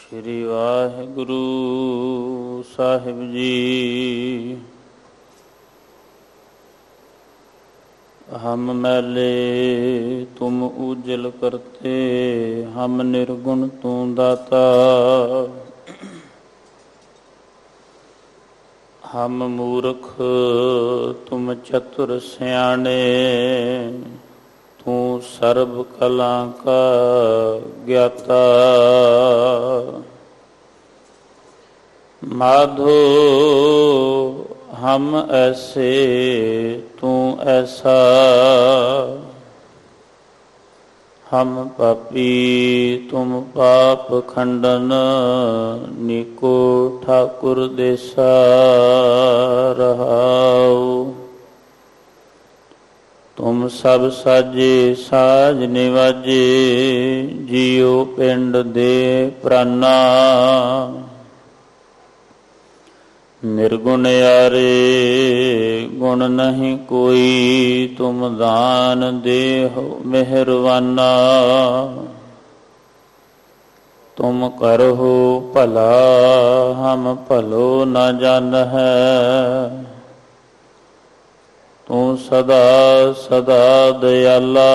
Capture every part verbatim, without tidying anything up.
ਸ਼੍ਰੀ ਵਾਹਿਗੁਰੂ ਸਾਹਿਬ ਜੀ। ਹਮ ਮੈਲੇ ਤੁਮ ਉਜਲ ਕਰਤੇ, ਹਮ ਨਿਰਗੁਣ ਤੂੰ ਦਾਤਾ। ਹਮ ਮੂਰਖ ਤੁਮ ਚਤੁਰ ਸਿਆਣੇ, ਤੂੰ ਸਰਬ ਕਲਾ ਕਾ ਗਿਆਤਾ। ਮਾਧੋ ਹਮ ਐਸੇ ਤੂੰ ਐਸਾ, ਹਮ ਪਾਪੀ ਤੁਮ ਪਾਪ ਖੰਡਨ। ਨੀਕੋ ਠਾਕੁਰ ਦੇਸਾ ਰਹਾਉ। ਤੁਮ ਸਭ ਸਾਜੇ ਸਾਜ ਨਿਵਾਜੇ, ਜੀਉ ਪਿੰਡ ਦੇ ਪ੍ਰਾਨਾ। ਨਿਰਗੁਣ ਯਾਰੇ ਗੁਣ ਨਹੀਂ ਕੋਈ, ਤੁਮ ਦਾਨ ਦੇਹੁ ਮਿਹਰਵਾਨਾ। ਤੁਮ ਕਰਹੁ ਭਲਾ ਹਮ ਭਲੋ ਨ ਜਾਣਹਿ, ਤੂੰ ਸਦਾ ਸਦਾ ਦਇਆਲਾ।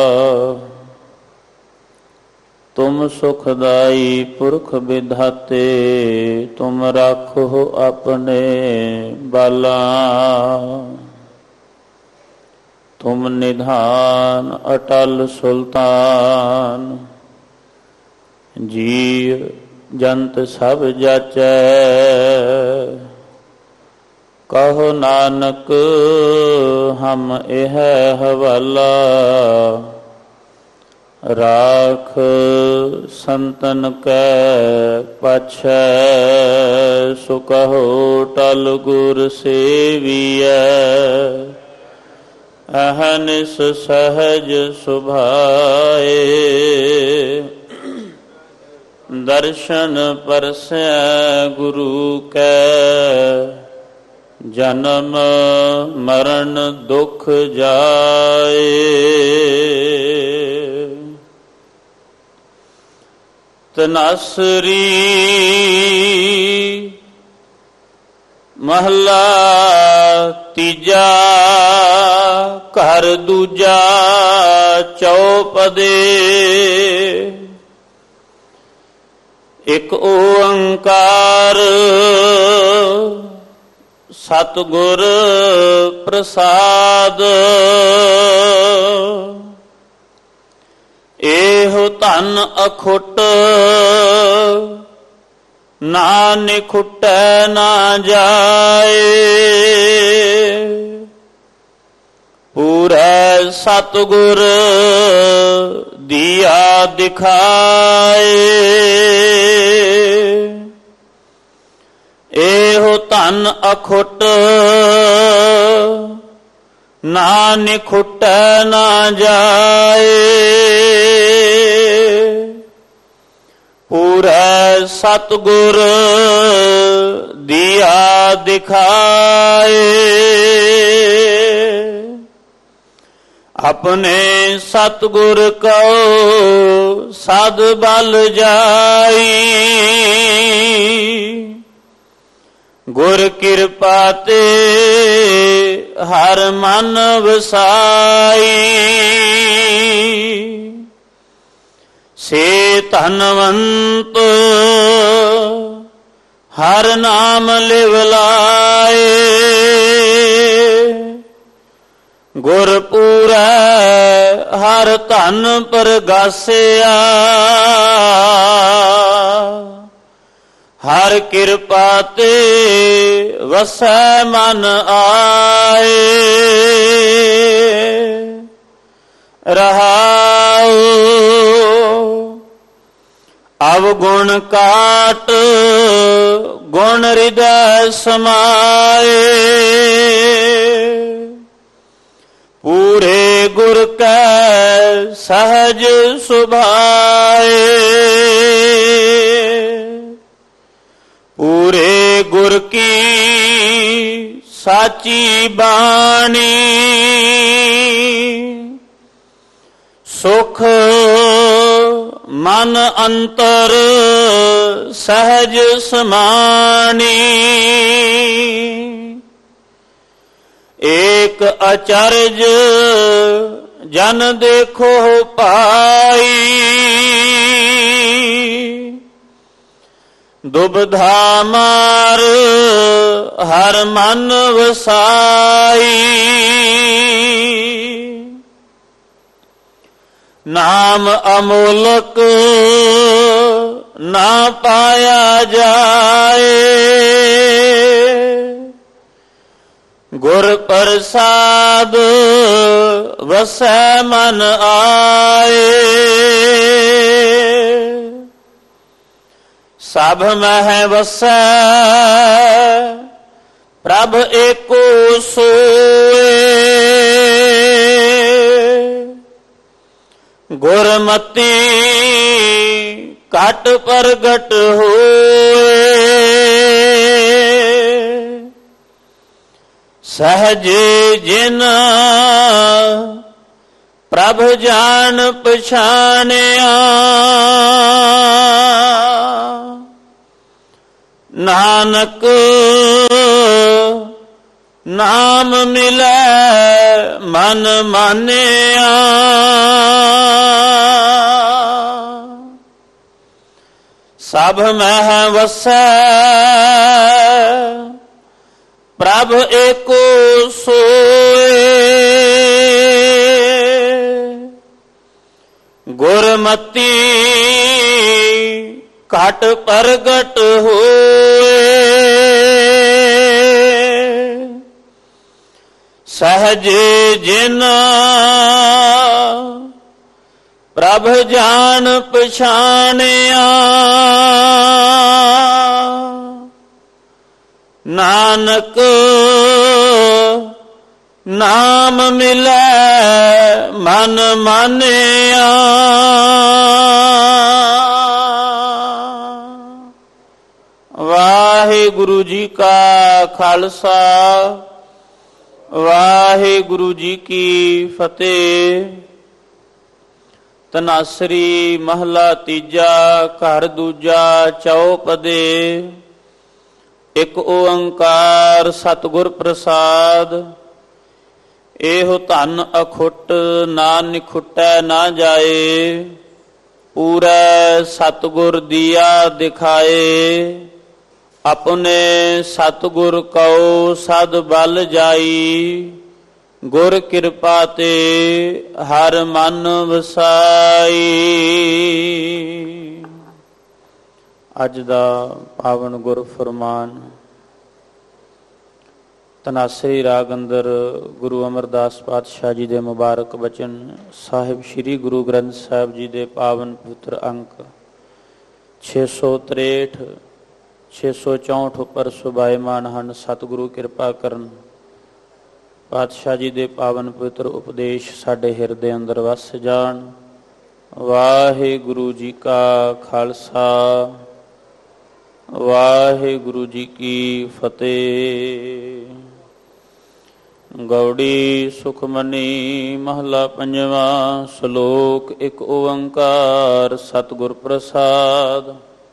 ਤੁਮ ਸੁਖਦਾਈ ਪੁਰਖ ਵਿਧਾਤੇ, ਤੁਮ ਰਾਖੋ ਆਪਣੇ ਬਾਲਾ। ਤੁਮ ਨਿਧਾਨ ਅਟਲ ਸੁਲਤਾਨ, ਜੀਵ ਜੰਤ ਸਭ ਜਾਚੈ। ਕਹੋ ਨਾਨਕ ਹਮ ਇਹ ਹਵਾਲਾ, ਰਾਖ ਸੰਤਨ ਕੈ ਪਾਛੈ। ਸੋ ਕਹੋ ਟਲ ਗੁਰ ਸੇਵੀਐ, ਅਹਨਿਸ ਸਹਜ ਸੁਭਾਏ। ਦਰਸ਼ਨ ਪਰਸੈ ਗੁਰੂ ਕੈ, ਜਨਮ ਮਰਨ ਦੁਖ ਜਾਏ। ਤਨਾਸਰੀ ਮਹਲਾ ਤੀਜਾ, ਘਰ ਦੂਜਾ ਚੌਪਦੇ। ਇਕ ਓੰਕਾਰ ਸਤਿਗੁਰ ਪ੍ਰਸਾਦ, ਇਹੋ ਧਨ ਅਖੁੱਟ ਨਾ ਨਿਖੁੱਟੈ ਨਾ ਜਾਏ। ਪੂਰੈ ਸਤਿਗੁਰ ਦੀਆ ਦਿਖਾਏ, ਇਹੋ ਧਨ ਅਖੁੱਟ ਨਾ ਨਿਖੁੱਟੈ ਨਾ ਜਾਏ। ਪੂਰੈ ਸਤਿਗੁਰ ਦੀਆ ਦਿਖਾਏ, ਆਪਣੇ ਸਤਿਗੁਰ ਕਉ ਸਦ ਬਲ ਜਾਈ। ਗੁਰ ਕਿਰਪਾ ਤੇ ਹਰ ਮਨ ਵਸਾਈ। ਸੇ ਧਨਵੰਤ ਹਰ ਨਾਮ ਲਿਵ ਲਾਏ। ਗੁਰ ਪੂਰੈ ਹਰ ਧਨ ਪਰਗਾਸਿਆ, ਹਰ ਕਿਰਪਾ ਤੇ ਵਸੈ ਮਨ ਆਏ। ਰਹਾਉ ਅਵਗੁਣ ਕਾਟ ਗੁਣ ਹਿਰਦੈ ਸਮਾਏ। ਪੂਰੇ ਗੁਰ ਕੈ ਸਹਜ ਸੁਭਾਏ। ਪੂਰੇ ਗੁਰ ਕੀ ਸਾਚੀ ਬਾਣੀ, ਸੁਖ ਮਨ ਅੰਤਰ ਸਹਜ ਸਮਾਣੀ। ਏਕ ਅਚਰਜ ਜਨ ਦੇਖੋ ਪਾਈ। ਦੁਬਧਾ ਮਾਰ ਹਰ ਮਨ ਵਸਾਈ। ਨਾਮ ਅਮੋਲਕ ਨਾ ਪਾਇਆ ਜਾਏ। ਗੁਰ ਪ੍ਰਸਾਦ ਵਸੈ ਮਨ ਆਏ। ਸਭ ਮਹਿ ਵਸੈ ਪ੍ਰਭ ਏਕੋ ਸੋਏ। ਗੁਰਮਤਿ ਘਟ ਪ੍ਰਗਟ ਹੋਏ। ਸਹਜੇ ਜਿਨ ਪ੍ਰਭ ਜਾਣ ਪਛਾਣਿਆ। ਨਾਨਕ ਨਾਮ ਮਿਲੈ ਮਨ ਮਾਨਿਆ। ਸਭ ਮਹਿ ਵਸੈ ਪ੍ਰਭ ਏਕੋ ਸੋਏ। ਗੁਰਮਤਿ ਘਟ ਪ੍ਰਗਟ ਹੋਏ। ਸਹਜੇ ਜਿਨ ਪ੍ਰਭ ਜਾਣ ਪਛਾਣਿਆ। ਨਾਨਕ ਨਾਮ ਮਿਲੈ ਮਨ ਮਾਨਿਆ। ਵਾਹਿਗੁਰੂ ਜੀ ਕਾ ਖਾਲਸਾ ਵਾਹਿਗੁਰੂ ਜੀ ਕੀ ਫਤਿਹ। ਧਨਾਸਰੀ ਮਹਲਾ ਤੀਜਾ ਘਰ ਦੂਜਾ ਚੌਪਦੇ। ਇਕ ਓੰਕਾਰ ਸਤਿਗੁਰ ਪ੍ਰਸਾਦ। ਇਹੋ ਧਨ ਅਖੁੱਟ ਨਾ ਨਿਖੁੱਟੈ ਨਾ ਜਾਏ। ਪੂਰੈ ਸਤਿਗੁਰ ਦੀਆ ਦਿਖਾਏ। ਆਪਣੇ ਸਤਿਗੁਰ ਕਉ ਸਦ ਬਲ ਜਾਈ। ਗੁਰ ਕਿਰਪਾ ਤੇ ਹਰ ਮਨ ਵਸਾਈ। ਅੱਜ ਦਾ ਪਾਵਨ ਗੁਰ ਫਰਮਾਨ ਧਨਾਸਰੀ ਰਾਗ ਅੰਦਰ ਗੁਰੂ ਅਮਰਦਾਸ ਪਾਤਸ਼ਾਹ ਜੀ ਦੇ ਮੁਬਾਰਕ ਬਚਨ ਸਾਹਿਬ ਸ੍ਰੀ ਗੁਰੂ ਗ੍ਰੰਥ ਸਾਹਿਬ ਜੀ ਦੇ ਪਾਵਨ ਪਵਿੱਤਰ ਅੰਕ ਛੇ ਸੌ ਤਰੇਹਠ ਛੇ ਸੌ ਚੌਂਹਠ ਉੱਪਰ ਸੁਭਾਇਮਾਨ ਹਨ। ਸਤਿਗੁਰੂ ਕਿਰਪਾ ਕਰਨ ਪਾਤਸ਼ਾਹ ਜੀ ਦੇ ਪਾਵਨ ਪਵਿੱਤਰ ਉਪਦੇਸ਼ ਸਾਡੇ ਹਿਰਦੇ ਅੰਦਰ ਵਸ ਜਾਣ। ਵਾਹਿਗੁਰੂ ਜੀ ਕਾ ਖਾਲਸਾ ਵਾਹਿਗੁਰੂ ਜੀ ਕੀ ਫਤਿਹ। ਗੌੜੀ ਸੁਖਮਨੀ ਮਹਲਾ ਪੰਜਵਾਂ। ਸ਼ਲੋਕ ਇੱਕ ਓੰਕਾਰ ਸਤਿਗੁਰ ਪ੍ਰਸਾਦ।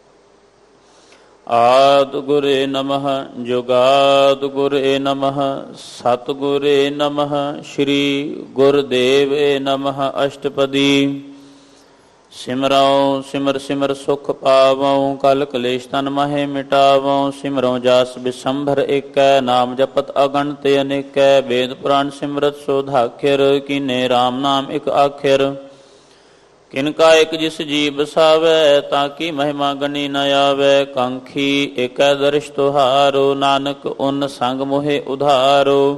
ਆਦਿ ਗੁਰੇ ਨਮః ਜੁਗਾਦਿ ਗੁਰੇ ਨਮః ਸਤਿਗੁਰੇ ਨਮঃ ਸ਼੍ਰੀ ਗੁਰਦੇਵੇ ਨਮঃ। ਅਸ਼ਟਪਦੀ। ਸਿਮਰਉ ਸਿਮਰ ਸਿਮਰ ਸੁਖ ਪਾਵਉ ਕਲ ਕਲੇਸ਼ ਤਨ ਮਹੇ ਮਿਟਾਵਉ। ਸਿਮਰਉ ਜਾਸ ਬਿਸੰਭਰ ਏਕੈ ਨਾਮ ਜਪਤ ਅਗਣਤ ਅਨੇਕੈ। ਵੇਦ ਪੁਰਾਣ ਸਿਮਰਤ ਸੋਧਾਖਿਰ ਕੀਨੇ RAM ਨਾਮ ਇਕ ਆਖਿਰ। ਕਿਨਕਾ ਇਕ ਜਿਸ ਜੀ ਬਸਾਵੈ ਤਾਂ ਕੀ ਮਹਿਮਾ ਗਣੀ ਨ ਆਵੈ। ਕਾਂਖੀ ਏਕੈ ਦਰਸ਼ ਤੁਹਾਰੋ ਨਾਨਕ ਉਨ ਸੰਗ ਮੋਹਿ ਉਧਾਰੋ।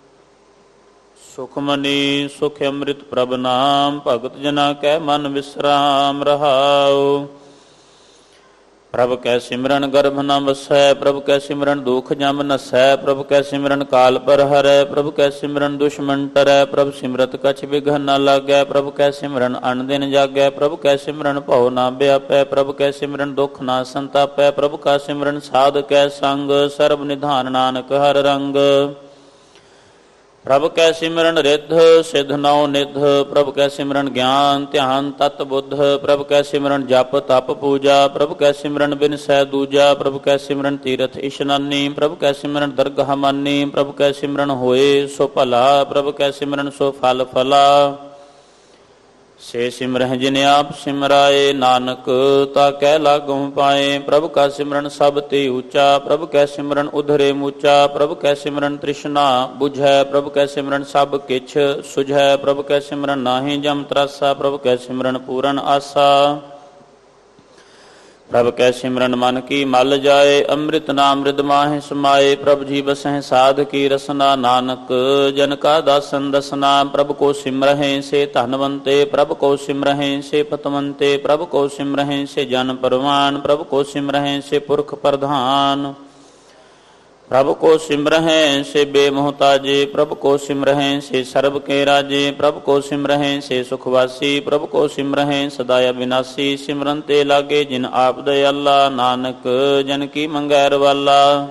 ਸੁਖਮਨੀ ਸੁਖ ਅੰਮ੍ਰਿਤ ਪ੍ਰਭ ਨਾਮ ਭਗਤ ਜਨਾ ਕੈ ਮਨ ਵਿਸਰਾਮ ਰਹਾਉ। ਪ੍ਰਭ ਕੈ ਸਿਮਰਨ ਗਰਭ ਨ ਵਸੈ ਪ੍ਰਭ ਕੈ ਸਿਮਰਨ ਦੁਖ ਜਮ ਨਸੈ। ਪ੍ਰਭ ਕੈ ਸਿਮਰਨ ਕਾਲ ਪਰ ਹਰੈ ਪ੍ਰਭ ਕੈ ਸਿਮਰਨ ਦੁਸ਼ਮਨ ਟਰੈ। ਪ੍ਰਭ ਸਿਮਰਤ ਕਛ ਵਿਘਨ ਨ ਲਾਗੈ ਪ੍ਰਭ ਕੈ ਸਿਮਰਨ ਅਨ ਦਿਨ ਜਾਗੈ। ਪ੍ਰਭ ਕੈ ਸਿਮਰਨ ਭਉ ਨ ਵਿਆਪੈ ਪ੍ਰਭ ਕੈ ਸਿਮਰਨ ਦੁਖ ਨ ਸੰਤਾਪੈ। ਪ੍ਰਭ ਕਾ ਸਿਮਰਨ ਸਾਧ ਕੈ ਸੰਗ ਸਰਬ ਨਿਧਾਨ ਨਾਨਕ ਹਰ ਰੰਗ। ਪ੍ਰਭ ਕੈ ਸਿਮਰਨ ਰਿੱਧ ਸਿਧ ਨਉ ਨਿਧ। ਪ੍ਰਭ ਕੈ ਸਿਮਰਨ ਗਿਆਨ ਧਿਆਨ ਤਤ ਬੁੱਧ। ਪ੍ਰਭ ਕੈ ਸਿਮਰਨ ਜਪ ਤਪ ਪੂਜਾ। ਪ੍ਰਭ ਕੈ ਸਿਮਰਨ ਬਿਨ ਸੈ ਦੂਜਾ। ਪ੍ਰਭ ਕੈ ਸਿਮਰਨ ਤੀਰਥ ਇਸ਼ਨਾਨੀ। ਪ੍ਰਭ ਕੈ ਸਿਮਰਨ ਦਰਗਹ ਮਾਨੀ। ਪ੍ਰਭ ਕੈ ਸਿਮਰਨ ਹੋਏ ਸੋ ਭਲਾ। ਪ੍ਰਭ ਕੈ ਸਿਮਰਨ ਸੋ ਫਲ ਫਲਾ। ਸੇ ਸਿਮਰਹਿ ਜਿਨ ਆਪ ਸਿਮਰਾਏ। ਨਾਨਕ ਤਾ ਕਹਿ ਲਾਗਹੁ ਪਾਏ। ਪ੍ਰਭ ਕਾ ਸਿਮਰਨ ਸਭ ਤੇ ਊਚਾ। ਪ੍ਰਭ ਕੈ ਸਿਮਰਨ ਉਧਰੇ ਮੂਚਾ। ਪ੍ਰਭ ਕੈ ਸਿਮਰਨ ਤ੍ਰਿਸ਼ਨਾ ਬੁਝੈ। ਪ੍ਰਭ ਕੈ ਸਿਮਰਨ ਸਭ ਕਿਛ ਸੁਝੈ। ਪ੍ਰਭ ਕੈ ਸਿਮਰਨ ਨਾਹੀ ਜਮ ਤਰਾਸਾ। ਪ੍ਰਭ ਕੈ ਸਿਮਰਨ ਪੂਰਨ ਆਸਾ। ਪ੍ਰਭ ਕੈ ਸਿਮਰਨ ਮਨ ਕੀ ਮਲ ਜਾਏ। ਅੰਮ੍ਰਿਤ ਨਾਮ ਰਿਦ ਮਾਹਿ ਸਮਾਏ। ਪ੍ਰਭ ਜੀ ਬਸਹਿ ਸਾਧ ਕੀ ਰਸਨਾ। ਨਾਨਕ ਜਨ ਕਾ ਦਾਸਨ ਦਸਨਾ। ਪ੍ਰਭ ਕੋ ਸਿਮਰਹਿ ਸੇ ਧਨਵੰਤੇ। ਪ੍ਰਭ ਕੋ ਸਿਮਰਹਿ ਸੇ ਪਤਵੰਤੇ। ਪ੍ਰਭ ਕੋ ਸਿਮਰਹਿ ਸੇ ਜਨ ਪਰਵਾਨ। ਪ੍ਰਭ ਕੋ ਸਿਮਰਹਿ ਸੇ ਪੁਰਖ ਪ੍ਰਧਾਨ। ਪ੍ਰਭ ਕੋ ਸਿਮਰਹਿ ਸੇ ਬੇਮੋਹਤਾਜੇ। ਪ੍ਰਭ ਕੋ ਸਿਮਰਹਿ ਸੇ ਸਰਬ ਕੇ ਰਾਜੇ। ਪ੍ਰਭ ਕੋ ਸਿਮਰਹਿ ਸੇ ਸੁਖਵਾਸੀ। ਪ੍ਰਭ ਕੋ ਸਿਮਰਹਿ ਸਦਾ ਅਬਿਨਾਸੀ। ਸਿਮਰਨ ਤੇ ਲਾਗੇ ਜਿਨ ਆਪ ਦਇਆਲਾ। ਨਾਨਕ ਜਨ ਕੀ ਮੰਗੈ ਰਵਾਲਾ।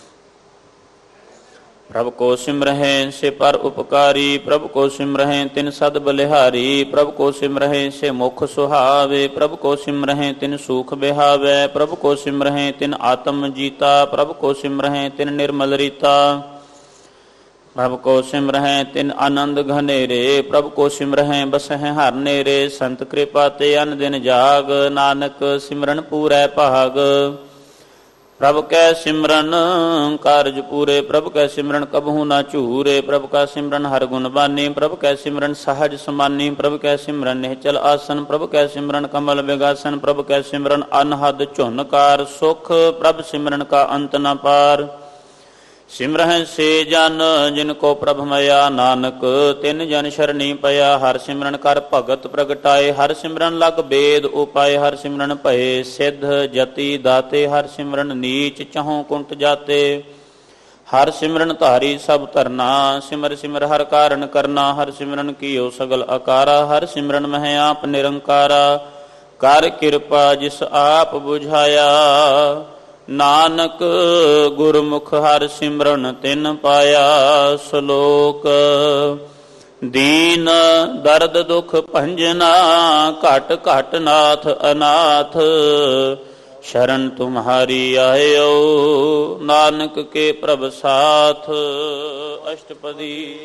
ਪ੍ਰਭ ਕੋ ਸਿਮਰਹਿ ਸੇ ਪਰ ਉਪਕਾਰੀ। ਪ੍ਰਭ ਕੋ ਸਿਮਰਹਿ ਤਿਨ ਸਦ ਬਲਿਹਾਰੀ। ਪ੍ਰਭ ਕੋ ਸਿਮਰਹਿ ਸੇ ਮੁਖ ਸੁਹਾਵੇ। ਪ੍ਰਭ ਕੋ ਸਿਮਰਹਿ ਤਿਨ ਸੂਖ ਬਿਹਾਵੈ। ਪ੍ਰਭ ਕੋ ਸਿਮਰਹਿ ਤਿਨ ਆਤਮ ਜੀਤਾ। ਪ੍ਰਭ ਕੋ ਸਿਮਰਹਿ ਤਿਨ ਨਿਰਮਲ ਰੀਤਾ। ਪ੍ਰਭ ਕੋ ਸਿਮਰਹਿ ਤਿਨ ਆਨੰਦ ਘਨੇਰੇ। ਪ੍ਰਭ ਕੋ ਸਿਮਰਹਿ ਬਸਹਿ ਹਰ ਨੇਰੇ। ਸੰਤ ਕਿਰਪਾ ਤੇ ਅਨ ਦਿਨ ਜਾਗ। ਨਾਨਕ ਸਿਮਰਨ ਪੂਰੈ ਭਾਗ। ਪ੍ਰਭ ਕੈ ਸਿਮਰਨ ਕਾਰਜ ਪੂਰੇ। ਪ੍ਰਭ ਕੈ ਸਿਮਰਨ ਕਬਹੂ ਨਾ ਝੂਰੇ। ਪ੍ਰਭ ਕਾ ਸਿਮਰਨ ਹਰ ਗੁਣ ਬਾਨੀ। ਪ੍ਰਭ ਕੈ ਸਿਮਰਨ ਸਹਜ ਸਮਾਨੀ। ਪ੍ਰਭ ਕੈ ਸਿਮਰਨ ਨਿਹਚਲ ਆਸਨ। ਪ੍ਰਭ ਕੈ ਸਿਮਰਨ ਕਮਲ ਬਿਗਾਸਨ। ਪ੍ਰਭ ਕੈ ਸਿਮਰਨ ਅਨਹਦ ਝੁਨਕਾਰ ਸੁਖ। ਪ੍ਰਭ ਸਿਮਰਨ ਕਾ ਅੰਤ ਨ ਪਾਰ। ਸਿਮਰਹਿ ਸੇ ਜਨ ਜਿਨ ਕੋ ਪ੍ਰਭ ਮਇਆ। ਨਾਨਕ ਤਿਨ ਜਨ ਸ਼ਰਣੀ ਪਿਆ। ਹਰ ਸਿਮਰਨ ਕਰ ਭਗਤ ਪ੍ਰਗਟਾਏ। ਹਰ ਸਿਮਰਨ ਲਗ ਬੇਦ ਉਪਾਏ। ਹਰ ਸਿਮਰਨ ਭਏ ਸਿੱਧ ਜਤੀ ਦਾਤੇ। ਹਰ ਸਿਮਰਨ ਨੀਚ ਚਹੁ ਕੁੰਟ ਜਾਤੇ। ਹਰ ਸਿਮਰਨ ਧਾਰੀ ਸਭ ਧਰਨਾ। ਸਿਮਰ ਸਿਮਰ ਹਰ ਕਾਰਨ ਕਰਨਾ। ਹਰ ਸਿਮਰਨ ਕੀਓ ਸਗਲ ਅਕਾਰਾ। ਹਰ ਸਿਮਰਨ ਮਹਿ ਆਪ ਨਿਰੰਕਾਰਾ। ਕਰ ਕਿਰਪਾ ਜਿਸ ਆਪ ਬੁਝਾਇਆ। ਨਾਨਕ ਗੁਰਮੁਖ ਹਰ ਸਿਮਰਨ ਤਿਨ ਪਾਇਆ। ਸ਼ਲੋਕ ਦੀਨ ਦਰਦ ਦੁਖ ਭੰਜਨਾ। ਘਟ ਘਟ ਨਾਥ ਅਨਾਥ। ਸ਼ਰਨ ਤੁਮਹਾਰੀ ਆਇਓ। ਨਾਨਕ ਕੇ ਪ੍ਰਭ ਸਾਥ। ਅਸ਼ਟਪਦੀ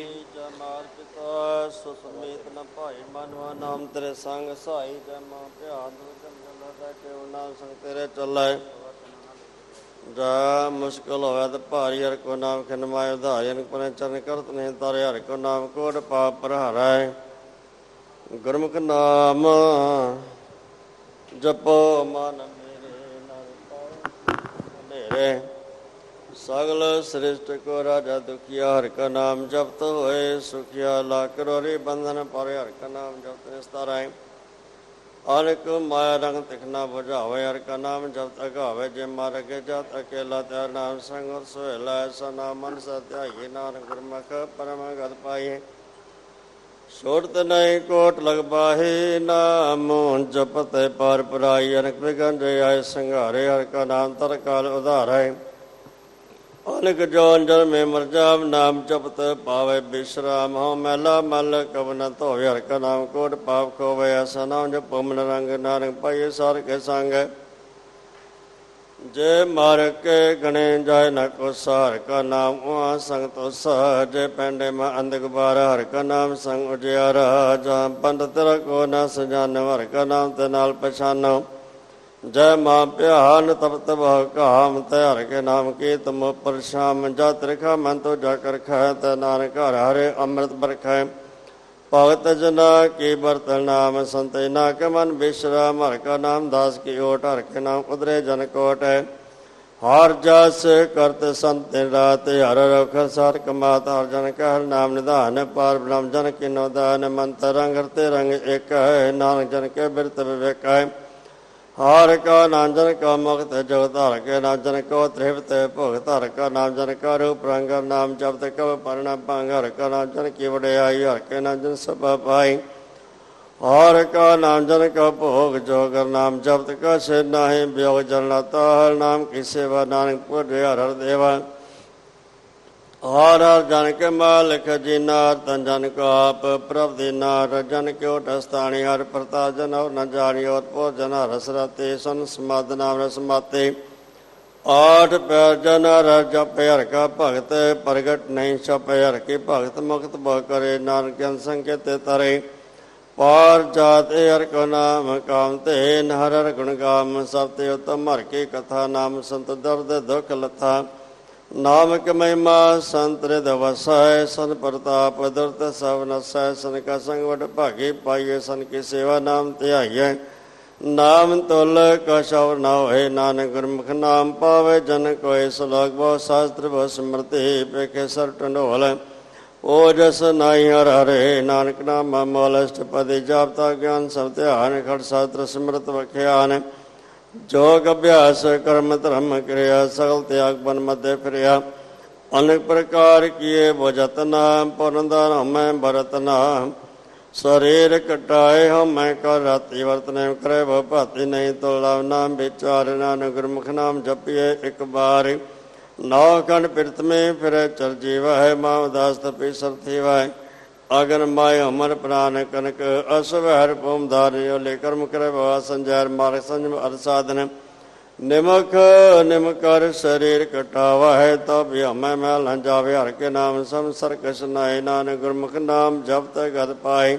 ਸੁਸਮੇਤ ਨ ਭਾਈ ਮਨਵਾ ਨਾਮ ਤੇਰੇ ਸੰਗ ਸਹਾਈ। ਜੈ ਮਾਂ ਧਿਆਨ ਕੇ ਨਾਮ ਸੰਗ ਤੇਰੇ ਚੱਲੇ। ਜਾ ਮੁਸ਼ਕਿਲ ਹੋਵੇ ਤਾਂ ਭਾਰੀ। ਹਰਿ ਕੋ ਨਾਮ ਖਿਨਮਾਏ ਉਧਾਰੀ। ਅਨਕ ਪਨੇ ਚਰਨ ਕਰਤ ਨਹੀਂ ਤਾਰੇ। ਹਰਿ ਕੋ ਨਾਮ ਕੋਟ ਪਾਪ ਪ੍ਰਹਾਰੈ। ਗੁਰਮੁਖ ਨਾਮ ਜਪੋ ਮਨ ਮੇਰੇ। ਨੇਰੇ ਸਗਲ ਸ੍ਰਿਸ਼ਟ ਕੋ ਰਾਜਾ ਦੁਖੀਆ। ਹਰਿ ਕਾ ਨਾਮ ਜਪਤ ਹੋਏ ਸੁਖੀਆ। ਲਾ ਕਰੋ ਰੇ ਬੰਧਨ ਪਾਰੇ। ਹਰਿ ਕਾ ਨਾਮ ਜਪਤ ਨਿਸਤਾਰੈ। ਅਨਕ ਮਾਇਆ ਰੰਗ ਤਿਖਨਾ ਬੁਝਾਵੇ। ਹਰਿ ਕਾ ਨਾਮ ਜਪਤ ਅਗਾਵੇ। ਜੇ ਮਰ ਕੇ ਜਤ ਅਕੇਲਾ ਤੇਰਾ ਨਾਮ ਸੰਗ ਸੋਹਿਲਾ। ਐਸਾ ਨਾਮ ਮਨ ਸਾ ਧਿਆਈਏ। ਨਾਨਕ ਗੁਰਮੁਖ ਪਰਮ ਗਤ ਪਾਈਏ। ਛੋੜਤ ਨਹੀਂ ਕੋਟ ਲਗ ਬਾਹੀ। ਨਾਮ ਜਪਤ ਪਾਰ ਪਰਾਈ। ਅਨਕ ਵਿਗਨ ਜੇ ਆਏ ਸੰਘਾਰੇ। ਹਰਿ ਕਾ ਨਾਮ ਤਰ ਕਾਲ ਉਧਾਰੈ। ਅਨਕ ਜੋਨ ਜਨਮੇ ਮਰ ਜਾਵ। ਨਾਮ ਜਪਤ ਪਾਵੇ ਬਿਸ਼ਰਾਮ। ਹਉ ਮੈਲਾ ਮਲ ਕਬ ਨ ਧੋਵੇ। ਹਰਿ ਕਾ ਨਾਮ ਕੋਟ ਪਾਪ ਖੋਵੇ। ਐਸਾ ਨਾਮ ਜਪੋ ਮਨ ਰੰਗ। ਨਾਨਕ ਪਾਈਏ ਸਾਰ ਕੇ ਸੰਗ। ਜੇ ਮਰ ਕੇ ਗਣੇ ਜਾਏ ਨ ਕੋਸਾ। ਹਰਿ ਕਾ ਨਾਮ ਉਹਾਂ ਸੰਗ ਤੋਸਾ। ਜੇ ਪੈਂਡੇ ਮੈਂ ਅੰਧ ਗੁਬਾਰਾ। ਹਰਿ ਕਾ ਨਾਮ ਸੰਗ ਉਜਿਆਰਾ। ਜਾਂ ਪੰਡਤ ਤੇਰਾ ਕੋ ਨ ਸਜਾਨੋ। ਹਰਿ ਕਾ ਨਾਮ ਤੇ ਨਾਲ ਪਛਾਨੋ। ਜੈ ਮਾਂ ਪਿਆਨ ਤਪਤ ਬਹੁ ਕਾਮ। ਤੈ ਹਰਿ ਕੇ ਨਾਮ ਕੀ ਤੁਮ ਪਰਸ਼ਾਮ। ਜਾ ਤਿਰਖਾ ਮਨ ਤੋ ਜਾ ਕਰ ਖਾਇ। ਤੈ ਨਾਨਕ ਹਰਿ ਹਰਿ ਅੰਮ੍ਰਿਤ ਬਰਖੈ। ਭਗਤ ਜਨਾ ਕੀ ਬਰਤਨ ਨਾਮ। ਸੰਤਿ ਨਾ ਕੇ ਮਨ ਬਿਸ਼ਰਾਮ। ਹਰਿ ਕਾ ਨਾਮ ਦਾਸ ਕੀ ਓਟ। ਹਰਿ ਕੇ ਨਾਮ ਉਦਰੇ ਜਨ ਕੋਟ ਹੈ। ਹਰ ਜਸ ਕਰਤ ਸੰਤ ਰਾਤ। ਹਰ ਰਖ ਸਾਰ ਕਮਾਤ। ਹਰ ਜਨ ਕਾ ਹਰਿ ਨਾਮ ਨਿਧਾਨ। ਪਾਰ ਬ੍ਰਹਮ ਜਨ ਕਿਨੋ ਦਾਨ। ਮੰਤਰ ਰੰਗ ਰਤੇ ਰੰਗ ਇੱਕ ਹੈ। ਨਾਨਕ ਜਨ ਕੇ ਬਿਰਤ ਵਿਵੇਕ ਹੈ। ਹਰਿ ਕਾ ਨਾਮ ਜਨ ਕਾ ਮੁਕਤ ਜਗਤ। ਹਰਿ ਕੇ ਨਾਮ ਜਨ ਕੋ ਤ੍ਰਿਪਤ ਭੁਗਤ। ਹਰਿ ਕਾ ਨਾਮ ਜਨ ਕਾ ਰੂਪ ਰੰਗ। ਨਾਮ ਜਪਤ ਕਬ ਪਰਣਾ ਭੰਗ। ਹਰਿ ਕਾ ਨਾਮ ਜਨ ਕੀ ਵਡਿਆਈ। ਹਰਿ ਕੇ ਨਾਮ ਜਨ ਸਭਾ ਪਾਈ। ਹਰਿ ਕਾ ਨਾਮ ਜਨ ਕਾ ਭੋਗ ਜੋਗ। ਨਾਮ ਜਪਤ ਕਛ ਨਾਹੀ ਬਿਯੋਗ। ਜਨ ਲਾਤਾ ਹਰਿ ਨਾਮ ਕੀ ਸੇਵਾ। ਨਾਨਕ ਪੁਰ ਹਰਿ ਹਰਿ ਦੇਵਾ। ਹਰ ਹਰ ਜਨ ਕੇ ਮਾਲਿਕ ਜੀ ਨਾਰ ਤਨ ਜਨ ਕੋ ਆਪ ਪ੍ਰਭ ਦੇ ਨਾਰ ਜਨ ਕਿਉ ਟਸਤਾਣੀ ਹਰ ਪ੍ਰਤਾਪ ਜਨ ਔਰ ਨ ਜਾਣੀ ਔਰ ਭੋਜਨ ਰਸ ਰਤੇ ਸਨ ਸਮਾਦ ਨਾਮ ਰਸ ਮਾਤੇ ਆਠ ਪੈਰ ਜਨ ਹਰ ਜਪਿ ਹਰ ਕਾ ਭਗਤ ਪ੍ਰਗਟ ਨਹੀਂ ਛਪਿ ਹਰ ਕੇ ਭਗਤ ਮੁਕਤ ਬਹੁ ਕਰੇ ਨਾਨਕ ਜਨ ਸੰਕੇਤ ਤਰੇ ਪਾਰ ਜਾਤ ਹਰ ਕੋ ਨਾਮ ਕਾਮ ਤੇ ਹਰ ਹਰ ਗੁਣ ਗਾਮ ਸਭ ਤੇ ਉਤਮ ਹਰ ਕੀ ਕਥਾ ਨਾਮ ਸੰਤ ਦਰਦ ਦੁਖ ਲਥਾ ਨਾਮਕ ਮਹਿਮਾ ਸੰਤ ਰਿਦ ਵਸੈ ਸਨ ਪ੍ਰਤਾਪ ਦੁਰਤ ਸਭ ਨਸੈ ਸਨ ਕਾ ਸੰਗ ਵਡ ਭਾਗੇ ਪਾਈਏ ਸਨ ਕੀ ਸੇਵਾ ਨਾਮ ਧਿਆਈਐ ਨਾਮ ਤੁਲ ਕਛੁ ਨ ਹੋਏ ਨਾਨਕ ਗੁਰਮੁਖ ਨਾਮ ਪਾਵੇ ਜਨ ਕੋਇ ਸਲੋਕ ਬਹੁ ਸ਼ਾਸਤਰ ਬਹੁ ਸਿਮਰਤੇ ਪੇਖੇ ਸਰ ਟੰਡੋਲ ਓਜਸ ਨਾਈ ਹਰ ਹਰੇ ਨਾਨਕ ਨਾਮ ਮੋਲ ਅਸ਼ਟਪਦੀ ਜਾਪਤਾ ਗਿਆਨ ਸਭ ਧਿਆਨ ਖੜ ਸ਼ਾਸਤਰ ਸਿਮਰਤ ਵਖਿਆਨ ਜੋਗ ਅਭਿਆਸ ਕਰਮ ਧਰਮ ਕਿਰਿਆ ਸਗਲ ਤਿਆਗ ਬਨ ਮਧੇ ਫਿਰਿਆ ਅਨੇਕ ਪ੍ਰਕਾਰ ਕੀਏ ਬਜਤਨਾ ਪੁਰੰਦਰ ਹਮੈ ਬਰਤਨਾ ਸਰੀਰ ਕਟਾਏ ਹਮੈ ਕਰ ਰਾਤੀ ਵਰਤਨੇ ਕਰੇ ਭਉ ਭਾਤੀ ਨਹੀਂ ਤੋਲਾ ਨਾਮ ਵਿਚਾਰ ਨਾਨਕ ਗੁਰਮੁਖ ਨਾਮ ਜਪੀਏ ਇੱਕ ਬਾਰ ਨੌ ਖੰਡ ਪਿਰਤਮੇ ਫਿਰੇ ਚਲ ਜੀਵਾ ਹੈ ਮਾਂ ਉਦਾਸ ਤਪੀ ਸਰਥੀ ਵਾਇ ਅਗਨ ਮਾਇ ਅਮਰ ਪ੍ਰਾਨ ਕਨਕ ਅਸਵਹਿਰ ਪਉਮ ਧਾਰਿ ਲੈ ਕਰਮ ਕਰੇ ਭਵਾ ਸੰਜੈਰ ਮਾਰਗ ਸੰਜਮ ਅਰ ਸਾਧਨ ਨਿਮਖ ਨਿਮਕਰ ਸਰੀਰ ਕਟਾਵਾ ਹੈ ਤਬ ਹਮੈ ਮੈਲ ਨ ਜਾਵੇ ਹਰ ਕੇ ਨਾਮ ਸੰਸਰ ਕਛ ਨਾਏ ਨਾਨਕ ਗੁਰਮੁਖ ਨਾਮ ਜਪਤ ਗਤ ਪਾਏ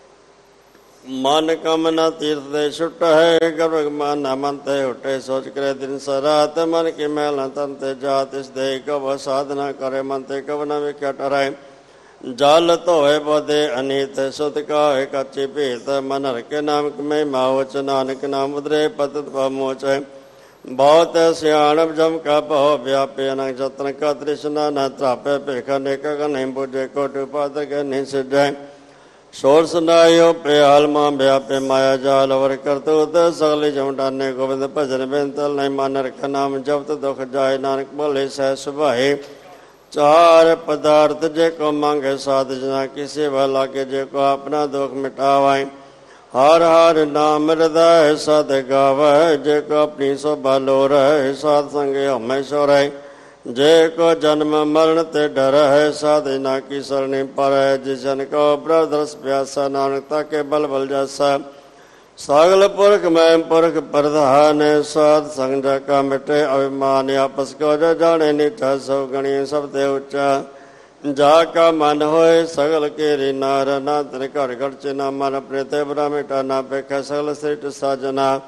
ਮਨ ਕਮ ਨ ਤੀਰਥ ਦੇ ਛੁਟ ਹੈ ਗਰਗ ਮਨ ਨ ਮਨ ਤੇ ਹੁਟੇ ਸੋਚ ਕਰੇ ਦਿਨ ਸਰਾਤ ਮਨ ਕੀ ਮੈਲ ਨ ਤਨ ਤੇ ਜਾਤ ਇਸ ਦੇ ਕਬ ਸਾਧਨਾ ਕਰੇ ਮਨ ਤੇ ਕਬ ਨ ਵੇਖਿਆ ਟਰੈ ਜਲ ਧੋਏ ਬੋਦੇ ਅਨੀਤ ਸੁਤ ਕਾਏ ਕੱਚੇ ਭੇਤ ਮਨ ਹਰ ਕੇ ਨਾਮ ਕਮੈ ਮਾਵਚ ਨਾਨਕ ਨਾਮ ਉਦਰੇ ਪਤਿਤ ਪਮੋਚ ਬਹੁਤ ਸਿਆਣਪ ਜਮ ਕਾ ਭਉ ਵਿਆਪੇ ਅਨੰਗ ਜਤਨ ਕਾ ਤ੍ਰਿਸ਼ਨਾ ਨ ਧਰਾਪੇ ਭੇਖ ਅਨੇਕ ਨਹੀਂ ਬੁਝੇ ਕੋਟ ਉਪਾਦ ਕੇ ਨਹੀਂ ਸਿਜੈ ਸੋਰ ਸੁਨਾਇਓ ਪਿਆਲ ਮਾਂ ਵਿਆਪੇ ਮਾਇਆ ਜਾਲ ਵਰ ਕਰਤੂਤ ਸਗਲੇ ਜਮ ਡਾਨੇ ਗੋਬਿੰਦ ਭਜਨ ਬੇਨਤਲ ਨਹੀਂ ਮਨ ਰਖ ਨਾਮ ਜਪਤ ਦੁਖ ਜਾਏ ਨਾਨਕ ਭਲੇ ਸਹਿ ਸੁਭਾਏ ਚਾਰ ਪਦਾਰਥ ਜੇ ਕੋ ਮੰਗੇ ਸਾਧ ਜਨਾ ਕਿਸੇ ਵਾ ਲਾਗੇ ਜੇ ਕੋ ਆਪਣਾ ਦੁਖ ਮਿਟਾਵਾਏ ਹਰ ਹਰ ਨਾਮ ਹਿਰਦੈ ਸਦ ਗਾਵੈ ਜੇ ਕੋ ਆਪਣੀ ਸੋਭਾ ਲੋਰੈ ਸਾਧ ਸੰਗੇ ਹਮੈ ਸੋਰੈ ਜੇ ਕੋ ਜਨਮ ਮਰਨ ਤੇ ਡਰ ਹੈ ਸਾਧ ਨਾ ਕੀ ਸਰਣੀ ਪਰੈ ਜਿਸ ਜਨ ਕੋ ਪ੍ਰਭ ਦਰਸ ਪਿਆਸਾ ਨਾਨਕ ਤਾਕੇ ਬਲ ਬਲ ਜਾਸਾ ਸਗਲ ਪੁਰਖ ਮੈਂ ਪੁਰਖ ਪ੍ਰਧਾਨ ਸਾਧ ਸੰਗ ਜਾ ਕਾ ਮਿਟੇ ਅਭਿਮਾਨ ਆਪਸ ਕੋ ਜੋ ਜਾਣੇ ਨਿਠਾ ਸੋ ਗਣੀ ਸਭ ਤੇ ਉੱਚਾ ਜਾ ਕਾ ਮਨ ਹੋਏ ਸਗਲ ਕੇਰੀ ਨਾਰ ਨਾ ਤਨ ਘਰ ਘਰ ਚ ਨਾ ਮਨ ਆਪਣੇ ਤੇ ਬਰਾ ਮਿਟਾ ਨਾ ਪੇਖਾ ਸਗਲ ਸ੍ਰਿਸ਼ਟ ਸਾਜਨਾ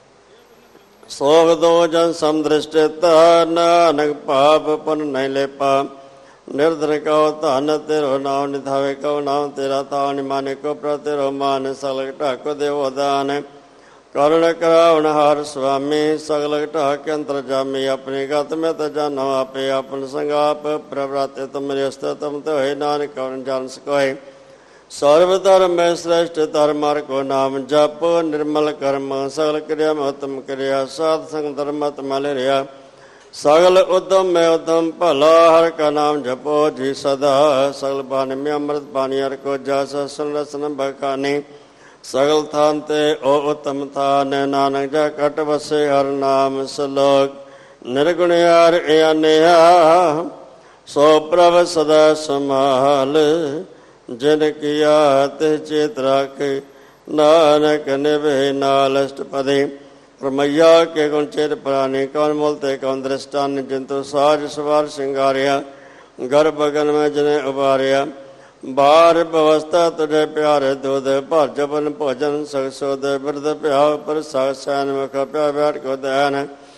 ਸੋਗ ਦੋ ਜਨ ਸਮਦ੍ਰਿਸ਼ਟ ਨਾਨਕ ਪਾਪ ਪੁਨ ਨਹੀਂ ਲੇਪਾ ਨਿਰਧਨ ਕਉ ਧਨ ਤੇਰੋ ਨਾਮ ਨਿਧਾਵੇ ਕਉ ਨਾਮ ਤੇਰਾ ਤਾਨ ਮਾਨੇ ਕੋ ਪ੍ਰ ਤੇਰੋ ਮਾਨ ਸਗਲ ਢਾਕ ਦੇਵ ਦਾਨ ਕਰੁਣ ਕਰਾਵਣ ਹਰ ਸੁਆਮੀ ਸਗਲ ਢਾਕ ਅੰਤਰ ਜਾਮੀ ਆਪਣੀ ਗਤ ਮੈਂ ਤ ਜਾਨੋ ਆਪੇ ਆਪਨ ਸੰਗਾਪ ਪ੍ਰਵਰਾਤੇ ਤੁਮਰੇ ਅਸਤ ਤਮ ਤੇ ਹੋਏ ਨਾਨਕ ਕਉ ਜਾਣ ਸਕੋਏ ਸਰਵ ਧਰਮ ਮੈਂ ਸ੍ਰੇਸ਼ਟ ਧਰਮ ਹਰ ਕੋ ਨਾਮ ਜਪ ਨਿਰਮਲ ਕਰਮ ਸਗਲ ਕਿਰਿਆ ਮੈਂ ਉਤਮ ਕਿਰਿਆ ਸਾਧ ਸੰਗ ਧਰਮਤ ਮਲ ਰਿਆ ਸਗਲ ਉਦਮ ਮੈਂ ਉਦਮ ਭਲਾ ਹਰ ਕਾ ਨਾਮ ਜਪੋ ਜੀ ਸਦਾ ਸਗਲ ਬਾਣੀ ਮੈਂ ਅੰਮ੍ਰਿਤ ਬਾਣੀ ਹਰ ਕੋ ਜਸ ਸੁਨ ਰਸਨ ਬਖਾਨੀ ਸਗਲ ਥਾਨ ਤੇ ਓ ਉਤਮ ਥਾਨ ਨਾਨਕ ਜਾ ਕਟ ਵਸੇ ਹਰ ਨਾਮ ਸਲੋਕ ਨਿਰਗੁਣ ਹਰ ਅਨਿਆ ਸੋ ਪ੍ਰਭ ਸਦਾ ਸੰਭਾਲ ਜਿਨ ਕੀਆ ਤੇ ਚੇਤ ਰਾਖ ਨਾਨਕ ਨਿਭੇ ਨਾਲ ਅਸ਼ਟਪਦੀ ਰਮਈਆ ਕੇ ਗੁਣ ਚੇਤ ਪ੍ਰਾਨੀ ਕੌਣ ਮੁਲ ਤੇ ਕੌਣ ਦ੍ਰਿਸ਼ਟਾਨ ਜਿੰਤੂ ਸਾਜ ਸਵਾਰ ਸ਼ਿੰਗਾਰਿਆ ਗਰਭ ਗਗਨ ਮੈਂ ਜਿਨੇ ਉਬਾਰਿਆ ਬਾਰ ਬਵਸਥਾ ਤੁਝੇ ਪਿਆਰੇ ਦੁਧ ਭਰ ਜਪਨ ਭੋਜਨ ਸਗ ਸੋਦ ਬਿਰਦ ਪਿਆ ਪਰ ਸਾਗ ਸੈਨ ਮੁਖ ਪਿਆ ਬੈਠ ਕੋ ਦੈਨ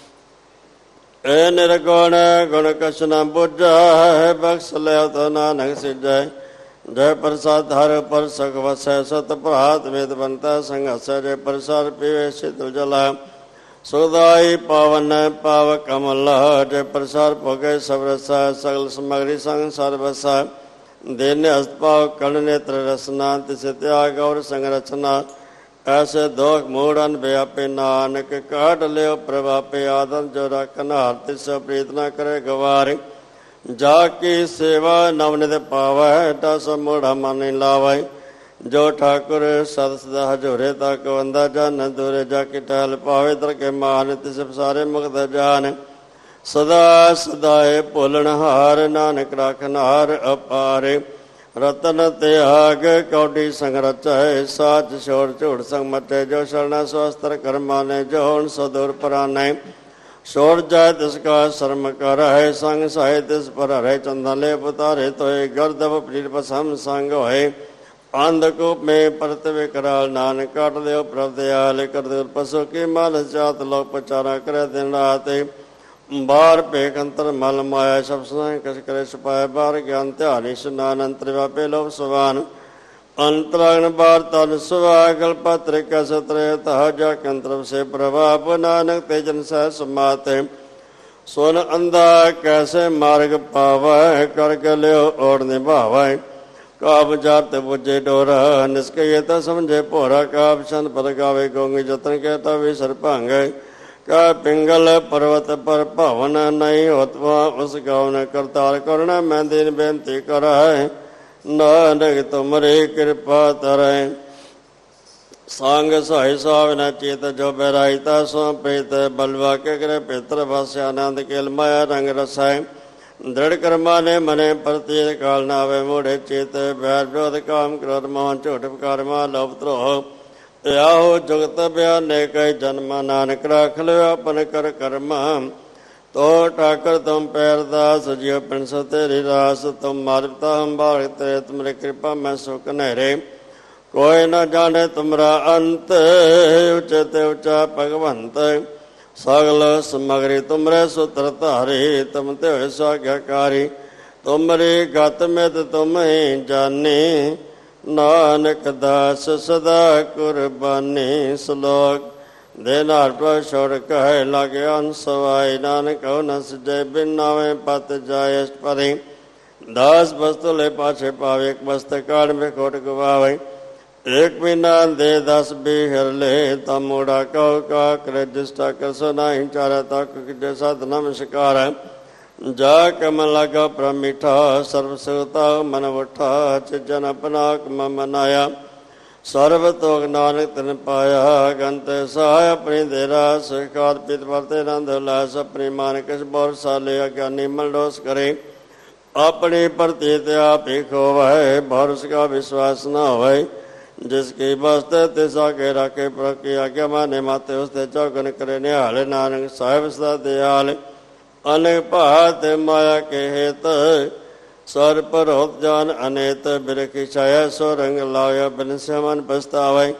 ਏ ਨਿਰਗੁਣ ਗੁਣ ਕਛ ਨ ਬੁਝੈ ਬਖਸ਼ ਲੈ ਤੋ ਨਾਨਕ ਸਿਜੈ ਜੈ ਪ੍ਰਸਾਦ ਹਰ ਪਰ ਸਖ ਵਸੈ ਸਤ ਭਰਾਤ ਵੇਦ ਬੰਤਾ ਸੰਘਸੈ ਜੈ ਪ੍ਰਸਾਦ ਪੀਵੇ ਸਿਤ ਜਲਾ ਸੁਦਾਈ ਪਾਵਨ ਪਾਵ ਕਮਲ ਜੈ ਪ੍ਰਸਾਦ ਭੋਗੇ ਸਭ ਰਸਾ ਸਗਲ ਸਮਗਰੀ ਸੰਗ ਸਰਬਸਾ ਦੇਨ ਹਸਤਪਾਵ ਕਣ ਨੇਤਰ ਰਸਨਾ ਤਿਸ ਤਿਆਗ ਔਰ ਸੰਗ ਰਚਨਾ ਐਸੇ ਦੋਖ ਮੂੜਨ ਵਿਆਪੇ ਨਾਨਕ ਕਾਢ ਲਿਓ ਪ੍ਰਭਾਪੇ ਆਦਮ ਜੋ ਰਖਨ ਹਰ ਤਿਸ ਪ੍ਰੀਤ ਨਾ ਕਰੇ ਗਵਾਰ ਜਾ ਕੀ ਸੇਵਾ ਨਵਨਿਤ ਪਾਵੈ ਦਸ ਮੋੜਾ ਮਨ ਲਾਵੈ ਜੋ ਠਾਕੁਰ ਸਦ ਸਦਾ ਹਜੂਰੇ ਤਕ ਵੰਦਾ ਜਨ ਦੂਰੇ ਜਾ ਕੇ ਟਹਿਲ ਪਾਵੇ ਦਰ ਕੇ ਮਾਨ ਤਿਸ ਸਾਰੇ ਮੁਕਤ ਜਾਨ ਸਦਾ ਸਦਾਏ ਭੁੱਲਣਹਾਰ, ਨਾਨਕ ਰਾਖਨਹਾਰ ਅਪਾਰੇ। ਰਤਨ ਤਿਆਗ ਕੌਡੀ ਸੰਗ ਰਚੈ, ਸਾਚ ਛੋੜ ਝੂੜ ਸੰਗ ਮਚੈ। ਜੋ ਸ਼ਰਣਾ ਸਵਸਤਰ ਕਰਮਾਨੇ, ਜੋ ਹੁਣ ਸਦੁਰ ਪਰਾਨੈ। ਛੋੜ ਜਾਏ ਤਿਸ ਕਾ ਸ਼ਰਮ ਕਰੈ, ਸੰਗ ਸਹਾਇ ਤਿਸ ਪਰ ਹਰੈ। ਚੰਦਨ ਲੈ ਪੁਤਾਰੇ ਤੋਏ, ਗਰਦਬ ਪੀਰ ਪਸਮ ਸੰਗ ਹੋਏ। ਅੰਧਕੂਪ ਮੇ ਪਰਤ ਵਿਕਰਾਲ, ਨਾਨਕ ਕਾਟ ਲਿਓ ਪ੍ਰਭ ਦਿਆਲ। ਕਰਦੂਰ ਪਸੂ ਕੀ ਮਲ ਚਾਤ, ਲੋਕ ਪਚਾਰਾ ਕਰੈ ਦਿਨ ਰਾਤ। ਬਾਹਰ ਭੇਖ ਅੰਤਰ ਮਲ ਮਾਇਆ, ਸਭ ਸੁਨਾਏ ਕਛ ਕਰੇ ਛੁਪਾਇਆ। ਬਾਹਰ ਗਿਆਨ ਧਿਆਨ ਇਸ਼ਨਾਨ, ਅੰਤਰ ਵਾਪੇ ਲੋਭ ਸੁਭਾਨ। ਅੰਤਰਾਗਨ ਬਾਰ ਤਨ ਸੁਭਾ, ਕਲਪਤਰ ਕਸ ਤਰੇ ਤਾ। ਜਾ ਕੰਤਰ ਸੇ ਪ੍ਰਭਾਪ, ਨਾਨਕ ਤੇ ਜਨ ਸਹਿ ਸਮਾਤੇ। ਸੁਨ ਅੰਧਾ ਕੈਸੇ ਮਾਰਗ ਪਾਵੈ, ਕਰ ਕੇ ਲਿਓ ਓੜ ਨਿਭਾਵੈ। ਕਾਬ ਜਾਤ ਬੁਝੇ ਡੋਰਾ, ਨਿਸਕਈਏ ਤਾਂ ਸਮਝੇ ਭੋਰਾ। ਕਾਬ ਛੰਦ ਪਦ ਗਾਵੇ ਗੋਂਗੀ, ਜਤਨ ਕਹਿਤਾ ਵੀ ਸਰ ਭਾਂਗੈ। ਕਾ ਪਿੰਗਲ ਪਰਵਤ ਪਰ ਭਵਨ, ਨਹੀਂ ਹੋਤਵਾ ਉਸ ਗਾਵਨ। ਕਰਤਾਰ ਕਰੁਣਾ ਮੈਂ ਦੀਨ ਬੇਨਤੀ ਕਰੈ, ਨਾਨਕ ਤੁਮਰੀ ਕਿਰਪਾ ਤਰੈ। ਸੰਗ ਸਹਾਇ ਸਾਵ ਨ ਚੇਤ, ਜੋ ਬੈਰਾਇਤਾ ਸੋ ਪ੍ਰੀਤ। ਬਲਵਾ ਕੇ ਕਰੇ ਪਿਤਰ ਵਸ, ਆਨੰਦ ਕੇਲ ਮਾਇਆ ਰੰਗ ਰਸੈ। ਦ੍ਰਿੜ ਕਰਮਾ ਨੇ ਮਨੇ ਪ੍ਰਤੀਤ, ਕਾਲ ਨਾ ਆਵੇ ਮੋੜੇ ਚੇਤ। ਬੈਰ ਵਿਰੋਧ ਕਾਮ ਕ੍ਰੋਧ ਮੋਹ, ਝੂਠ ਵਿਕਾਰਮਾ ਲੋਭ ਧਰੋਹ। ਆਹੋ ਜੁਗਤ ਬਿਆਨੇ ਕਈ ਜਨਮ, ਨਾਨਕ ਰਾਖ ਲਿਓ ਆਪਨ ਕਰ ਕਰਮ। ਤੋ ਠਾਕਰ ਤੁਮ ਪੈਰ ਦਾਸ, ਜਿਉ ਪਿੰਸ ਤੇਰੀ ਰਾਸ। ਤੁਮ ਮਾਰਵਤਾ ਹਮ ਬਾਰਿ ਤੇਰੇ, ਤੁਮਰੀ ਕਿਰਪਾ ਮੈਂ ਸੁਖ ਨਹਿਰੇ। ਕੋਈ ਨ ਜਾਣੇ ਤੁਮਰਾ ਅੰਤ, ਉਚੇ ਤੇ ਉੱਚਾ ਭਗਵੰਤ। ਸਗਲ ਸਮਗਰੀ ਤੁਮਰੇ ਸੂਤਰ ਧਾਰੇ, ਤੁਮ ਤੇ ਹੋਏ ਸਾਗਿਆਕਾਰੀ। ਤੁਮਰੀ ਗਤ ਮਿਤ ਤੁਮ ਹੀ ਜਾਣੇ, ਨਾਨਕ ਦਾਸ ਸਦਾ ਕੁਰਬਾਨੀ। ਸ਼ਲੋਕ ਦੇ ਨਾਰ ਪ੍ਰਭ ਛੋੜ ਕਹੈ, ਲਾਗੇ ਅਨਸਵਾਈ। ਨਾਨਕ ਹੋ ਨ ਸਜੈ, ਬਿਨ ਨਾਵੇਂ ਪਤ ਜਾਏ ਅਸ਼ਟਪਦੀ। ਦਸ ਬਸਤੁ ਲੈ ਪਾਛੇ ਪਾਵੇ, ਇੱਕ ਬਸਤ ਕਾੜ ਮੇ ਖੋਟ ਗਵਾਵੇ। ਇੱਕ ਮਹੀਨਾ ਦੇ ਦਸ ਬਿਹਰ ਲੈ, ਤਾ ਮੋੜਾ ਕਹੋ ਕਾ ਕਰੇ। ਜਿਸਟਾ ਕਰ ਸੋ ਨਾਹੀ ਚਾਰੈ, ਤਾ ਕਿਜੈ ਸਾਧ ਨਮਸਕਾਰ। ਜਾ ਕਮਨ ਲਾਗਾ ਪ੍ਰਭ ਮਿਠਾ, ਸਰਬ ਸੁਖਤਾ ਮਨ ਵਠਾ। ਚਿਜਨ ਆਪਣਾ ਕਮ ਮਨਾਇਆ, ਸਰਬ ਤੋਗ ਨਾਨਕ ਤਿਨ ਪਾਇਆ। ਗੰਤ ਸਹਾਇ ਆਪਣੀ ਦੇਰਾ, ਸਕਾਰ ਪਿਤ ਵਰਤੇ ਆਨੰਦ ਉਲਾਸ। ਆਪਣੀ ਮਾਨ ਕਿਸ ਬੋਰ ਸਾਲੇ, ਅਗਿਆਨੀ ਮਨ ਡੋਸ ਕਰੇ। ਆਪਣੀ ਪ੍ਰਤੀਤ ਆਪ ਹੀ ਖੋਵੈ, ਭਰਸ ਕਾ ਵਿਸ਼ਵਾਸ ਨਾ ਹੋਵੇ। ਜਿਸ ਕੀ ਬਸਤੇ ਤਿਸ ਆਗੇ ਰਾਖੇ, ਪ੍ਰਭ ਕੀ ਆਗਿਆ ਮਾਨੇ ਮਾਤੇ। ਉਸਤੇ ਚੌਗਨ ਕਰੇ ਨਿਹਾਲ, ਨਾਨਕ ਸਾਹਿਬ ਸਦਾ ਦਿਆਲ। ਅਨੇਕ ਭਾਤ ਮਾਇਆ ਕੇ ਹੇਤ, ਸਰ ਪਰ ਹੋਤ ਜਾਨ ਅਨੇਤ। ਬਿਰਖੀ ਛਾਇਆ ਸੋ ਰੰਗ ਲਾਇਆ, ਬਿਨ ਸੇ ਮਨ ਪਛਤਾਵੇ।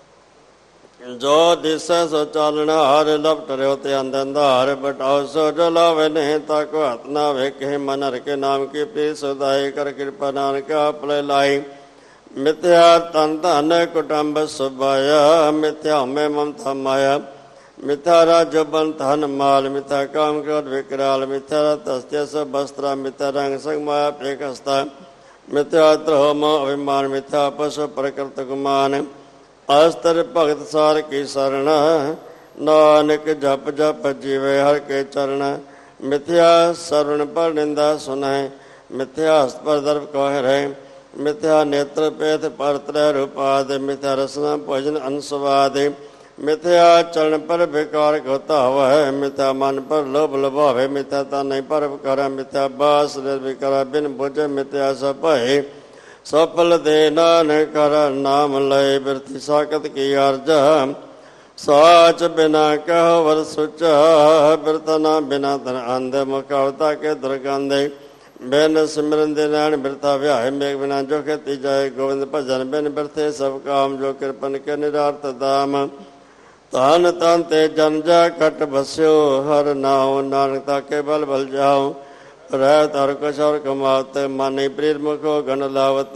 ਜੋ ਦਿਸੈ ਸੋ ਚਾਲਣਾ ਹਾਰ, ਲਪਟ ਰਿਓ ਤੇ ਅੰਧ ਅੰਧਾਰ। ਬਟਾਓ ਸੋ ਜੋ ਲਾਵੇ ਨਹੀਂ, ਤਾ ਕੋ ਹੱਥ ਨਾ ਵੇਖੇ। ਮਨ ਹਰਿ ਕੇ ਨਾਮ ਕੀ ਪ੍ਰੀਤ ਸੁਦਾਈ, ਕਰ ਕਿਰਪਾ ਨਾਨਕ ਆਪ ਲੈ ਲਾਈ। ਮਿਥਿਆ ਤਨ ਧਨ ਕੁਟੰਬ ਸੁਭਾਇਆ, ਮਿਥਿਆ ਮੈਂ ਮਮਤਾ ਮਾਇਆ। ਮਿਥਿਆ ਰਾਜ ਬਨ ਧਨ ਮਾਲ, ਮਿਥਿਆ ਕਾਮ ਕ੍ਰੋਧ ਵਿਕਰਾਲ। ਮਿਥਿਆ ਤਸਤਿਆ ਸਭ ਬਸਤਰਾ, ਮਿਥਿਆ ਰੰਗ ਸੰਗ ਮਾਇਆ ਪ੍ਰੇਕ ਹਸਤਾ। ਮਿਥਿਆ ਤਰੋ ਮੋਹ ਅਭਿਮਾਨ, ਮਿਥਿਆ ਪਸ਼ੁ ਪ੍ਰਕ੍ਰਿਤ ਗੁਮਾਨ। ਅਸਤਰ ਭਗਤ ਸਾਰ ਕੀ ਸਰਣ, ਨਾਨਕ ਜਪ ਜਪ ਜੀਵੇ ਹਰ ਕੇ ਚਰਨ। ਮਿਥਿਆ ਸਰਵਣ ਪਰ ਨਿੰਦਾ ਸੁਨੈ, ਮਿਥਿਆ ਹਸਤ ਪਰ ਦਰਬ ਕਹ ਰਹੇ। ਮਿਥਿਆ ਨੇਤਰ ਪੇਥ ਪਰ ਤ੍ਰੈ ਰੂਪਾਦ, ਮਿਥਿਆ ਰਸਨਾ ਭੋਜਨ ਅਨਸਵਾਦ। ਮਿਥਿਆ ਚਰਨ ਪਰ ਵਿਕਾਰ ਕੋ ਧਾਵੈ, ਮਿਥਿਆ ਮਨ ਪਰ ਲੋਭ ਲਭਾਵੇ। ਮਿਥਿਆ ਤਨ ਨਹੀਂ ਪਰ ਵਿਕਾਰਾ, ਮਿਥਿਆ ਬਾਸ ਨਿਰਵਿਕਾਰਾ। ਬਿਨ ਬੁਝੇ ਮਿਥਿਆ ਸਭ ਭਏ, ਸਫਲ ਦੇ ਨਾਨਕ ਕਰ ਨਾਮ ਲਏ। ਬਿਰਥੀ ਸਾਕਤ ਕੀ ਅਰਜਾ, ਸਾਚ ਬਿਨਾ ਕਹ ਵਰ ਸੁਚਾ। ਬਿਰਤਨਾ ਬਿਨਾ ਤਨ ਅੰਧ, ਮੁਖਾਵਤਾ ਕੇ ਦੁਰਗੰਧ। ਬਿਨ ਸਿਮਰਨ ਦੇ ਨੈਣ ਬਿਰਥਾ ਵਿਆਹੇ, ਮੇਘ ਬਿਨਾ ਜੋ ਖੇਤੀ ਜਾਏ। ਗੋਬਿੰਦ ਭਜਨ ਬਿਨ ਬਿਰਥੇ ਸਭ ਕਾਮ, ਜੋ ਕਿਰਪਨ ਕੇ ਨਿਰਾਰਥ ਦਾਮ। ਧਨ ਤਨ ਤੇ ਜਨ ਜਾ ਕਟ ਬਸਿਓ, ਹਰ ਨਾਉ ਨਾਨਕ ਤਾਕੇ ਬਲ ਬਲ ਜਾਓ। ਰਹਿ ਤਰ ਕਛੋਰ ਕਮਾਵਤ, ਮਾਨੀ ਪ੍ਰੀਤ ਮੁਖੋ ਗਨ ਲਾਵਤ।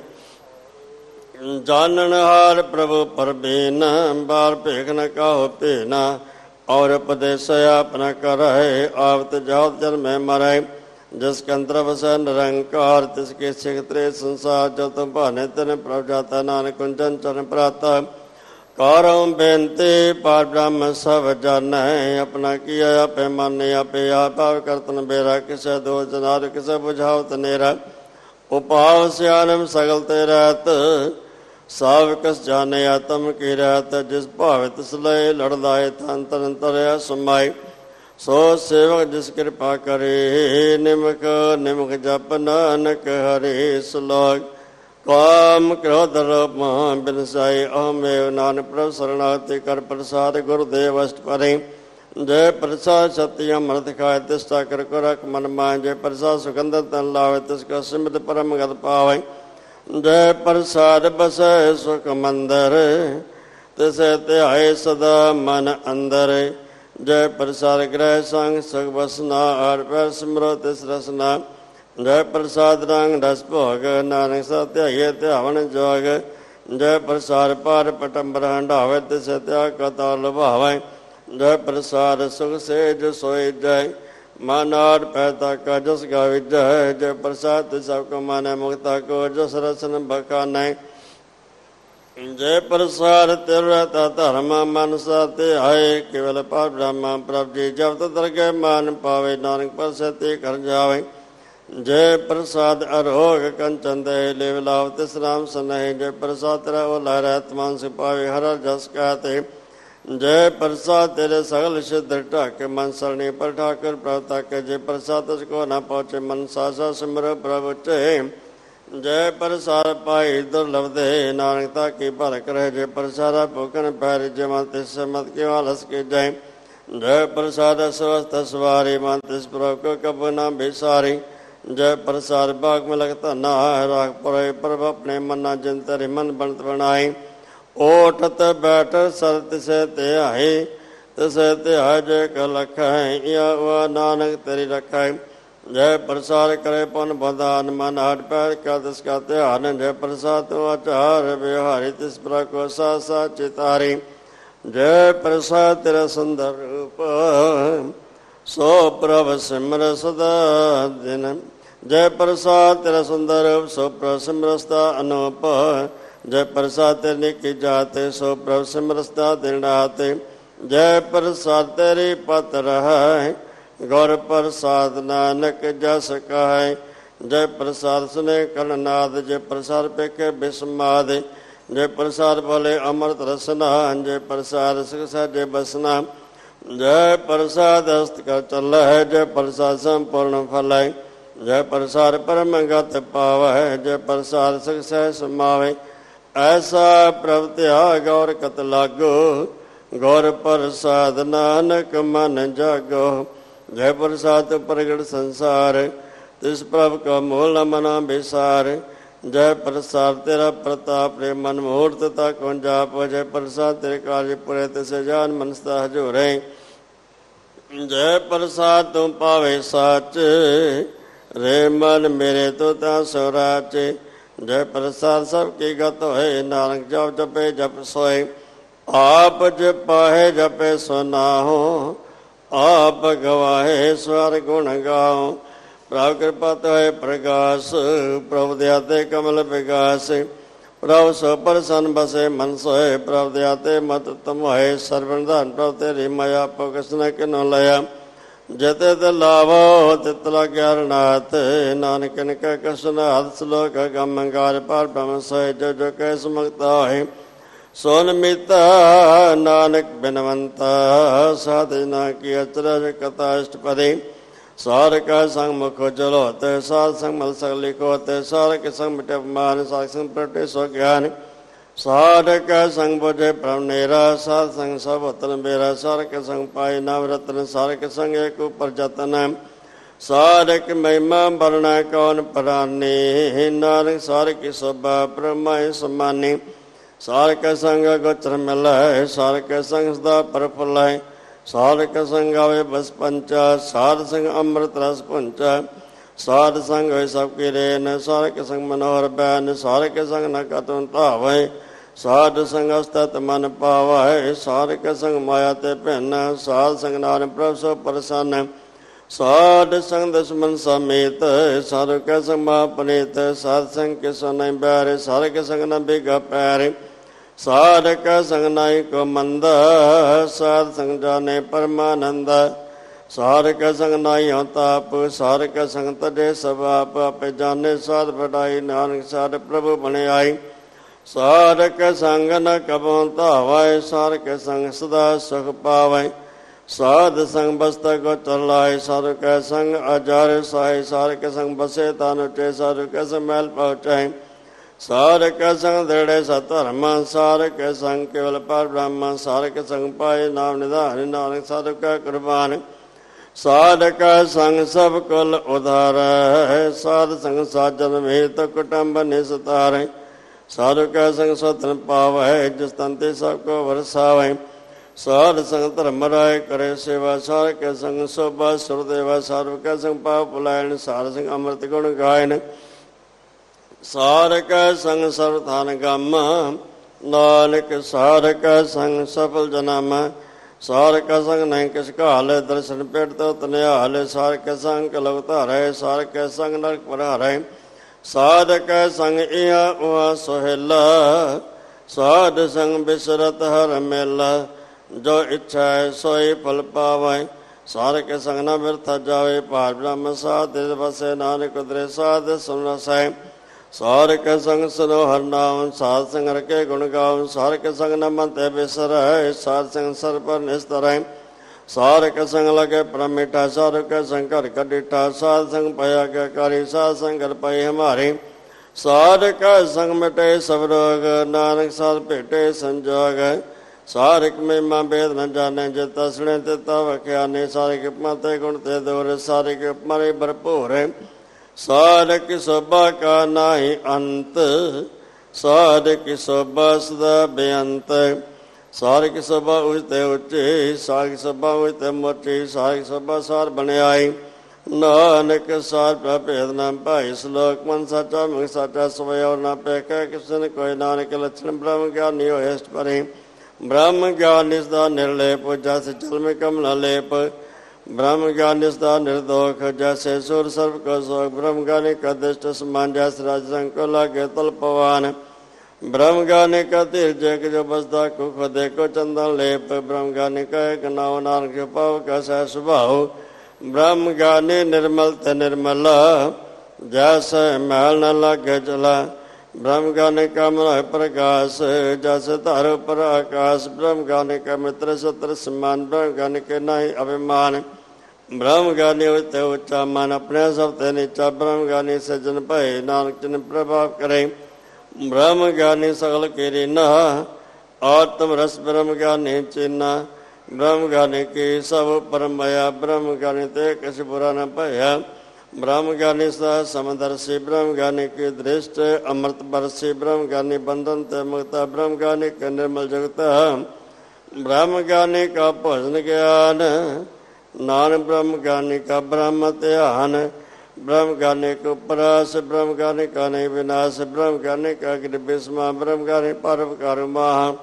ਜਾਨਣ ਹਾਰ ਪ੍ਰਭੂ ਪਰਬੀਨ, ਬਾਰ ਭੇਖ ਨ ਕਾਹੋ ਭੇਨਾ। ਔਰ ਉਪਦੇਸ਼ ਆਪਨਾ ਕਰੈ, ਆਵਤ ਜਾਵਤ ਜਨਮੈ ਮਰੈ। ਜਿਸ ਕੰਤਰ ਵਸੈ ਨਿਰੰਕਾਰ, ਤਿਸ ਕੇ ਸਿਖ ਤ੍ਰੇ ਸੰਸਾਰ। ਜੋ ਤੁਮ ਭਾਨੇ ਤਿਨ ਪ੍ਰਭ ਜਾਤਾ, ਨਾਨਕ ਕੁੰਜਨ ਚਰਨ ਪ੍ਰਾਤਾ। ਕਰੋ ਬੇਨਤੀ ਪਾਰ ਬ੍ਰਹਮ ਸਭ ਜਾਣੈ, ਆਪਣਾ ਕੀਆ ਆਪੇ ਮਾਨੇ। ਆਪੇ ਆਪ ਭਾਵ ਕਰਤਨ ਬੇਰਾ, ਕਿਸੇ ਦੋਜ ਨਾਰ ਕਿਸੇ ਬੁਝਾਵਤ ਨੇਰਾ। ਉਪਾਵ ਸਿਆਨਮ ਸਗਲ ਤੇ ਰਹਿਤ, ਸਭ ਕਸ ਜਾਣੇ ਆਤਮ ਕੀ ਰਹਿਤ। ਜਿਸ ਭਾਵੇ ਤਿਸ ਲਏ ਲੜ ਲਾਏ, ਤਨ ਤਨ ਤਰਿਆ ਸਮਾਏ। ਸੋ ਸੇਵਕ ਜਿਸ ਕਿਰਪਾ ਕਰੇ। ਨਿਮਕ ਨਿਮਕ ਜਪ ਨਾਨਕ ਹਰੇ ਸਲੋਕ। ਕਾਮ ਕ੍ਰੋਧ ਲੋਭ ਮੋਹ ਬਿਨਸਾਈ ਅਹਮੇਵ ਨਾਨਕ ਪ੍ਰਭ ਸਰਣਾਗਤੀ ਕਰ ਪ੍ਰਸਾਦ ਗੁਰਦੇਵ ਅਸ਼ਟ ਪਰੇ। ਜੈ ਪ੍ਰਸਾਦ ਸਤਿ ਅੰਮ੍ਰਿਤ ਖਾਏ ਤਿਸ ਕਰ ਕੋ ਰਖ ਮਨ ਮਾਏ। ਜੈ ਪ੍ਰਸਾਦ ਸੁਗੰਧ ਤਨ ਲਾਵੇ ਤਿਸ ਕਾ ਸਿਮਰਤ ਪਰਮ ਗਤ ਪਾਵੇ। ਜੈ ਪ੍ਰਸਾਦ ਬਸੈ ਸੁਖ ਮੰਦਰ ਤਿਸੈ ਧਿਆਏ ਸਦਾ ਮਨ ਅੰਦਰ। ਜੈ ਪ੍ਰਸਾਦ ਗ੍ਰਹਿ ਸੰਗ ਸੁਖ ਬਸਨਾ ਹਰਿ ਪੈਰ ਸਿਮਰੋ ਤਿਸ ਰਸਨਾ। ਜੈ ਪ੍ਰਸਾਦ ਰੰਗ ਰਸ ਭੋਗ ਨਾਨਕ ਸਤਿ ਧਿਆਈਏ ਧਿਆਵਨ ਜੋਗ। ਜੈ ਪ੍ਰਸਾਦ ਪਾਰ ਪਟੰਬਰ ਹੰਢਾਵੇ ਤਿਸੈ ਧਿਆਇ ਕਤਾ ਲੁਭਾਵੇ। ਜੈ ਪ੍ਰਸਾਦ ਸੁਖ ਸੇਜ ਸੋਈ ਜੈ ਮਨ ਆੜ ਪੈਤਾ ਕਾ ਜਸ ਗਾਵੀ ਜੈ। ਜੈ ਪ੍ਰਸਾਦ ਤਿਸ ਸਭ ਕੋ ਮਾਨੈ ਮੁਕਤਾ ਕੋ ਜਸ ਰਸਨ ਬਖਾਨੈ। ਜੈ ਪ੍ਰਸਾਦ ਤਿਰ ਰਹਤਾ ਧਰਮ ਮਨ ਸਤਿ ਆਏ। ਕੇਵਲ ਪਰ ਬ੍ਰਹਮਾ ਪ੍ਰਭ ਜੀ ਜਪਤ ਦਰਗਹਿ ਮਾਨ ਪਾਵੇ। ਨਾਨਕ ਪ੍ਰਸਤਿ ਕਰ ਜਾਵੇ। ਜੈ ਪ੍ਰਸਾਦ ਅਰੋਗ ਕੰਚਨ ਦੇ ਲਿਵ ਲਾਭ ਤਿਸ ਰਾਮ ਸਨਹਿ। ਜੈ ਪ੍ਰਸਾਦ ਤੇਰਾ ਓਲਾ ਰਹਿਤ ਮਾਨ ਸਿ ਪਾਵੇ ਹਰ ਜਸ ਕਹਤੇ। ਜੈ ਪ੍ਰਸਾਦ ਤੇਰੇ ਸਗਲ ਸਿੱਧ ਢਾਕੇ ਮਨ ਸਰਣੀ ਪਰ ਠਾਕੁਰ ਪ੍ਰਭ ਤਾਕੇ। ਜੈ ਪ੍ਰਸਾਦ ਤਿਸ ਕੋ ਨਾ ਪਹੁੰਚੇ ਮਨ ਸਾਸਾ ਸਿਮਰ ਪ੍ਰਭ ਉਚੇ। ਜੈ ਪ੍ਰਸਾਦ ਪਾਈ ਦੁਰਲਭ ਦੇ ਨਾਨਕ ਤਾ ਕੀ ਭਲਕ ਰਹੇ। ਜੈ ਪ੍ਰਸਾਦ ਭੁਖਨ ਪੈਰ ਜਮਨ ਤਿਸ ਮਤ ਕੇ ਆਲਸ ਕੇ ਜੈ। ਜੈ ਪ੍ਰਸਾਦ ਸਵਸਤ ਸਵਾਰੀ ਮਨ ਤਿਸ ਪ੍ਰਭ ਕੋ ਕਬ ਨਾ ਬਿਸਾਰੀ। ਜੈ ਪ੍ਰਸਾਦ ਬਾਗ ਮਿਲਕ ਧਨਾ ਰਾਖ ਪਰੇ ਪ੍ਰਭ ਆਪਣੇ ਮਨਾ ਜਿਨ ਤੇਰੇ ਮਨ ਬਣਤ ਬਣਾਈ। ਓਠਤ ਬੈਠ ਸਰ ਤਿਸੈ ਧਿਆਏ ਤਿਸੈ ਧਿਆਏ। ਜੈ ਕ ਲਖੈ ਇਆ ਨਾਨਕ ਤੇਰੀ ਰਖੈ। ਜੈ ਪ੍ਰਸਾਦ ਕਰੇ ਪੁਨ ਬੰਧਾਨ ਮਨ ਹਟ ਪੈਰ ਕਾ ਤਿਸ ਕਾ ਧਿਆਨ। ਜੈ ਪ੍ਰਸਾਦ ਆਚਾਰ ਵਿਹਾਰੀ ਤਿਸ ਪ੍ਰਭ ਕੋ ਸਾ ਸਾ ਚਿਤਾਰੀ। ਜੈ ਪ੍ਰਸਾਦ ਤੇਰਾ ਸੁੰਦਰ ਰੂਪ ਸੋ ਪ੍ਰਭ ਸਿਮਰ ਸਦਾ ਦਿਨ। ਜੈ ਪ੍ਰਸਾਦ ਤੇਰਾ ਸੁੰਦਰ ਰੂਪ ਸੋ ਪ੍ਰਭ ਸਿਮਰ ਸਦਾ ਅਨੂਪ। ਜੈ ਪ੍ਰਸਾਦ ਤੇਰੀ ਨਿੱਕੀ ਜਾਤੇ ਸੋ ਪ੍ਰਭ ਸਿਮਰ ਸਦਾ ਦਿਨ ਰਾਤ। ਜੈ ਪ੍ਰਸਾਦ ਤੇਰੀ ਪਤ ਰਹਿ ਗੁਰ ਪ੍ਰਸਾਦ ਨਾਨਕ ਜਸ ਕਹੈ। ਜੈ ਪ੍ਰਸਾਦ ਸੁਨੇ ਕਲਨਾਦ ਜੈ ਪ੍ਰਸਾਦ ਪੇਖੇ ਬਿਸਮਾਦ। ਜੈ ਪ੍ਰਸਾਦ ਬੋਲੇ ਅੰਮ੍ਰਿਤ ਰਸਨਾ। ਜੈ ਪ੍ਰਸਾਦ ਸੁਖ ਸਹਿਜੇ ਬਸਨਾ। ਜੈ ਪ੍ਰਸਾਦ ਹਸਤ ਕਰ ਚੱਲੈ। ਜੈ ਪ੍ਰਸਾਦ ਸੰਪੂਰਨ ਫਲੈ। ਜੈ ਪ੍ਰਸਾਦ ਪਰਮ ਗਤ ਪਾਵੈ। ਜੈ ਪ੍ਰਸਾਦ ਸੁਖ ਸਹਿ ਸਮਾਵੈ। ਐਸਾ ਪ੍ਰਭ ਧਿਆ ਗੌਰ ਕਤ ਲਾਗੋ। ਗੁਰ ਪ੍ਰਸਾਦ ਨਾਨਕ ਮਨ ਜਾਗੋ। ਜੈ ਪ੍ਰਸਾਦ ਪ੍ਰਗਟ ਸੰਸਾਰ ਤਿਸ ਪ੍ਰਭ ਕਾ ਮੋਲ ਨ ਮਨਾ ਬਿਸਾਰ। ਜੈ ਪ੍ਰਸਾਦ ਤੇਰਾ ਪ੍ਰਤਾਪ ਰੇ ਮਨ ਮੂਰਤ ਤਕ ਜਾਪ। ਜੈ ਪ੍ਰਸਾਦ ਤੇਰੇ ਕਾਰਜ ਪੁਰੇ ਤਿਸੈ ਜਾਨ ਮਨਸਤਾ ਹਜੂਰੇ। ਜੈ ਪ੍ਰਸਾਦ ਤੂੰ ਪਾਵੇ ਸਾਚ ਰੇ ਮਨ ਮੇਰੇ ਤੂੰ ਤਾਂ ਸਵਰਾਚ। ਜੈ ਪ੍ਰਸਾਦ ਸਭ ਕੀ ਗਤ ਹੋਏ ਨਾਨਕ ਜਪ ਜਪੇ ਜਪ ਸੋਏ। ਆਪ ਜਪਾਹੇ ਜਪੇ ਸੋ ਨਾਹੋ ਆਪ ਗਵਾਹੇ ਸਵਰ ਗੁਣ ਗਾਓ। ਪ੍ਰਭ ਕਿਰਪਾ ਹੋਏ ਪ੍ਰਗਾਸ ਪ੍ਰਭ ਦਇਆ ਤੇ ਕਮਲ ਵਿਗਾਸ। ਪ੍ਰਭ ਸੋ ਪ੍ਰਸੰਨ ਬਸੇ ਮਨ ਸੋਏ ਪ੍ਰਭ ਦਇਆ ਤੇ ਮਤ ਤਮੋਏ। ਸਰਵਨ ਧਨ ਪ੍ਰਭ ਤੇਰੀ ਮਾਇਆ ਆਪੋ ਕਿਸ ਨ ਕਿਨੋ ਲਿਆ। ਜਤੇ ਤੇ ਲਾਵੋ ਤਿਤ ਲਗਿਆ ਰਣਾਤ। ਨਾਨਕ ਕੈ ਕਸ਼ਨ ਹੱਥ ਸਲੋਕ ਗਮੰਗਾਰ ਪਰ ਬ੍ਰਹਮ ਸੋਏ। ਜੋ ਜੋ ਕੈ ਸਮਗਤਾ ਹੋਏ ਸੋ ਨਿਮਿਤਾ ਨਾਨਕ ਬਿਨਵੰਤਾ। ਸਾਧਨਾ ਕੀ ਅਚਰਜ ਕਥਾ ਅਸ਼ਟ ਪਦੇ। ਸਾਰ ਕਾ ਸੰਗ ਮੁਖ ਚਲੋ ਤੇ ਸਾਧ ਸੰਗ ਮਲ ਸਕ ਲਿਖੋ ਤੇ ਸਾਰ ਕੇ ਸੰਗ ਮਿਟੇ ਮਾਨ। ਸਾਧ ਸੰਗ ਪ੍ਰਗਟੇ ਸੋ ਗਿਆਨ। ਸਾਧਕ ਸੰਗ ਬੁਝੇ ਪ੍ਰਭ ਨੇਰਾ। ਸਾਧ ਸੰਗ ਸਭ ਵਤਨ ਮੇਰਾ। ਸਾਰ ਕੇ ਸੰਗ ਪਾਏ ਨਾਮ ਰਤਨ। ਸਾਰ ਕੇ ਸੰਗ ਏਕ ਉਪਰ ਜਤਨ। ਸਾਰਕ ਮਹਿਮਾ ਵਰਣਾ ਕੌਣ ਪ੍ਰਾਨੀ। ਨਾਨਕ ਸਾਰ ਕੀ ਸੋਭਾ ਬ੍ਰਹਮਾ ਸਮਾਨੀ। ਸਾਰ ਕੇ ਸੰਗ ਗੋਚਰ ਮਿਲੈ। ਸਾਰ ਕੇ ਸੰਗ ਸਦਾ ਪ੍ਰਫੁੱਲੈ। ਸਾਰ ਕੇ ਸੰਗ ਆਵੇ ਬਸ ਪੰਚਾ। ਸਾਧ ਸੰਗ ਅੰਮ੍ਰਿਤ ਰਸ ਪੁੰਚਾ। ਸਾਧ ਸੰਗ ਹੋਏ ਸਭ ਕੀ ਰੇਨ। ਸਾਰ ਕੇ ਸੰਗ ਮਨੋਹਰ ਬੈਨ। ਸਾਰ ਕੇ ਸੰਗ ਨ ਕਤੁ ਧਾਵੈ। ਸਾਧ ਸੰਗ ਅਸਤਤ ਮਨ ਪਾਵੈ। ਸਾਰ ਕੇ ਸੰਗ ਮਾਇਆ ਤੇ ਭਿੰਨ। ਸਾਧ ਸੰਗ ਨਾਨਕ ਪ੍ਰਭ ਸੋ ਪ੍ਰਸੰਨ। ਸਾਧ ਸੰਗ ਦੁਸ਼ਮਨ ਸਮੇਤ। ਸਾਧੁ ਕੈ ਸੰਗ ਮਹਾ ਪੁਨੀਤ। ਸਾਧ ਸੰਗ ਕੇ ਸੋ ਨਹੀਂ ਬੈਰ। ਸਾਰ ਕੇ ਸੰਗ ਨ ਬਿਗਾ ਪੈਰ। ਸਾਧਕ ਸੰਗ ਨਾਹੀ ਕੋ ਮੰਦਾ। ਸਾਧ ਸੰਗ ਜਾਣੇ ਪਰਮਾਨੰਦ। ਸਾਧਕ ਸੰਗ ਨਾਹੀ ਹਉ ਤਾਪ। ਸਾਧਕ ਸੰਗ ਤਜੇ ਸਭ ਆਪ। ਆਪੇ ਜਾਣੇ ਸਾਧ ਵਡਾਈ। ਨਾਨਕ ਸਾਧ ਪ੍ਰਭੂ ਬਣਿਆਈ। ਸਾਧਕ ਸੰਗ ਨ ਕਬਹੁ ਧਾਵੈ। ਸਾਧਕ ਸੰਗ ਸਦਾ ਸੁਖ ਪਾਵੈ। ਸਾਧ ਸੰਗ ਬਸਤਾ ਕੋ ਚਲਾਏ ਸਾਧੂ ਕੈ ਸੰਗ ਆਜਾਰੇ ਸਾਏ ਸਾਰ ਕੇ ਸੰਗ ਬਸੇ ਤਨ ਉਚੇ ਸਾਧੂ ਕੈ ਸੰਗ ਮੈਲ ਪਹੁੰਚਾਏ ਸਾਰ ਕੈ ਸੰਗ ਦੇੜੇ ਸਤ ਧਰਮ ਸਾਰ ਕੈ ਸੰਗ ਕੇਵਲ ਪਰ ਬ੍ਰਹਮ ਸਾਰ ਕੇ ਸੰਗ ਪਾਏ ਨਾਮ ਨਿਧਾਨ ਨਾਨਕ ਸਾਧੂ ਕੈ ਕੁਰਬਾਨ ਸਾਧ ਕੈ ਸੰਗ ਸਭ ਕੁਲ ਉਧਾਰੈ ਸਾਧ ਸੰਗ ਸਾਜਨ ਮੇਤ ਕੁਟੰਬ ਨਿਸਤਾਰੈ ਸਾਧੂ ਕੈ ਸੰਗ ਸਤਨ ਪਾਵੈ ਜਿਸ ਤਨ ਤੇ ਸਭ ਕੋ ਵਰਸਾਵੈ ਸਾਧ ਸੰਗ ਧਰਮ ਰਾਏ ਕਰੇ ਸੇਵਾ ਸਾਰ ਕੇ ਸੰਗ ਸੋਭਾ ਸੁਰਦੇਵਾ ਸਾਧੂ ਕੈ ਸੰਗ ਪਾਪ ਭੁਲਾਇਣ ਸਾਧ ਸੰਗ ਅੰਮ੍ਰਿਤ ਗੁਣ ਗਾਇਨ ਸਾਰ ਕੈ ਸੰਗ ਸਰਬ ਥਾਨ ਗਮ ਨਾਨਕ ਸਾਰ ਕੈ ਸੰਗ ਸਫਲ ਜਨਮ ਸਾਰ ਕੈ ਸੰਗ ਨਹੀਂ ਕਿਸ ਘਾਲ ਦਰਸ਼ਨ ਪੇਟ ਤੋ ਤਨਿਹਾਲ ਸਾਰ ਕੈ ਸੰਗ ਕਲਵ ਧਾਰੈ ਸਾਰ ਕੈ ਸੰਗ ਨਰਕ ਪਰਹਾਰੈ ਸਾਧ ਕੈ ਸੰਗ ਇਹਾ ਉਹਾ ਸੁਹੇਲਾ ਸਾਧ ਸੰਗ ਬਿਸਰਤ ਹਰ ਮੇਲਾ ਜੋ ਇੱਛਾ ਹੈ ਸੋਈ ਫਲ ਪਾਵੈ ਸਾਰ ਕੇ ਸੰਗ ਨਾ ਬਿਰਥ ਜਾਵੇ ਭਾਰ ਬ੍ਰਹਮ ਸਾਧ ਦੇ ਵਸੇ ਨਾਨਕ ਉਦਰੇ ਸਾਧ ਸੁਨ ਰਸੈ ਸਾਰ ਕੇ ਸੰਗ ਸੁਨੋ ਹਰ ਨਾਮ ਸਾਧ ਸੰਗ ਰਕੇ ਗੁਣ ਗਾਉ ਸਾਰ ਕੇ ਸੰਗ ਨਾ ਮਨ ਤੇ ਬਿਸਰੈ ਸਾਧ ਸੰਗ ਸਰ ਪਰ ਨਿਸਤਰੈ ਸਾਰ ਕੇ ਸੰਗ ਲਗੇ ਪਰਮ ਮਿਠਾ ਸਾਰ ਕੇ ਸੰਗ ਘਰ ਕਡਿਠਾ ਸਾਧ ਸੰਗ ਭਇਆ ਕੇ ਕਾਰੀ ਸਾਧ ਸੰਗ ਘਰ ਪਏ ਹਮਾਰੇ ਸਾਧ ਕੈ ਸੰਗ ਮਿਟੇ ਸਭ ਰੋਗ ਨਾਨਕ ਸਾਧ ਭੇਟੇ ਸੰਜੋਗ ਸਾਰਿਕ ਮਹਿਮਾ ਭੇਦ ਨ ਜਾਣੈ ਜੇ ਤਸਣੇ ਤੇ ਤਵ ਖਿਆਨੇ ਸਾਰਿਕ ਉਪਮਾ ਤੇ ਗੁਣ ਤੇ ਦੋਰ ਸਾਰਿਕ ਉਪਮਾ ਰੇ ਭਰਪੂਰ ਸਾਰਿਕ ਸੋਭਾ ਕਾ ਨਾਹੀ ਅੰਤ ਸਾਰਿਕ ਸੋਭਾ ਸਦਾ ਬੇਅੰਤ ਸਾਰਿਕ ਸੋਭਾ ਉਚਤੇ ਉੱਚੇ ਸਾਰਿਕ ਸੋਭਾ ਉਚਤੇ ਮੋਟੀ ਸਾਰਿਕ ਸੋਭਾ ਸਾਰ ਬਣਾਈ ਨਾਨਕ ਸਾਰ ਭੇਦ ਨ ਭਾਈ ਸ਼ਲੋਕ ਮਨ ਸਾਚਾ ਮਨ ਸਾਚਾ ਸਵੈ ਨਾ ਪੇਖੈ ਕਿਸਨ ਕੋਈ ਨਾਨਕ ਲਛਣ ਬ੍ਰਹਮ ਗਿਆਨੀ ਹੋਇ ਅਸ਼ਟ ਪਰੇ ਬ੍ਰਹਮ ਗਿਆਨ ਨਿਸਦਾ ਨਿਰਲੇਪ ਜਸ ਜਲ ਕਮਲਾ ਲੇਪ ਬ੍ਰਹਮ ਗਿਆਨ ਨਿਸਦਾ ਨਿਰਦੋਖ ਜੈਸੇ ਸੁਰ ਸਰਬ ਕੋ ਸੋਖ ਬ੍ਰਹਮ ਗਿਆਨੀ ਕਾ ਦਿਸ਼ਟ ਸਮਾਨ ਜੈਸ ਰਾਜ ਸੰਗ ਕੋ ਲਾਗੇ ਤਲ ਪਵਾਨ ਬ੍ਰਹਮ ਗਿਆਨੀ ਕਾ ਧੀਰ ਜਗ ਜੋ ਬਸਦਾ ਕੋ ਖਦੇ ਕੋ ਚੰਦਨ ਲੇਪ ਬ੍ਰਹਮ ਗਿਆਨੀ ਕਾ ਇੱਕ ਨਾਮ ਨਾਨਕ ਜੋ ਪਾਵ ਕਾ ਸਹਿ ਸੁਭਾਉ ਬ੍ਰਹਮ ਗਿਆਨੀ ਨਿਰਮਲ ਤੇ ਨਿਰਮਲਾ ਜੈਸੇ ਮੈਲ ਨ ਲਾਗੇ ਚਲਾ ਬ੍ਰਹਮ ਗਿਆਨੀ ਕਾ ਮਨ ਪ੍ਰਕਾਸ਼ ਜਸ ਧਰ ਪਰ ਆਕਾਸ਼ ਬ੍ਰਹਮ ਗਿਆਨੀ ਕਾ ਮਿੱਤਰ ਸਤਰ ਸਮਾਨ ਬ੍ਰਹਮ ਗਿਆਨੀ ਕੇ ਨਾਹੀ ਅਭਿਮਾਨ ਬ੍ਰਹਮ ਗਿਆਨੀ ਉਤੇ ਉੱਚਾ ਮਨ ਆਪਣੇ ਸਭ ਤੇ ਨੀਚਾ ਬ੍ਰਹਮ ਗਿਆਨੀ ਸਜਨ ਭਏ ਨਾਨਕ ਜਨ ਪ੍ਰਭਾਵ ਕਰੇ ਬ੍ਰਹਮ ਗਿਆਨੀ ਸਗਲ ਕੀਰੀ ਨਾ ਆਤਮ ਰਸ ਬ੍ਰਹਮ ਗਿਆਨੀ ਚਿੰਨਾ ਬ੍ਰਹਮ ਗਿਆਨੀ ਕੀ ਸਭ ਪਰਮਇਆ ਬ੍ਰਹਮ ਗਿਆਨੀ ਤੇ ਕਿਸ ਬੁਰਾ ਨ ਭਇਆ ਬ੍ਰਹਮ ਗਿਆਨੀ ਸਦਾ ਸਮਦਰਸੀ ਬ੍ਰਹਮ ਗਿਆਨੀ ਕੀ ਦ੍ਰਿਸ਼ਟ ਅੰਮ੍ਰਿਤ ਬਰਸੀ ਬ੍ਰਹਮ ਗਿਆਨੀ ਬੰਧਨ ਤੇ ਮੁਕਤਾ ਬ੍ਰਹਮ ਗਿਆਨੀ ਕੇ ਨਿਰਮਲ ਜਗਤ ਬ੍ਰਹਮ ਗਿਆਨੀ ਕਾ ਭੋਜਨ ਗਿਆਨ ਨਾਨਕ ਬ੍ਰਹਮ ਗਿਆਨੀ ਕਾ ਬ੍ਰਹਮ ਧਿਆਨ ਬ੍ਰਹਮ ਗਿਆਨੀ ਕੋ ਪਰਾਸ ਬ੍ਰਹਮ ਗਿਆਨੀ ਕਾ ਨਹੀਂ ਵਿਨਾਸ਼ ਬ੍ਰਹਮ ਗਿਆਨੀ ਕਾ ਅਗਿ ਬਿਸਮਾ ਬ੍ਰਹਮ ਗਿਆਨੀ ਪਰਉਪਕਾਰ ਮਾਹ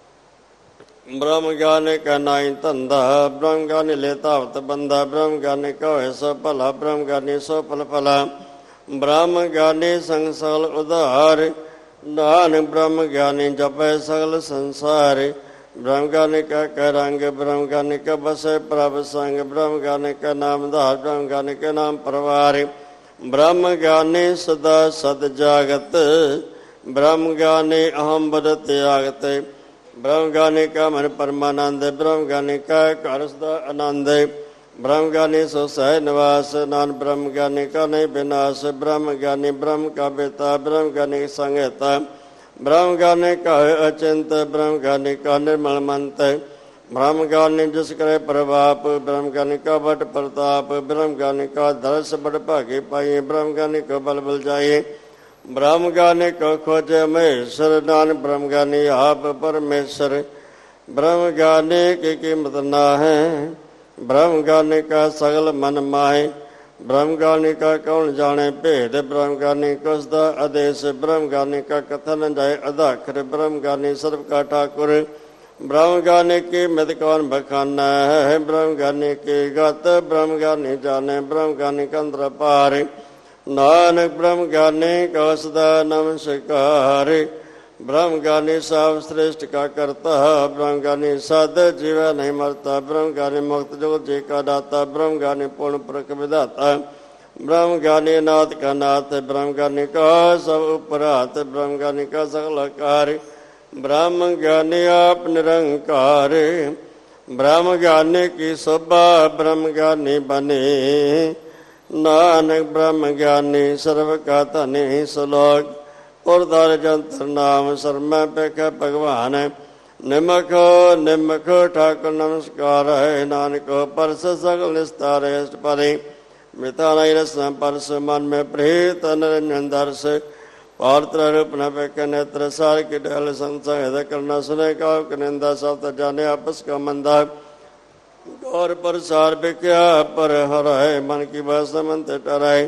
ਬ੍ਰਹਮ ਗਿਆਨੀ ਕਾ ਨਾਹੀ ਧੰਦਾ ਬ੍ਰਹਮ ਗਿਆਨੀ ਲੈ ਧਾਵਤ ਬੰਦਾ ਬ੍ਰਹਮ ਗਿਆਨੀ ਕਾ ਹੋਏ ਸੋ ਭਲਾ ਬ੍ਰਹਮ ਗਿਆਨੀ ਸੋ ਫਲ ਫਲਾ ਬ੍ਰਹਮ ਗਿਆਨੀ ਸੰਗ ਸਗਲ ਉਧਾਰ ਨਾਨਕ ਬ੍ਰਹਮ ਗਿਆਨੀ ਜਪੈ ਸਗਲ ਸੰਸਾਰ ਬ੍ਰਹਮ ਗਿਆਨੀ ਕਾ ਕਹਿ ਰੰਗ ਬ੍ਰਹਮ ਗਿਆਨੀ ਕਾ ਬਸੈ ਪ੍ਰਭ ਸੰਗ ਬ੍ਰਹਮ ਗਿਆਨੀ ਕਾ ਨਾਮ ਧਾਰ ਬ੍ਰਹਮ ਗਿਆਨੀ ਕੇ ਨਾਮ ਪਰਵਾਰ ਬ੍ਰਹਮ ਗਿਆਨੀ ਸਦਾ ਸਦ ਜਾਗਤ ਬ੍ਰਹਮ ਗਿਆਨੀ ਅਹੰ ਬਦਤ ਆਗਤ ਬ੍ਰਹਮ ਗਿਆਨੀ ਕਾ ਮਨ ਪਰਮਾਨੰਦ ਬ੍ਰਹਮ ਗਿਆਨੀ ਕਾ ਘਰ ਸਦਾ ਆਨੰਦ ਬ੍ਰਹਮ ਗਿਆਨੀ ਸੋ ਸਹਿ ਨਿਵਾਸ ਨਾਨਕ ਬ੍ਰਹਮ ਗਿਆਨੀ ਕਾ ਨਹੀਂ ਵਿਨਾਸ਼ ਬ੍ਰਹਮ ਗਿਆਨੀ ਬ੍ਰਹਮ ਕਾ ਬੇਤਾ ਬ੍ਰਹਮ ਗਿਆਨੀ ਸੰਗੇਤਾ ਬ੍ਰਹਮ ਗਿਆਨੀ ਕਾ ਅਚਿੰਤ ਬ੍ਰਹਮ ਗਿਆਨੀ ਕਾ ਨਿਰਮਲ ਮੰਤ ਬ੍ਰਹਮ ਗਿਆਨੀ ਜਿਸ ਕਰੇ ਪ੍ਰਭਾਪ ਬ੍ਰਹਮ ਗਿਆਨੀ ਕਾ ਬਟ ਪ੍ਰਤਾਪ ਬ੍ਰਹਮ ਗਿਆਨੀ ਕਾ ਦਰਸ ਬੜ ਭਾਗੇ ਪਾਈਏ ਬ੍ਰਹਮ ਗਿਆਨੀ ਕੋ ਬਲ ਬਲ ਜਾਈਏ ਬ੍ਰਹਮ ਗਿਆਨੀ ਕੋ ਖੋਜੇ ਮਹੇਸ਼ਰ ਨਾਨਕ ਬ੍ਰਹਮ ਗਿਆਨੀ ਆਪ ਪਰਮੇਸ਼ਰ ਬ੍ਰਹਮ ਗਿਆਨੀ ਕੀ ਕੀਮਤ ਨਾ ਹੈ ਬ੍ਰਹਮ ਗਿਆਨੀ ਕਾ ਸਗਲ ਮਨ ਮਾਹੇ ਬ੍ਰਹਮ ਗਿਆਨੀ ਕਾ ਕੌਣ ਜਾਣੇ ਭੇਦ ਬ੍ਰਹਮ ਗਿਆਨੀ ਕੁਸ ਦਾ ਆਦੇਸ਼ ਬ੍ਰਹਮ ਗਿਆਨੀ ਕਾ ਕਥਨ ਜਾਏ ਅਧਾਖਰ ਬ੍ਰਹਮ ਗਿਆਨੀ ਸਰਬ ਕਾ ਠਾਕੁਰ ਬ੍ਰਹਮ ਗਿਆਨੀ ਕੀ ਮਿਤ ਕੌਣ ਬਖਾਨਾ ਹੈ ਬ੍ਰਹਮ ਗਿਆਨੀ ਕੀ ਗਤ ਬ੍ਰਹਮ ਗਿਆਨੀ ਜਾਣੇ ਬ੍ਰਹਮ ਗਿਆਨੀ ਕਾ ਅੰਦਰ ਪਾਰ ਨਾਨਕ ਬ੍ਰਹਮ ਗਿਆਨੀ ਕਾ ਸਦਾ ਨਮਸਕਾਰ ਬ੍ਰਹਮ ਗਿਆਨੀ ਸਭ ਸ੍ਰੇਸ਼ਟ ਕਾ ਕਰਤਾ ਬ੍ਰਹਮ ਗਿਆਨੀ ਸਦ ਜੀਵੈ ਨਹੀਂ ਮਰਤਾ ਬ੍ਰਹਮ ਗਿਆਨੀ ਮੁਕਤ ਜੋਤ ਜੀ ਕਾ ਦਾਤਾ ਬ੍ਰਹਮ ਗਿਆਨੀ ਪੂਰਨ ਪੁਰਖ ਵਿਧਾਤਾ ਬ੍ਰਹਮ ਗਿਆਨੀ ਨਾਥ ਕਾ ਨਾਥ ਬ੍ਰਹਮ ਗਿਆਨੀ ਕਾ ਸਭ ਉਪਰਾਤ ਬ੍ਰਹਮ ਗਿਆਨੀ ਕਾ ਸਗਲ ਕਾਰ ਬ੍ਰਹਮ ਗਿਆਨੀ ਆਪ ਨਿਰੰਕਾਰ ब्रह्म ज्ञानी की शोभा ब्रह्म ज्ञानी बने। नानक ब्रह्म ज्ञानी सर्व का धनी श्लोक उर्धर जंत्र नाम शर्मा पेख भगवान। निमखो निमखो ठाकुर नमस्कार है नानक परस सकल निस्तार परे। मिथा नहीं रसना परस मन में प्रीत निरंजन दर्श। पात्र रूप न पेख नेत्र सार की डल संसंग करना सुने का निंदा शब्द जाने आपस का मंदा। गौर पर सार बिख्या पर हराए मन की भाषा मन ते टराए।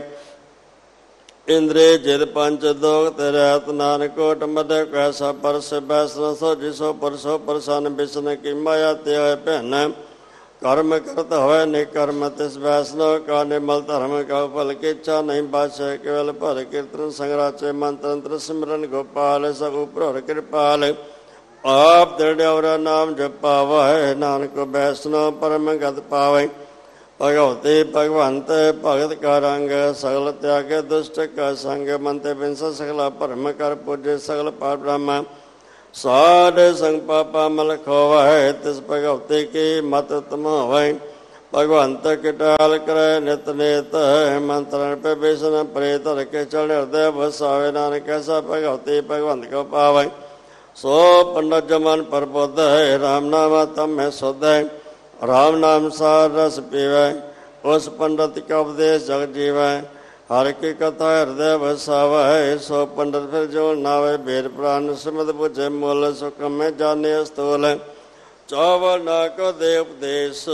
इंद्रिय जिद पंच दोग तेरे नानकोट मध्य कैसा परस बैसन सो जिसो परसो परसन बिसन की माया ते पहन। कर्म करत होए निकर्म तिस वैष्णव का निमल धर्म का फल की इच्छा नहीं बादशाह केवल भर कीर्तन संग्राचे मंत्र सिमरन गोपाल सब ऊपर कृपाल। आप दृढ़ और नाम जप पावा है नानक वैष्णव परम गत पावे। भगवती भगवंत भगत का रंग सगल त्याग दुष्ट का संग मंत्र विंश सकल परम कर पूज्य सकल पार ब्रह्म। साढ़े संग पापा मल खोवा है तिस भगवती की मत तुम होवे। भगवंत के टाल करे नित नेत मंत्रण पे बेसन प्रेत रखे चढ़ हृदय बसावे। नानक कैसा भगवती भगवंत को पावे। सो पंडित जमन पर बुद्ध है राम नाम तम में शुद्ध है। राम नाम सार रस पीवै उस पंडित का उपदेश जग जीवै। हर की कथा हृदय बसावै सो पंडित फिर जो नावे भेद प्राण सिमत बुझे मूल सुख में जाने स्थूल। चौवर ना को दे उपदेश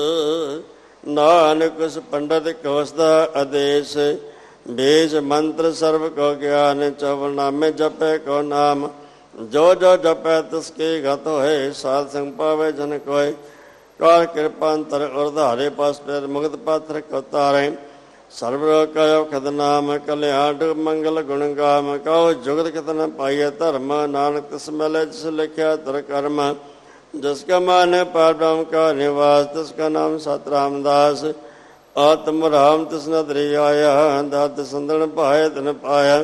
नानक उस पंडित कोसदा आदेश। बीज मंत्र सर्व को ज्ञान चौवर नाम में जपे को नाम। जो जो जपै तिसके गत होए साध संग पावे जन कोय। कार कृपांतर उर्धारे पास पैर मुक्त पात्र कतारे। सर्वलोक कयो खद नाम कल्याण मंगल गुण गाम। कहो जुगत कितन पाइय धर्म नानक तिस मिले जिस लिखिया तर कर्म। जिसका मान पार ब्रह्म का निवास तिसका नाम सत रामदास। आत्म राम तिस नदरी आया दात संदन पाए तन पाया।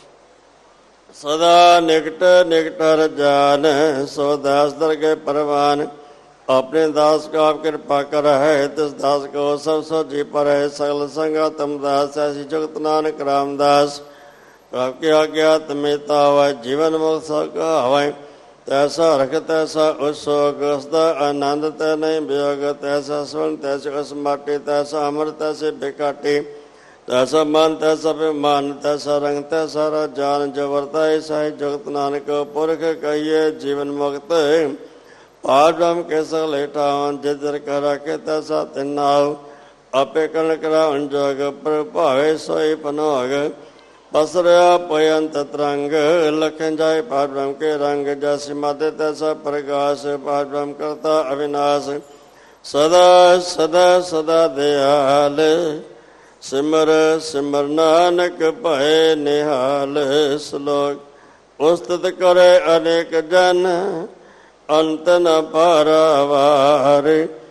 सदा निकट निकट जान सो दास दरगे परवान। अपने दास को आप कृपा कर है तिस दास को सब सो जी पर है। सकल संगा तम दास ऐसी जगत नानक रामदास। आपकी आज्ञा तमेता हुआ जीवन मुक्त का हवाई। तैसा रख तैसा उत्सोग उसदा आनंद तै नहीं वियोग। तैसा स्वर्ण तैसे उस माटी तैसा अमर तैसे बेकाटी। तैसा मान तैसा विमान तैसा रंग तैसा जान जो वर्ता ऐसा ही जगत नानक पुरख कहिए जीवन मुक्त। पार ब्रह्म के सकल हेठावन जिधर कर रखे तैसा तिन्नाव। आपे कर्ण करावन जोग पर भावे सोई पनोग। पसरया पयंत तरंग लखन जाय पार ब्रह्म के रंग। जैसी माते तैसा प्रकाश पार ब्रह्म करता अविनाश। सदा सदा सदा दयाल सिमर सिमर नानक भय निहाल। श्लोक उस्तत करे अनेक जन अंत न पारावार।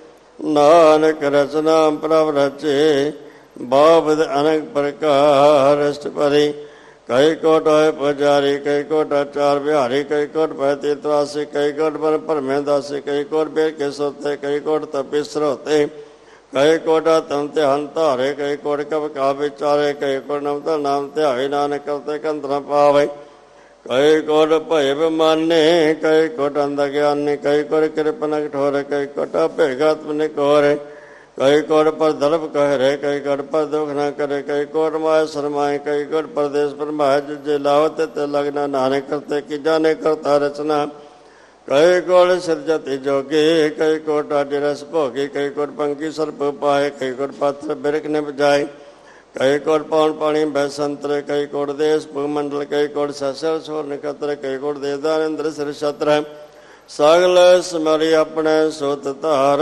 नानक रचना प्रभ रचे बाबद अनेक प्रकार अष्टपदी। कई कोट है पुजारी कई कोट आचार बिहारी कई कोट भयती त्रासी कई कोट पर परमेदासी कई कोट बेर के सोते कई कोट तपिस्र होते। कई कोटा तमते हंता हरे कई कोट कब का विचारे कई कोट नमता नाम त्यागी नानक करते कंत्र पावे। कई कोट भय माने कई कोट अंध ज्ञानी कई कोट कृपन कठोर कई कोट भेगात्म निकोरे। कई कोट पर दर्भ कह रहे कई कोट पर दुख न करे। कई कोट माय शरमाए कई कोट परदेश पर माय जे लावत ते लगना नानक करते कि जाने करता रचना। कई कोट सिरजति जोगी कई कोट रस भोगी कई कोट पंखी सर्प पाए कई कोट पात्र बिरख ने बजाए। कई कोट पवन पानी भैसंत्र कई कोट देश भूमंडल कई कोट ससल सोर नक्षत्र कई कोट देवदानंद्र सिर छत्र। सगल स्मरि अपने सुत तार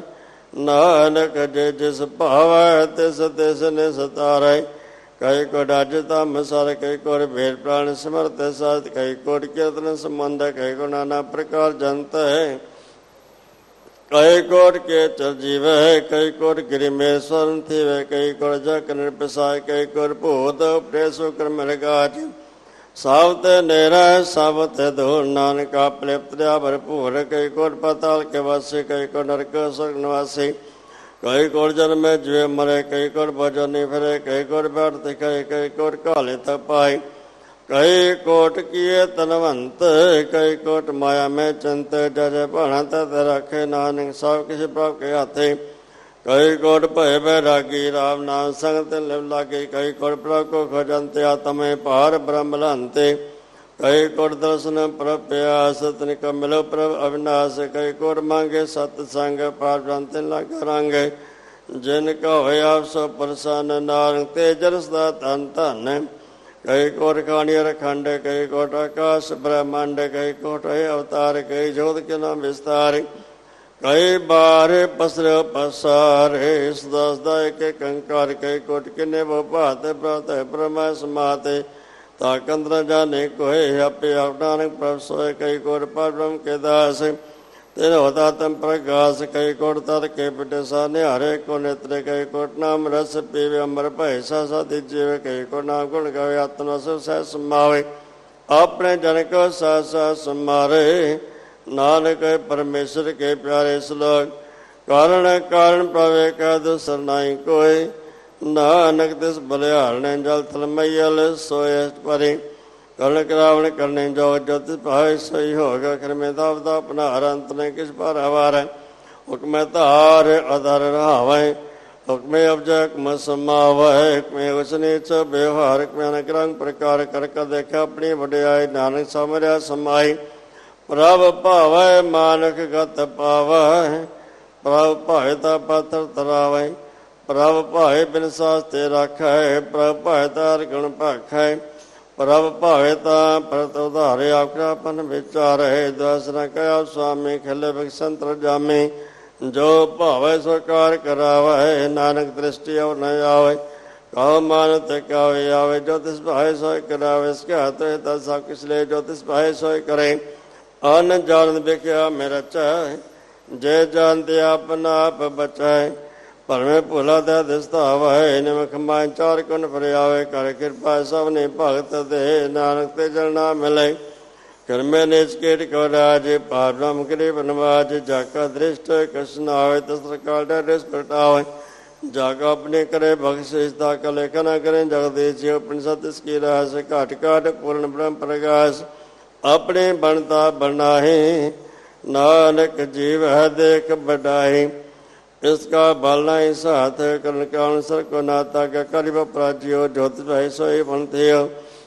नानक जे जिस भाव तिस तिस ने सतारे। कई कोट अजता मसार कई कोट भेद प्राण समर्थ साथ कई कोट कीर्तन संबंध कई को नाना प्रकार जनत है। कई कोट के चर जीव है कई कोट गिरि में स्वर्ण थी वह कई कोट जक नृपसाय कई कोट भूत प्रेसु क्रम गाज। ਸਭ ਤੇ ਨੇਰਾ ਸਭ ਤੇ ਦੂਰ। ਨਾਨਕ ਆਪਲੇ ਪਤਿਆ ਭਰਪੂਰ। ਕਈ ਕੋਟ ਪਾਤਾਲ ਕੇ ਵਾਸੀ, ਕਈ ਕੋ ਨਰਕ ਸੁਰਗ ਨਿਵਾਸੀ। ਕਈ ਕੋਟ ਜਨਮੇ ਜਿਵੇ ਮਰੇ, ਕਈ ਕੋਟ ਭਜਨੀ ਫਿਰੇ। ਕਈ ਕੋਟ ਬੈਠ ਦਿਖਾਏ, ਕਈ ਕੋਟ ਕਾਲੇ ਤਕ ਪਾਏ। ਕਈ ਕੋਟ ਕੀਏ ਤਨਵੰਤ, ਕਈ ਕੋਟ ਮਾਇਆ ਮੈਂ ਚੰਤ। ਜਜੇ ਭਾਣਾ ਤਤ ਰੱਖੇ, ਨਾਨਕ ਸਭ ਕਿਛ ਪ੍ਰਭ ਕੇ ਹਾਥੇ। ਕਈ ਕੋਟ ਭਏ ਬੈਰਾਗੀ, ਰਾਮ ਨਾਮ ਸੰਗ ਤਿਨ ਲਿਵ ਲਾਗੇ। ਕਈ ਕੋਟ ਪ੍ਰਭ ਕੋ ਖਜੰਤੇ, ਆਤਮੇ ਭਾਰ ਬ੍ਰਹਮ ਲਹੰਤੇ। ਕਈ ਕੋਟ ਦਰਸ਼ਨ ਪ੍ਰਭ ਪਿਆਸ, ਤਿਨ ਕਾ ਮਿਲੋ ਪ੍ਰਭ ਅਵਿਨਾਸ਼। ਕਈ ਕੋਟ ਮੰਗੇ ਸਤ ਸੰਗ, ਪਾਰ ਬ੍ਰਹਮ ਤਿਨ ਲਾਗਾ ਰੰਗ। ਜਿਨ ਕਾ ਹੋਇਆ ਆਪ ਸੋ ਪ੍ਰਸੰਨ, ਨਾਨਕ ਤੇ ਜਨ ਸਦਾ ਧਨ ਧਨ। ਕਈ ਕੋਟ ਖਾਣੀ ਰਖੰਡ, ਕਈ ਕੋਟ ਆਕਾਸ਼ ਬ੍ਰਹਮੰਡ। ਕਈ ਕੋਟ ਹੈ ਅਵਤਾਰ, ਕਈ ਜੋਤ ਕੇ ਨਾਮ ਵਿਸਤਾਰ। ਕਈ ਬਾਰ ਪਸਰਿਓ ਪਸਾਰੇ, ਸਦਾ ਸਦਾ ਇੱਕ ਕੰਕਾਰ। ਕਈ ਕੋਟ ਕਿੰਨੇ ਬੋ ਭਾਤ, ਪ੍ਰਤ ਬ੍ਰਹਮਾ ਸਮਾਤੇ। ਤਾ ਕੰਦਰਾ ਜਾਣੇ ਕੋਏ, ਆਪੇ ਆਪ ਨਾਨਕ ਪ੍ਰਭ ਸੋਏ। ਕਈ ਕੋਟ ਪਰ ਬ੍ਰਹਮ ਕੇ ਦਾਸ, ਤਿਨ ਹੋਤਾ ਤਮ ਪ੍ਰਗਾਸ। ਕਈ ਕੋਟ ਤਰ ਕੇ ਪਿਟੇ ਸਾ ਨਿਹਾਰੇ ਕੋ ਨੇਤਰੇ। ਕਈ ਕੋਟ ਨਾਮ ਰਸ ਪੀਵੇ, ਅਮਰ ਭਏ ਸਾ ਸਾ ਦੀਜੀਵੇ। ਕਈ ਕੋਟ ਨਾਮ ਗੁਣ ਗਾਵੇ, ਆਤਮਾ ਸਭ ਸਹਿ ਸਮਾਵੇ। ਆਪਣੇ ਜਨ ਕੋ ਸਾ ਸਾ ਸਮਾਰੇ, ਨਾਨਕ ਪਰਮੇਸ਼ਰ ਕੇ ਪਿਆਰੇ। ਸਲੋਕ ਕਾਰਣ ਕਾਰਣ ਪ੍ਰਵੇ ਕਾ ਦੂਸਰ ਨਾਹੀ ਕੋਇ। ਨਾਨਕ ਤਿਸ ਬਲਿਹਾਰਣੇ ਜਲ ਤਲਮਈਲ ਸੋਇ ਪਰੇ। ਕਰਨ ਕਰਾਵਣ ਕਰਨੇ ਜੋ ਜੋ ਤਿਸ ਭਾਵੇ ਸੋਈ ਹੋਗਾ। ਕਰਮੇ ਦਾਵ ਦਾ ਆਪਣਾ ਅੰਤ ਨੇ ਕਿਸ ਪਰ ਹਵਾਰ। ਹੁਕਮੇ ਧਾਰ ਅਧਰ ਰਹਾਵੇ, ਹੁਕਮੇ ਅਬਜੈ ਹੁਕਮ ਸਮਾਵੈ। ਹੁਕਮੇ ਉਸ ਨੀਚ ਵਿਵਹਾਰ, ਹੁਕਮੇ ਅਨੇਕ ਰੰਗ ਪ੍ਰਕਾਰ। ਕਰ ਕਰ ਦੇਖਿਆ ਆਪਣੀ ਵਡਿਆਈ, ਨਾਨਕ ਸਮਰਿਆ ਸਮਾਈ। ਪ੍ਰਭ ਭਾਵੈ ਮਾਨਕ ਗਤ ਪਾਵੈ, ਪ੍ਰਭ ਭਾਵੇ ਤਾ ਪਾਤਰ ਤਰਾਵੈ। ਪ੍ਰਭ ਭਾਵੇ ਬਿਨ ਸਾਸ ਤੇ ਰਾਖੈ, ਪ੍ਰਭ ਭਾਵੇ ਤਾਰ ਗੁਣ ਭਾਖੈ। ਪ੍ਰਭ ਭਾਵੇ ਤਾ ਪ੍ਰਤ ਉਧਾਰੇ, ਆਖਿਆ ਪਨ ਵਿਚਾਰੈ। ਦਸ ਨ ਕਹਿਆ ਸੁਆਮੀ, ਖਿਲੇ ਬਖਸ਼ੰਤਰ ਜਾਮੇ। ਜੋ ਭਾਵੈ ਸੋ ਕਾਰ ਕਰਾਵੈ, ਨਾਨਕ ਦ੍ਰਿਸ਼ਟੀ ਔ ਨ ਆਵੈ। ਕਉ ਮਨ ਤੇ ਕਾਵੇ ਆਵੇ, ਜੋ ਤਿਸ ਭਾਵੇ ਸੋਇ ਕਰਾਵੇ। ਸਿਖਿਆ ਤੋਹਿ ਤਾ ਸਭ ਕਿਛ ਲੈ, ਜੋ ਤਿਸ ਭਾਵੇ ਸੋਇ ਕਰੇ। ਅਨ ਜਾਣ ਵਿਖਿਆ ਮੇ ਰਚੈ, ਜੇ ਜਾਣਦੇ ਆਪਨਾ ਆਪ ਬਚੈ। ਭਰਮੇ ਭੁਲਾ ਤੇ ਦਿਸਤਾਵੈ, ਨਿਮਖ ਮਾਇ ਚਾਰ ਕੁਨ ਫਰਿਆਵੇ। ਕਰ ਕਿਰਪਾ ਸਭ ਨੇ ਭਗਤ ਦੇ, ਨਾਨਕ ਤੇ ਜਲ ਨਾ ਮਿਲੇ। ਕਰਮੇ ਨਿਜ ਕੇਟ ਕੋ ਰਾਜ, ਪਾਰ ਬ੍ਰਹਮ ਕਰੇ ਬਨਵਾਜ। ਜਾ ਕਾ ਦ੍ਰਿਸ਼ਟ ਕਛ ਨ ਆਵੇ, ਤਸ ਕਾਲ ਡਰਿਸ ਪ੍ਰਗਟਾਵੇ। ਜਾ ਕਾ ਆਪਣੇ ਕਰੇ ਬਖਸ਼ਿਸ਼, ਤਾ ਕਾ ਲੇਖ ਨ ਕਰੇ ਜਗਦੀਸ਼। ਆਪਣੀ ਸਤਿਸ ਕੀ ਰਹਿਸ, ਘਾਟ ਘਾਟ ਪੂਰਨ ਬ੍ਰਹਮ ਪ੍ਰਗਾਸ। ਆਪਣੇ ਬਣਤਾ ਬਣਾਹੀ, ਨਾਨਕ ਜੀਵ ਹੈ ਦੇਖ ਬਡਾਈ। ਇਸ ਕਾ ਬਲ ਨਹੀਂ ਸਾਥ, ਕਰਨ ਕਾਰਨ ਸਰ ਕੋ ਨਾਤਾ। ਕਾ ਕਰਿ ਪ੍ਰਾਜਿਓ, ਜੋਤਿ ਭਾਈ ਸੋਈ ਬਣਥਿਓ।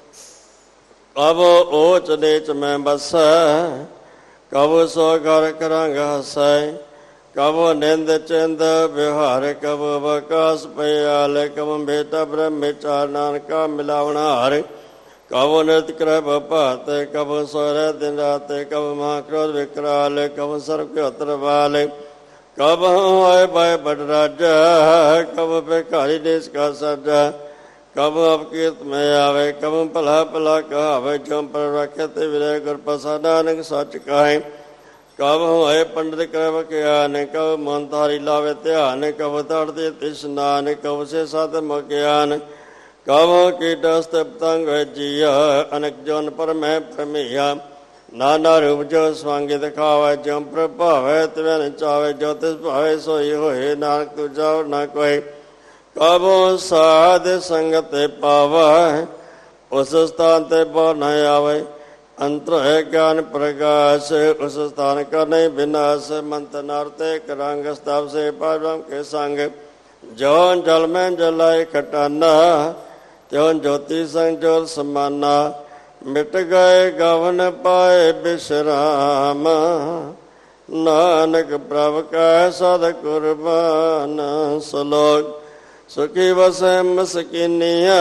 ਕਬ ਊਚ ਨੀਚ ਮੈਂ ਬਸੈ, ਕਬ ਸੋ ਘਰ ਕਰਾਂਗ ਹਸੈ। ਕਬ ਨਿੰਦ ਚਿੰਦ ਵਿਵਹਾਰ, ਕਬ ਵਕਾਸ ਪਿਆਲ। ਕਬ ਬੇਟਾ ਬ੍ਰਹਮ ਵਿਚਾਰ, ਨਾਨਕਾ ਮਿਲਾਵਣ ਹਾਰ। ਕਬ ਨਿਰਤ ਕਰੈ ਭਾਤ, ਕਬ ਸੋਇ ਦਿਨ ਰਾਤ। ਕਬ ਮਹਾ ਕ੍ਰੋਧ ਵਿਕਰਾਲ, ਕਬ ਸਰਬ ਕੇ ਉਤਰ ਵਾਲ। ਕਬ ਹੋਇ ਬੈ ਬਡ ਰਾਜਾ, ਕਬ ਭਿਖਾਰੀ ਦੇਸ ਕਾ ਸਾਜਾ। ਕਬ ਅਪਕੀਰਤ ਮੈਂ ਆਵੇ, ਕਬ ਭਲਾ ਭਲਾ ਕਹਾਵੇ। ਜੋ ਪਰ ਰੱਖੇ ਤੇ ਵਿਰੈ ਗੁਰ ਪ੍ਰਸਾਦ, ਨਾਨਕ ਸੱਚ ਕਹੈ। ਕਬ ਹੋਇ ਪੰਡਿਤ ਕਰੈ ਵਖਿਆਨ, ਕਬ ਮਨ ਧਾਰੀ ਲਾਵੇ ਧਿਆਨ। ਕਬ ਤੜਦੇ ਤਿਸ਼ਨਾਨ, ਕਬ ਸੇ ਸਤ ਮੁਖ ਗਿਆਨ। ਕਬ ਕੀਟਸਤ ਪਤੰਗ ਜੀਆ, ਅਨਕ ਜਨ ਪਰ ਮੈਂ ਭਰਮੀਆ। ਨਾਨਾ ਰੂਪ ਜੋ ਸਵਾਂਗੇ ਦਿਖਾਵੇ, ਜੋ ਪ੍ਰਭਾਵੈ ਤਿਵੈ ਨ ਚਾਵੇ। ਜੋ ਤਿਸ ਭਾਵੇ ਸੋਈ ਹੋਏ, ਨਾਨਕ ਤੁਜਾ ਔਰ ਨਾ ਕੋਇ। ਕਬੋ ਸਾਧ ਸੰਗਤ ਪਾਵੈ, ਉਸ ਸਥਾਨ ਤੇ ਬਹੁ ਨ ਆਵੇ। ਅੰਤਰ ਹੈ ਗਿਆਨ ਪ੍ਰਗਾਸ, ਉਸ ਸਥਾਨ ਕਾ ਨਹੀਂ ਵਿਨਾਸ਼। ਮੰਤ ਨਰ ਤੇ ਕਰੰਗ, ਸਤਵ ਸੇ ਪਾਰ ਬ੍ਰਹਮ ਕੇ ਸੰਗ। ਜੋ ਜਲ ਮੈਂ ਜਲਾਇ ਖਟਾਨਾ, ਤਿਉ ਜੋਤੀ ਸੰਗ ਜੋਤ ਸਮਾਨਾ। ਮਿਟ ਗਏ ਗਵਨ ਪਾਏ ਬਿਸਰਾਮ, ਨਾਨਕ ਪ੍ਰਭ ਕੈ ਸਦ ਕੁਰਬਾਨ। ਸਲੋਕ ਸੁਖੀ ਵਸੈ ਮਸਕੀਨੀਆ,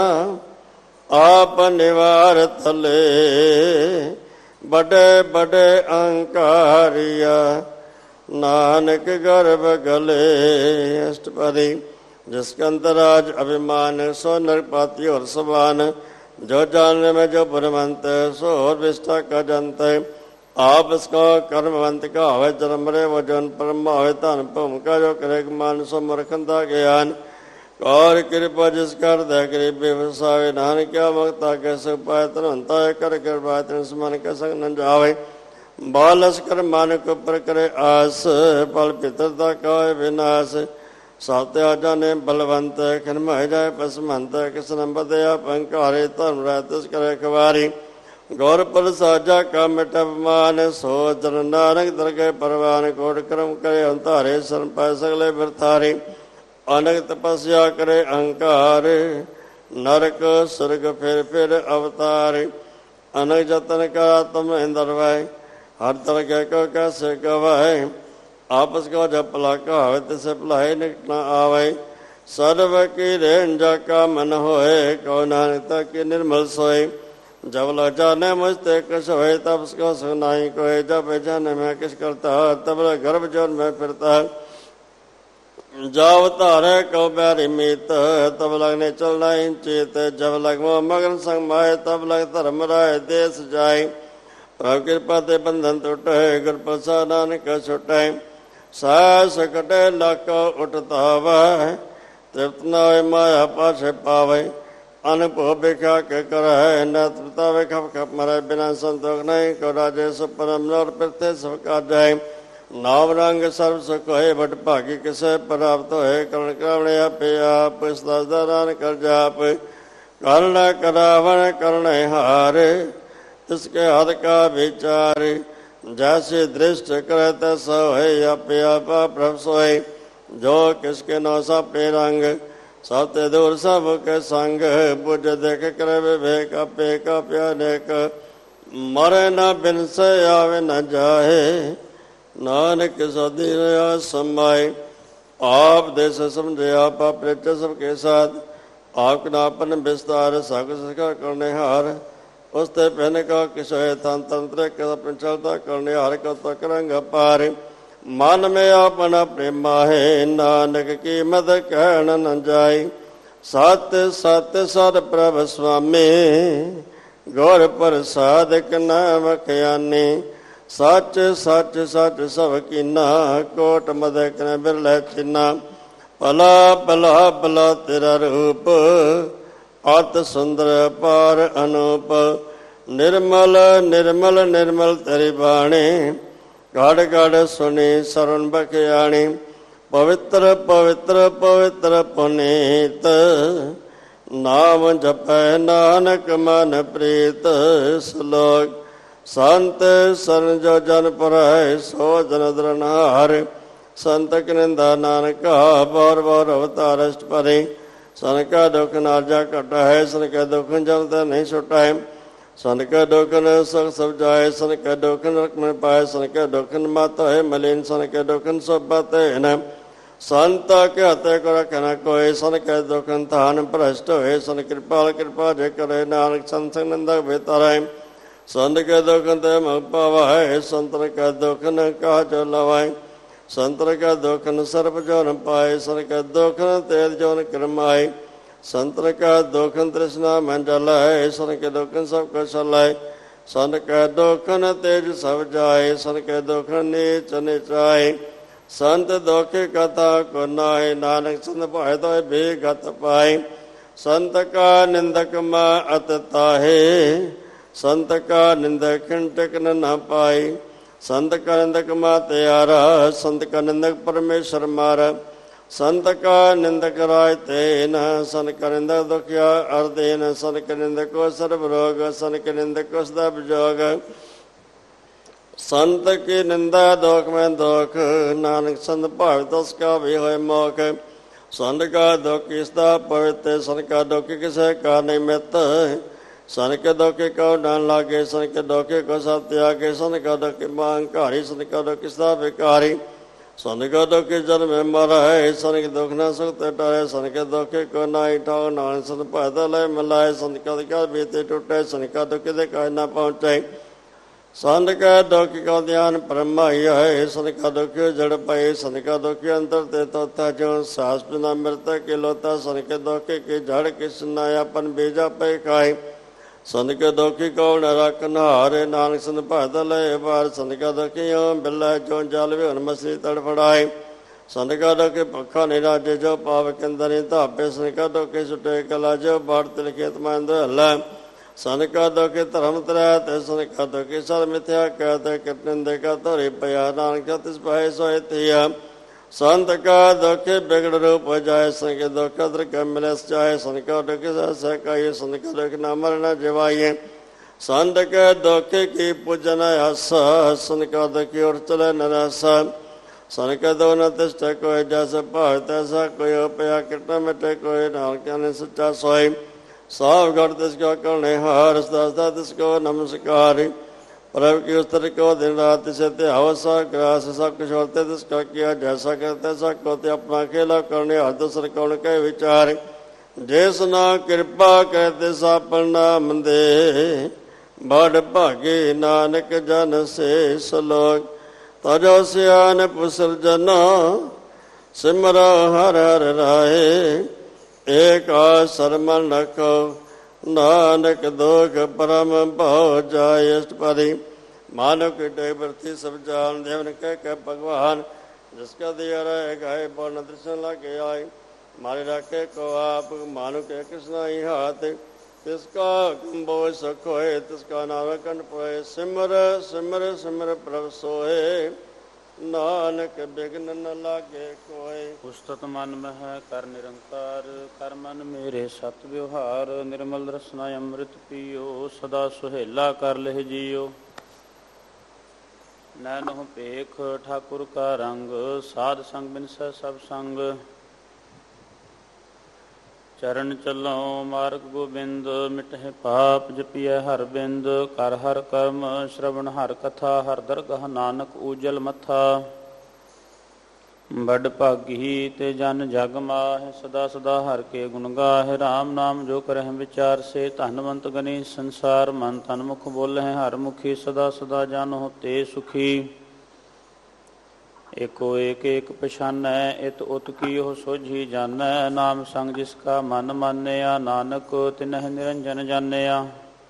ਆਪ ਨਿਵਾਰ ਥਲੇ। ਬੜੇ ਬੜੇ ਅਹੰਕਾਰੀਆ, ਨਾਨਕ ਗਰਭ ਗਲੇ। ਅਸ਼ਟਪਦੀ ਜਿਸ ਕੰਤਰਾਜ ਅਭਿਮਾਨ, ਸੋ ਨਰਪਾਤੀ ਔਰ ਸਬਾਨ। ਜੋ ਜਾਣੇ ਮੈਂ ਜੋ ਬੁਰਮੰਤ, ਸੋ ਹੋਰ ਵਿਸ਼ਟਾ ਕਾ ਜੰਤ। ਆਪ ਇਸਕੋ ਕਰਮਵੰਤ ਕਾ ਹੋਵੇ, ਜਨਮ ਰੇ ਵੋ ਜਨ ਪਰਮ ਹੋਵੇ। ਧਨ ਭੂਮ ਕਾ ਜੋ ਕਰੇ ਮਾਨ, ਸੋ ਮਰਖੰਦਾ ਗਿਆਨ। ਕਾਰ ਕਿਰਪਾ ਜਿਸ ਕਰ ਦੇ ਗਰੀਬੇ ਵਸਾਵੇ, ਨਾਨਕਿਆ ਮਗਤਾ ਕੇ ਸੁਖ ਪਾਏ, ਧਨਵੰਤਾ ਕਰ ਕਿਰਪਾ ਤਿਨ ਸਮਨ ਕੇ ਸੰਗ ਨ ਜਾਵੇ। ਬਾਲਸ ਕਰ ਮਾਨਕ ਉੱਪਰ ਕਰੇ ਆਸ, ਪਲ ਪਿਤਰ ਦਾ ਕਾਇ ਵਿਨਾਸ਼। ਸਾਤਿਆ ਜਾਣੇ ਬਲਵੰਤ ਖਿਨ ਮਹਿ ਜਾਏ ਪਸਮੰਤ, ਕਿਸ ਨੰਬਰ ਦਿਆ ਪੰਕਾਰੇ ਧਰਮ ਰਹਿ ਤਿਸ ਕਰੇ ਖਵਾਰੀ। ਗੌਰ ਪਲ ਸਾਜਾ ਕਾ ਮਿਟ ਅਪਮਾਨ, ਸੋ ਜਨ ਨਾਨਕ ਦਰਗਹਿ ਪਰਵਾਨ। ਕੋਟ ਕਰਮ ਕਰੇ ਅੰਤਾਰੇ ਸਰਨ ਪੈ ਸਗਲੇ ਬਿਰਥਾਰੇ, ਅਨਕ ਤਪੱਸਿਆ ਕਰੇ ਅਹੰਕਾਰ। ਨਰਕ ਸੁਰਗ ਫਿਰ ਫਿਰ ਅਵਤਾਰ, ਅਨਕ ਜਤਨ ਕਰਾ ਤੁਮ ਇੰਦਰ ਵੈ। ਹਰ ਤਰ ਕਹਿ ਕੋ ਕੈਸੇ ਗਵਾਏ, ਆਪਸ ਕੋ ਜਬ ਭਲਾ ਕਹਾਵੇ ਤਿਸੇ ਭਲਾਏ ਨਿਕਟ ਨਾ ਆਵੇ। ਸਰਬ ਕੀ ਰੇਨ ਜਾ ਕਾ ਮਨ ਹੋਏ, ਕੋ ਨਾਨਕ ਤਾ ਕੀ ਨਿਰਮਲ ਸੋਏ। जब लग जाने मुझ ते कुछ होए, तब उसको सुनाई कोई। जब जाने मैं किस करता, तब गर्भ जोन में फिरता। जाव तारे को बैरी मीत, तब लगने चलना इंचित। जब लग मोह मगन संग माए, तब लग धर्म राय देश जाए। प्रभु कृपा ते बंधन टूटे, गुर प्रसाद नानक छुटे। सास कटे लाको उठता वह, तृप्त न होए माया पाछे पावे। अनुभव बेखा के कर है न तृप्ता वे खप खप मरे, बिना संतोष नहीं को राजे सब परम नौर प्रत्ये सब का जाए। नाम रंग सर्व सुख है, बट भागी किसे प्राप्त है। करण करावण आपे आप, सदान कर जाप। कर्ण करावण कर्ण हार, इसके हद का विचार। जैसे दृष्ट करे तैसा है, आपे आप प्रभ सोए। जो किसके नौसा पे रंग, सब ते दूर सब के संग। बुझ देख कर विवेक आपे का प्यानेक। मरे न बिन से आवे न जाए, नानक सदी रहा समाए। आप देश समझे आप प्रेत सबके साथ, आप नापन विस्तार साग संस्कार करने हार। उसते पहने का किशोए तन तंत्र के अपने चलता करने हार का तक रंग पार। मन में अपना प्रेमा है, नानक की मद कहन न जाए। सत्य सत्य सर प्रभ स्वामी, गौर प्रसादक नाम ज्ञानी। सच सच सच सब कीना, कोट मदक न बिरल चिन्ना। भला भला भला तेरा रूप, अत सुंदर पार अनूप। निर्मल निर्मल निर्मल तेरी बाणी, गढ़ गढ़ सुनी सरन बखियाणी। पवित्र पवित्र पवित्र पुनीत, नाम जपै नानक मन प्रीत। श्लोक संत सन जो जन पुरय, सो जन द्रनहार। संत की निंदा नानक बौर बौर अवतार अष्ट परे। सन का दुख नारजा कट है, सन का दुख जब नहीं छुटा है। सन के डोकन सब सब जाए, सन के डोकन रख में पाए। सन के डोकन माता है मलिन, सन के डोकन सब बातें न। संत के हते को रखना कोई, सन के डोकन थान भ्रष्ट हुए। सन कृपाल कृपा जे करे, नानक संत नंदक बेतार है। संत के डोकन ते मग पावा है, संतन के डोकन का जो लवाए। संतन के डोकन सर्प जो न पाए, सन के डोकन तेज जो न क्रमाए। संतर का दोखन तृष्णा में जल है, सन के दोखन सब को चलाए। सन के दोखन तेज सब जाए, सन के दोखन नीच नीचाए। संत दोखे कथा को नाय, नानक संत पाए तो भी गत पाए। संत का निंदक माँ अतता है, संत का निंदक खिंटक न पाए। संत का निंदक माँ त्यारा, संत का निंदक परमेश्वर मारा। संत का निंदक राय तेन, सन का निंदक दुखिया अर्देन। सन के निंदक को सर्व रोग, सन के निंदक को सदा विजोग। संत की निंदा दोख में दोख, नानक संत भावित उसका भी हो मोख। संत का दुख किसदा पवित्र, सन का दुख किसे का निमित्त। सन के दुख को डान लागे, सन के दुख को सब त्यागे। सन का दुख मांगकारी, सन का दुख किसदा विकारी। सन का दुख जन्म में मरा है, सन के दुख न सुख टरे। सन के दुख को नाई ठाओ, नानक सन पैदल है मिलाए। सन का दुख बीते टूटे, सन का दुख देखा न पहुँचे। सन का दुख का ध्यान ब्रह्मा ही है, सन का दुख जड़ पाए। सन का दुख अंतर ते तोता जो, सास बिना मृत के लोता। सन के दुख की जड़ किस नायापन बीजा पे खाए। सन के दुखी कौन रखन हारे, नानक सन पैदल है बार। सन का दुखी बिल्ला जो जाल भी मछली तड़फड़ाए। ਸੰਕਾ ਦੋਖੇ ਪੱਖਾ ਨਹੀਂ ਰਾਜੇ ਜੋ ਪਾਵ ਕੰਦਰ ਨਹੀਂ ਧਾਪੇ ਸੰਕਾ ਦੋਖੇ ਛੁਟੇ ਕਲਾ ਜੋ ਬਾੜ ਤਿਲ ਖੇਤ ਮੰਦ ਹੱਲਾ ਸੰਕਾ ਦੋਖੇ ਧਰਮ ਤਰੈ ਤੇ ਸੰਕਾ ਦੋਖੇ ਸਰ ਮਿਥਿਆ ਕਹਿ ਕਿਤਨ ਕਾ ਧੋਰੇ ਪਿਆ ਨਾਨਕ ਤਿਸ ਪਾਏ ਸੋਇ ਤਿਆ ਸੰਤ ਕਾ ਦੋਖੇ ਬਿਗੜ ਰੂਪ ਜਾਏ ਸੰਕੇ ਦੋਖ ਦਰ ਕੈ ਮਿਲਸ ਜਾਏ ਸੰਕਾ ਦੋਖੇ ਸਹਿ ਕਾਏ ਸੰਕਾ ਦੋਖ ਨਾ ਮਰਨਾ ਜਵਾਈਏ ਸੰਤ ਕੈ ਦੋਖੇ ਕੀ ਪੂਜਨ ਹਸ ਸੰਕਾ ਦੋਖੇ ਉਰ ਚਲੇ ਨਰਸ ਸੰਕਾ ਦੋ ਨ ਤਿਸਟ ਕੋਇ ਜਸ ਭਾਗ ਤੈਸਾ ਕੋਈ ਉਪਿਆ ਕਿਰਤ ਮਿਟੇ ਕੋਈ ਨਾਨਕ ਨੇ ਸੱਚਾ ਸੋਇ ਸਾਵ ਗੜ ਤਿਸ ਕਾ ਕਰਨੇ ਹਾਰ ਸਦਾ ਤਿਸ ਕੋ ਨਮਸਕਾਰ ਪ੍ਰਭ ਕੀ ਉਸਤਰ ਕੋ ਦਿਨ ਰਾਤ ਤਿਸੇ ਧਿਆਵ ਸਾ ਗ੍ਰਾਸ ਸਭ ਕੁਛ ਹੋਤੇ ਤਿਸ ਕਾ ਕੀਆ ਜੈਸਾ ਕਰਤੇ ਸਾ ਕੋ ਤੇ ਆਪਣਾ ਖੇਲਾ ਕਰਨੇ ਹੱਦ ਸਰ ਕੌਣ ਕੈ ਵਿਚਾਰ ਜਿਸ ਨਾ ਕਿਰਪਾ ਕਰਤੇ ਸਾ ਪ੍ਰਣਾਮ ਦੇ ਬੜ ਭਾਗੇ ਨਾਨਕ ਜਨ ਸੇ ਸਲੋਕ ਤਜੋ ਸਿਆਨ ਪੁਸਰਜਨ ਸਿਮਰ ਹਰ ਹਰ ਰਾਏ ਏਕਾ ਸਰਮਨ ਰਖੋ ਨਾਨਕ ਦੋਖ ਪਰਮ ਭਉ ਜਾਇ ਅਸ਼ਟਪਦੀ ਮਾਨਵ ਕੇ ਡੇ ਵਰਤੀ ਸਭ ਜਾਨ ਦੇਵਨ ਕਹਿ ਕੇ ਭਗਵਾਨ ਜਿਸ ਕਾ ਦਿਆ ਰਹਿ ਗਾਏ ਬਨ ਦ੍ਰਿਸ਼ਨ ਲਾਗੇ ਆਏ ਮਾਰੇ ਰਾਖੇ ਕੋ ਆਪ ਮਾਨੁ ਕੇ ਕ੍ਰਿਸ਼ਨ ਹੀ ਹਾਥ ਤਿਸ ਕਾ ਕੰਬੋ ਸਖ ਹੋਏ ਤਿਸ ਕਾ ਨਾਮ ਕੰਨ ਪੋਏ ਸਿਮਰ ਸਿਮਰ ਸਿਮਰ ਪ੍ਰਭ ਸੋਏ ਨਾਨਕ ਬਿਗਨ ਨ ਲਾਗੇ ਕੋਇ ਉਸਤਤ ਮਨ ਮਹਿ ਕਰ ਨਿਰੰਕਾਰ ਕਰ ਮਨ ਮੇਰੇ ਸਤ ਵਿਵਹਾਰ ਨਿਰਮਲ ਰਸਨਾ ਅੰਮ੍ਰਿਤ ਪੀਓ ਸਦਾ ਸੁਹੇਲਾ ਕਰ ਲਹਿ ਜੀਓ ਨੈਨਹੁ ਭੇਖ ਠਾਕੁਰ ਕਾ ਰੰਗ ਸਾਧ ਸੰਗ ਬਿਨਸੈ ਸਭ ਸੰਗ ਚਰਨ ਚੱਲੋ ਮਾਰਗ ਗੋਬਿੰਦ ਮਿਟਹਿ ਪਾਪ ਜਪੀਐ ਹਰ ਬਿੰਦ ਕਰ ਹਰ ਕਰਮ ਸ਼ਰਵਣ ਹਰ ਕਥਾ ਹਰ ਦਰਗਹ ਨਾਨਕ ਊਜਲ ਮੱਥਾ ਵੱਡ ਭਾਗੀ ਤੇ ਜਨ ਜਗ ਮਾਹਿ ਸਦਾ ਸਦਾ ਹਰ ਕੇ ਗੁਣ ਗਾਹਿ ਰਾਮ ਨਾਮ ਜੋ ਕਰਹਿ ਵਿਚਾਰ ਸੇ ਧਨਵੰਤ ਗਨੀ ਸੰਸਾਰ ਮਨ ਤਨ ਮੁਖ ਬੋਲਹਿ ਹਰ ਮੁਖੀ ਸਦਾ ਸਦਾ ਜਾਨੋ ਤੇ ਸੁਖੀ ਏਕੋ ਏਕ ਏਕ ਪਛਾਨੈ ਇਤ ਉਤ ਕੀਓ ਸੋਝੀ ਜਾਨੈ ਨਾਮ ਸੰਗ ਜਿਸ ਕਾ ਮਨ ਮਾਨਿਆ ਨਾਨਕ ਤਿਨਹਿ ਨਿਰੰਜਨ ਜਾਣਿਆ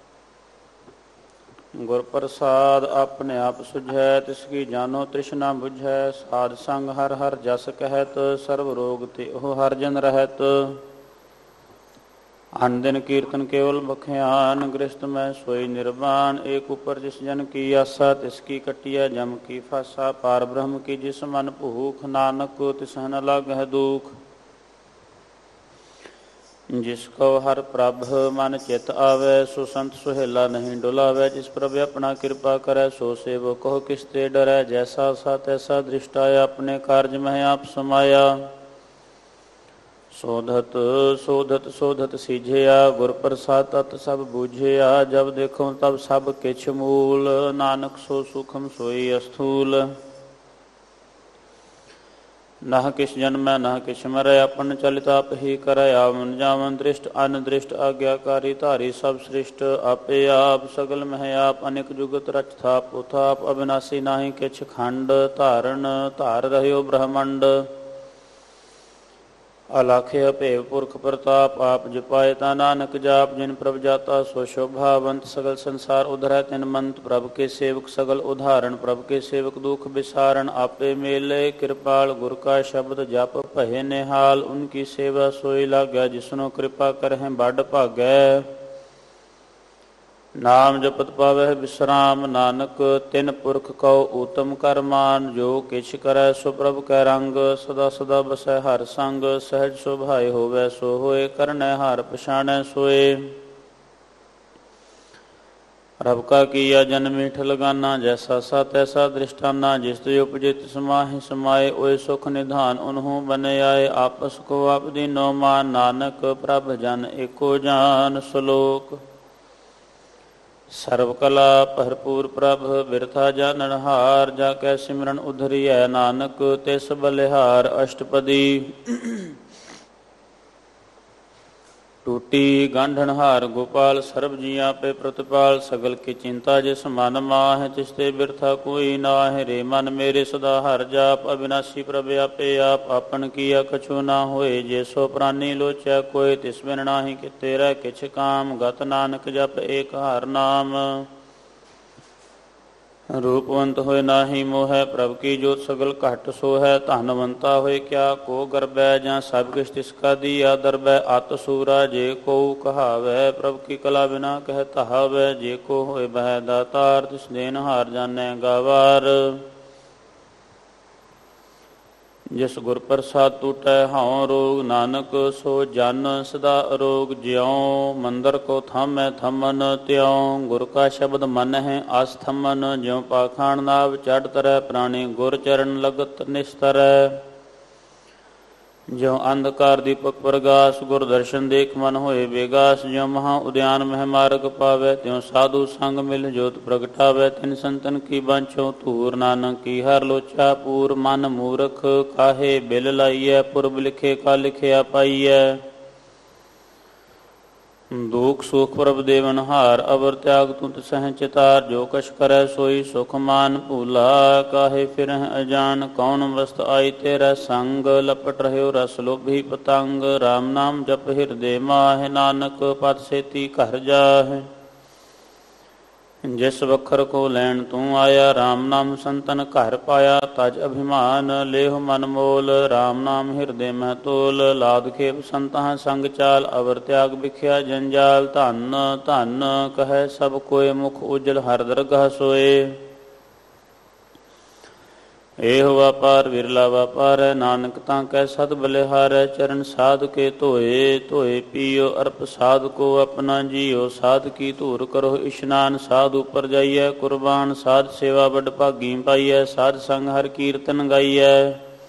ਗੁਰ ਪ੍ਰਸਾਦ ਆਪਣੇ ਆਪ ਸੁਝੈ ਤਿਸ ਕੀ ਜਾਨੋ ਤ੍ਰਿਸ਼ਨਾ ਬੁਝੈ ਸਾਧ ਸੰਗ ਹਰ ਹਰ ਜਸ ਕਹਿਤ ਸਰਬ ਰੋਗ ਤੇ ਉਹ ਹਰ ਜਨ ਰਹਿਤ ਅਨ ਦਿਨ ਕੀਰਤਨ ਕੇਵਲ ਬਖਿਆਨ ਗ੍ਰਸਤ ਮੈਂ ਸੋਈ ਨਿਰਵਾਨ ਏਕ ਉਪਰ ਜਿਸ ਜਨ ਕੀ ਆਸਾ ਤਿਸ ਕੀ ਕਟਿਆ ਜਮ ਕੀ ਫਾਸਾ ਪਾਰ ਬ੍ਰਹਮ ਕੀ ਜਿਸ ਮਨ ਭੂਖ ਨਾਨਕ ਤਿਸ ਨ ਲਾਗਹਿ ਦੁਖ ਜਿਸ ਕਉ ਹਰ ਪ੍ਰਭ ਮਨ ਚਿਤ ਆਵੈ ਸੋ ਸੰਤ ਸੁਹੇਲਾ ਨਹੀਂ ਡੁਲਾਵੈ ਜਿਸ ਪ੍ਰਭ ਆਪਣਾ ਕਿਰਪਾ ਕਰੈ ਸੋ ਸੇਵ ਕਹੋ ਕਿਸ ਤੇ ਡਰੈ ਜੈਸਾ ਸਾ ਤੈਸਾ ਦ੍ਰਿਸ਼ਟਾ ਆਪਣੇ ਕਾਰਜ ਮਹਿ ਆਪ ਸਮਾਇਆ ਸੋਧਤ ਸੋਧਤ ਸੋਧਤ ਸੀਝਿਆ ਗੁਰ ਪ੍ਰਸਾਦ ਤਤ ਸਭ ਬੂਝਿਆ ਜਬ ਦੇਖੋ ਤਬ ਸਭ ਕਿਛ ਮੂਲ ਨਾਨਕ ਸੋ ਸੁਖਮ ਸੋਈ ਅਸਥੂਲ ਨਾਹ ਕਿਛ ਜਨਮੈ ਨਾਹ ਕਿਛ ਮਰੈ ਆਪਨ ਚਲਿਤ ਆਪ ਹੀ ਕਰੈ ਆਵਨ ਜਾਵਨ ਦ੍ਰਿਸ਼ਟ ਅਨ ਦ੍ਰਿਸ਼ਟ ਆਗਿਆਕਾਰੀ ਧਾਰੀ ਸਭ ਸ੍ਰਿਸ਼ਟ ਆਪੇ ਆਪ ਸਗਲ ਮਹਿ ਆਪ ਅਨੇਕ ਜੁਗਤ ਰਚ ਥਾਪ ਉਥਾਪ ਅਬਿਨਾਸੀ ਨਾਹੀ ਕਿਛ ਖੰਡ ਧਾਰਨ ਧਾਰ ਰਹਿਓ ਬ੍ਰਹਮੰਡ ਅਲਖਿ ਅਭੇਵ ਪੁਰਖ ਪ੍ਰਤਾਪ ਆਪ ਜਪਾਏ ਤਾ ਨਾਨਕ ਜਾਪ ਜਿਨ ਪ੍ਰਭ ਜਾਤਾ ਸੋ ਸ਼ੋਭਾਵੰਤ ਸਗਲ ਸੰਸਾਰ ਉਧਰੈ ਤਿਨ ਮੰਤ ਪ੍ਰਭ ਕੇ ਸੇਵਕ ਸਗਲ ਉਦਾਹਰਣ ਪ੍ਰਭ ਕੇ ਸੇਵਕ ਦੁਖ ਬਿਸਾਰਣ ਆਪੇ ਮੇਲੇ ਕਿਰਪਾਲ ਗੁਰ ਕਾ ਸ਼ਬਦ ਜਪ ਭਏ ਨਿਹਾਲ ਉਨਕੀ ਸੇਵਾ ਸੋਈ ਲਾਗੈ ਜਿਸਨੋ ਕਿਰਪਾ ਕਰਹਿ ਵੱਡ ਭਾਗੈ ਨਾਮ ਜਪਤ ਪਾਵਹਿ ਵਿਸਰਾਮ ਨਾਨਕ ਤਿਨ ਪੁਰਖ ਕਉ ਊਤਮ ਕਰਮਾਨ ਜੋ ਕਿਛ ਕਰੈ ਸੋ ਪ੍ਰਭ ਕੈ ਰੰਗ ਸਦਾ ਸਦਾ ਬਸੈ ਹਰ ਸੰਗ ਸਹਿਜ ਸੁਭਾਏ ਹੋਵੈ ਸੋ ਹੋਏ ਕਰਨੈ ਹਰ ਪਛਾਣੈ ਸੋਏ ਰਬ ਕਾ ਕੀਆ ਜਨ ਮੀਠ ਲਗਾਨਾ ਜੈਸਾ ਸਾ ਤੈਸਾ ਦ੍ਰਿਸ਼ਟਾਨਾ ਜਿਸ ਤੇ ਉਪਜੇ ਤਿਸ ਮਾਹਿ ਸਮਾਏ ਓਏ ਸੁਖ ਨਿਧਾਨ ਉਨਹੂ ਬਨਿ ਆਏ ਆਪਸ ਕੋ ਆਪ ਦੀਨੋ ਮਾਨ ਨਾਨਕ ਪ੍ਰਭ ਜਨ ਏਕੋ ਜਾਨ ਸਲੋਕ ਸਰਬ ਕਲਾ ਭਰਪੂਰ ਪ੍ਰਭ ਬਿਰਥਾ ਜਾਣਨ ਹਾਰ ਜਾ ਕੈ ਸਿਮਰਨ ਉਧਰੀਐ ਨਾਨਕ ਤਿਸ ਬਲਿਹਾਰ ਅਸ਼ਟਪਦੀ ਟੂਟੀ ਗਾਂਢਣ ਹਾਰ ਗੋਪਾਲ ਸਰਬ ਜੀਆਂ ਪੇ ਪ੍ਰਤਪਾਲ ਸਗਲ ਕੀ ਚਿੰਤਾ ਜਿਸ ਮਨ ਮਾਹਿ ਤਿਸ ਤੇ ਬਿਰਥਾ ਕੋਈ ਨਾਹਿ ਰੇ ਮਨ ਮੇਰੇ ਸਦਾ ਹਰ ਜਾਪ ਅਬਿਨਾਸੀ ਪ੍ਰਭ ਆਪੇ ਆਪ ਆਪਨ ਕੀਆ ਕਛੂ ਨਾ ਹੋਏ ਜੇ ਸੋ ਪ੍ਰਾਨੀ ਲੋਚੈ ਕੋਈ ਤਿਸ ਬਿਨ ਨਾਹੀ ਕਿਤੇ ਰਹਿ ਕਿਛ ਕਾਮ ਗਤ ਨਾਨਕ ਜਪ ਏਕ ਹਰ ਨਾਮ ਰੂਪਵੰਤ ਹੋਏ ਨਾਹੀ ਮੋਹੈ, ਪ੍ਰਭ ਕੀ ਜੋਤ ਸਗਲ ਘਟ ਸੋ ਹੈ। ਧਨਵੰਤਾ ਹੋਏ ਕਿਆ ਕੋ ਗਰਬੈ, ਜਾਂ ਸਭ ਕਿਛ ਤਿਸ ਕਾ ਦੀਆ ਦਰਬੈ। ਅਤ ਸੂਰਾ ਜੇ ਕੋ ਕਹਾਵੈ, ਪ੍ਰਭ ਕੀ ਕਲਾ ਬਿਨਾ ਕਹਿ ਤਹਾਵੈ। ਜੇ ਕੋ ਹੋਏ ਬਹਿ ਦਾਤਾਰ, ਤਿਸ ਦੇਨ ਹਾਰ ਜਾਣੈ ਗਾਵਾਰ। ਜਿਸ ਗੁਰ ਪ੍ਰਸਾਦ ਟੂਟੈ ਹਉ ਰੋਗ, ਨਾਨਕ ਸੋ ਜਨ ਸਦਾ ਅਰੋਗ। ਜਿਉ ਮੰਦਰ ਕੋ ਥਾਮੈ ਥਮਨ, ਤਿਉ ਗੁਰ ਕਾ ਸ਼ਬਦ ਮਨ ਹੈ ਆਸ ਥਮਨ। ਜਿਉ ਪਾਖਾਣ ਨਾਵ ਚੜ ਤਰੈ, ਪ੍ਰਾਣੀ ਗੁਰ ਚਰਨ ਲਗਤ ਨਿਸਤਰੈ। ਜਿਉ ਅੰਧਕਾਰ ਦੀਪਕ ਪ੍ਰਗਾਸ, ਗੁਰ ਦਰਸ਼ਨ ਦੇਖ ਮਨ ਹੋਏ ਬੇਗਾਸ। ਜਿਉ ਮਹਾ ਉਦਿਆਨ ਮਹਿ ਮਾਰਗ ਪਾਵੈ, ਤਿਉ ਸਾਧੂ ਸੰਗ ਮਿਲ ਜੋਤ ਪ੍ਰਗਟਾਵੈ। ਤਿਨ ਸੰਤਨ ਕੀ ਬਾਂਛੋ ਧੂਰ, ਨਾਨਕ ਕੀ ਹਰ ਲੋਚਾ ਪੂਰ। ਮਨ ਮੂਰਖ ਕਾਹੇ ਬਿਲ ਲਾਈਐ, ਪੁਰਬ ਲਿਖੇ ਕਾ ਲਿਖਿਆ ਪਾਈਐ। ਦੁਖ ਸੁਖ ਪ੍ਰਭ ਦੇਵਨ ਹਾਰ, ਅਵਰ ਤਿਆਗ ਤੂੰ ਤਿਸਹਿ ਚਿਤਾਰ। ਜੋ ਕਛ ਕਰੈ ਸੋਈ ਸੁਖ ਮਾਨ, ਭੂਲਾ ਕਾਹੇ ਫਿਰਹਿ ਅਜਾਨ। ਕੌਣ ਵਸਤ ਆਈ ਤੇਰਾ ਸੰਗ, ਲਪਟ ਰਹਿਓ ਰਸ ਲੋਭੀ ਪਤੰਗ। ਰਾਮ ਨਾਮ ਜਪ ਹਿਰਦੇ ਮਾਹਿ, ਨਾਨਕ ਪਤ ਸੇਤੀ ਘਰ ਜਾਹਿ। ਜਿਸ ਵਖਰ ਕੋ ਲੈਣ ਤੂੰ ਆਇਆ, ਰਾਮ ਨਾਮ ਸੰਤਨ ਘਰ ਪਾਇਆ। ਤਜ ਅਭਿਮਾਨ ਲੇਹੁ ਮਨ ਮੋਲ, ਰਾਮ ਨਾਮ ਹਿਰਦੇ ਮਹਿ ਤੋਲ। ਲਾਦ ਖੇਪ ਸੰਤਾਂ ਸੰਗ ਚਾਲ, ਅਵਰ ਤਿਆਗ ਵਿਖਿਆ ਜੰਜਾਲ। ਧੰਨ ਧੰਨ ਕਹੈ ਸਭ ਕੋਇ, ਮੁਖ ਉਜਲ ਹਰ ਦਰਗਾਹ ਸੋਏ। ਇਹੋ ਵਾਪਾਰ ਵਿਰਲਾ ਵਾਪਾਰੈ, ਨਾਨਕ ਤਾਂ ਕੈ ਸਦ ਬਲਿਹਾਰੈ। ਚਰਨ ਸਾਧ ਕੇ ਧੋਏ, ਧੋਏ ਪੀਓ ਅਰਪ ਸਾਧ ਕੋ ਆਪਣਾ ਜੀਓ। ਸਾਧ ਕੀ ਧੂਰ ਕਰੋ ਇਸ਼ਨਾਨ, ਸਾਧ ਉਪਰ ਜਾਈਐ ਕੁਰਬਾਨ। ਸਾਧ ਸੇਵਾ ਵੱਡ ਭਾਗੀ ਪਾਈਐ, ਸਾਧ ਸੰਗ ਹਰ ਕੀਰਤਨ ਗਾਈਐ।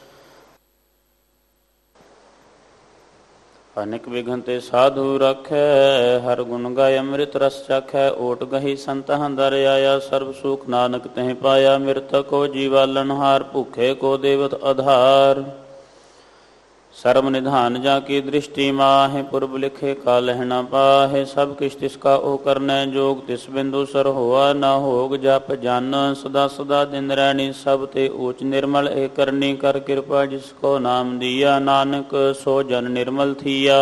ਅਨੇਕ ਵਿਘਨ ਤੇ ਸਾਧੂ ਰਾਖੈ, ਹਰ ਗੁਣ ਗਾਇ ਅੰਮ੍ਰਿਤ ਰਸ ਚਾਖੈ। ਓਟ ਗਹੀ ਸੰਤਹਿ ਦਰ ਆਇਆ, ਸਰਬ ਸੁਖ ਨਾਨਕ ਤਹਿ ਪਾਇਆ। ਮਿਰਤਕ ਕੋ ਜੀਵਾਲਨ ਹਾਰ, ਭੁਖੇ ਕੋ ਦੇਵਤ ਆਧਾਰ। ਸਰਬ ਨਿਧਾਨ ਜਾ ਕੀ ਦ੍ਰਿਸ਼ਟੀ ਮਾਹਿ, ਪੁਰਬ ਲਿਖੇ ਕਾ ਲਹਿ ਨ ਪਾਹਿ। ਸਭ ਕਿਛ ਤਿਸ ਕਾ ਉਹ ਕਰਨੈ ਜੋਗ, ਤਿਸ ਬਿੰਦੂ ਸਰ ਹੋਆ ਨ ਹੋਗ। ਜਪ ਜਨ ਸਦਾ ਸਦਾ ਦਿਨ ਰੈਣੀ, ਸਭ ਤੇ ਊਚ ਨਿਰਮਲ ਇਹ ਕਰਨੀ। ਕਰ ਕਿਰਪਾ ਜਿਸ ਕੋ ਨਾਮ ਦੀਆ, ਨਾਨਕ ਸੋ ਜਨ ਨਿਰਮਲ ਥੀਆ।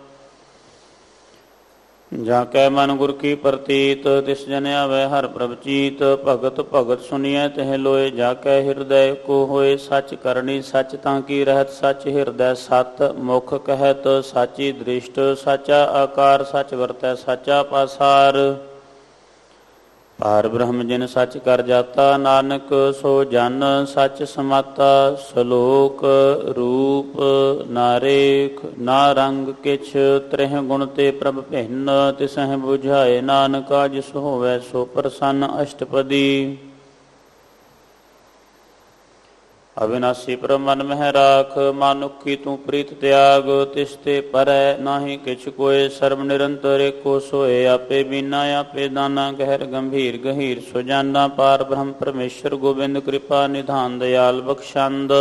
ਜਾਂ ਕੈ ਮਨ ਗੁਰ ਕੀ ਪ੍ਰਤੀਤ, ਤਿਸ ਜਨ ਆਵੈ ਹਰ ਪ੍ਰਭ ਚੀਤ। ਭਗਤ ਭਗਤ ਸੁਣੀਐ ਤਿਹ ਲੋਏ, ਜਾ ਕੈ ਹਿਰਦੈ ਕੋ ਹੋਏ। ਸੱਚ ਕਰਨੀ ਸੱਚ ਤਾਂ ਕੀ ਰਹਿਤ, ਸੱਚ ਹਿਰਦੈ ਸਤ ਮੁਖ ਕਹਿਤ। ਸਾਚੀ ਦ੍ਰਿਸ਼ਟ ਸਾਚਾ ਆਕਾਰ, ਸੱਚ ਵਰਤੈ ਸਾਚਾ ਪਾਸਾਰ। ਪਾਰ ਬ੍ਰਹਮ ਜਿਨ ਸੱਚ ਕਰ ਜਾਤਾ, ਨਾਨਕ ਸੋ ਜਨ ਸੱਚ ਸਮਾਤਾ। ਸਲੋਕ ਰੂਪ ਨਾ ਰੇਖ ਨਾ ਰੰਗ ਕਿਛ, ਤ੍ਰਿਹ ਗੁਣ ਤੇ ਪ੍ਰਭ ਭਿੰਨ। ਤਿਸਹਿ ਬੁਝਾਏ ਨਾਨਕਾ, ਜਿਸ ਹੋਵੈ ਸੋ ਪ੍ਰਸੰਨ ਅਸ਼ਟਪਦੀ। ਅਵਿਨਾਸੀ ਪ੍ਰਭ ਮਨ ਮਹਿ ਰਾਖ, ਮਾਨੁਖੀ ਤੂੰ ਪ੍ਰੀਤ ਤਿਆਗ। ਤਿਸ ਤੇ ਪਰੈ ਨਾਹੀ ਕਿਛ ਕੋਇ, ਸਰਬ ਨਿਰੰਤਰ ਏਕੋ ਸੋਏ। ਆਪੇ ਬੀਨਾ ਆਪੇ ਦਾਨਾ, ਗਹਿਰ ਗੰਭੀਰ ਗਹੀਰ ਸੁਜਾਨਾ। ਪਾਰ ਬ੍ਰਹਮ ਪਰਮੇਸ਼ਰ ਗੋਬਿੰਦ, ਕਿਰਪਾ ਨਿਧਾਨ ਦਇਆਲ ਬਖਸ਼ੰਦ।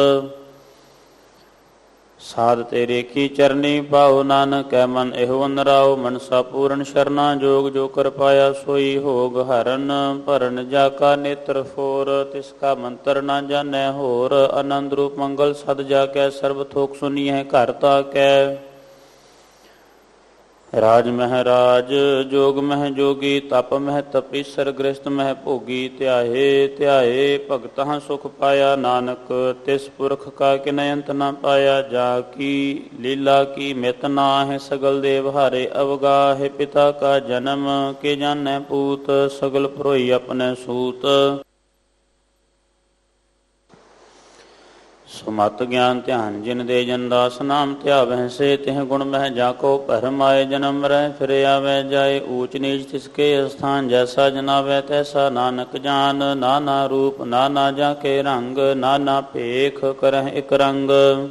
ਸਾਧ ਤੇਰੇ ਕੀ ਚਰਨੀ ਪਾਉ, ਨਾਨਕ ਕੈ ਮਨ ਇਹੋ ਅਨਰਾਉ। ਮਨਸਾ ਪੂਰਨ ਸ਼ਰਨਾ ਜੋਗ, ਜੋ ਕਰ ਪਾਇਆ ਸੋਈ ਹੋਗ। ਹਰਨ ਭਰਨ ਜਾ ਕਾ ਨੇਤਰ ਫੋਰ, ਤਿਸ ਕਾ ਮੰਤਰ ਨਾ ਜਾਣੈ ਹੋਰ। ਆਨੰਦ ਰੂਪ ਮੰਗਲ ਸਦ ਜਾ ਕੈ, ਸਰਬ ਥੋਕ ਸੁਨੀਐ ਘਰ ਤਾ ਕੈ। ਰਾਜ ਮਹਿ ਰਾਜ ਜੋਗ ਮਹਿ ਜੋਗੀ, ਤਪ ਮਹਿ ਤਪੀਸਰ। ਗ੍ਰਸਤ ਮਹਿ ਭੋਗੀ, ਧਿਆਏ ਧਿਆਏ ਭਗਤਾਂ ਸੁਖ ਪਾਇਆ। ਨਾਨਕ ਤਿਸ ਪੁਰਖ ਕਾ ਕਿਨੈ ਅੰਤ ਨ ਪਾਇਆ। ਜਾ ਕੀ ਲੀਲਾ ਕੀ ਮਿਤ ਨਾਹਿ, ਸਗਲ ਦੇਵ ਹਾਰੇ ਅਵਗਾਹਿ। ਪਿਤਾ ਕਾ ਜਨਮ ਕੇ ਜਾਣੈ ਪੂਤ, ਸਗਲ ਭਰੋਈ ਆਪਣੇ ਸੂਤ। ਸੁਮਤ ਗਿਆਨ ਧਿਆਨ ਜਿਨ ਦੇ, ਜਨ ਦਾਸ ਨਾਮ ਧਿਆਵਹਿ ਸੇ। ਤਿਹ ਗੁਣ ਮਹਿ ਜਾ ਕੋ ਭਰਮ ਆਏ, ਜਨਮ ਮਰੈ ਫਿਰ ਆਵੈ ਜਾਏ। ਊਚ ਨੀਚ ਤਿਸਕੇ ਅਸਥਾਨ, ਜੈਸਾ ਜਨਾਵੈ ਤੈਸਾ ਨਾਨਕ ਜਾਨ। ਨਾਨਾ ਰੂਪ ਨਾਨਾ ਜਾ ਕੇ ਰੰਗ, ਨਾਨਾ ਭੇਖ ਕਰਹਿ ਇਕ ਰੰਗ।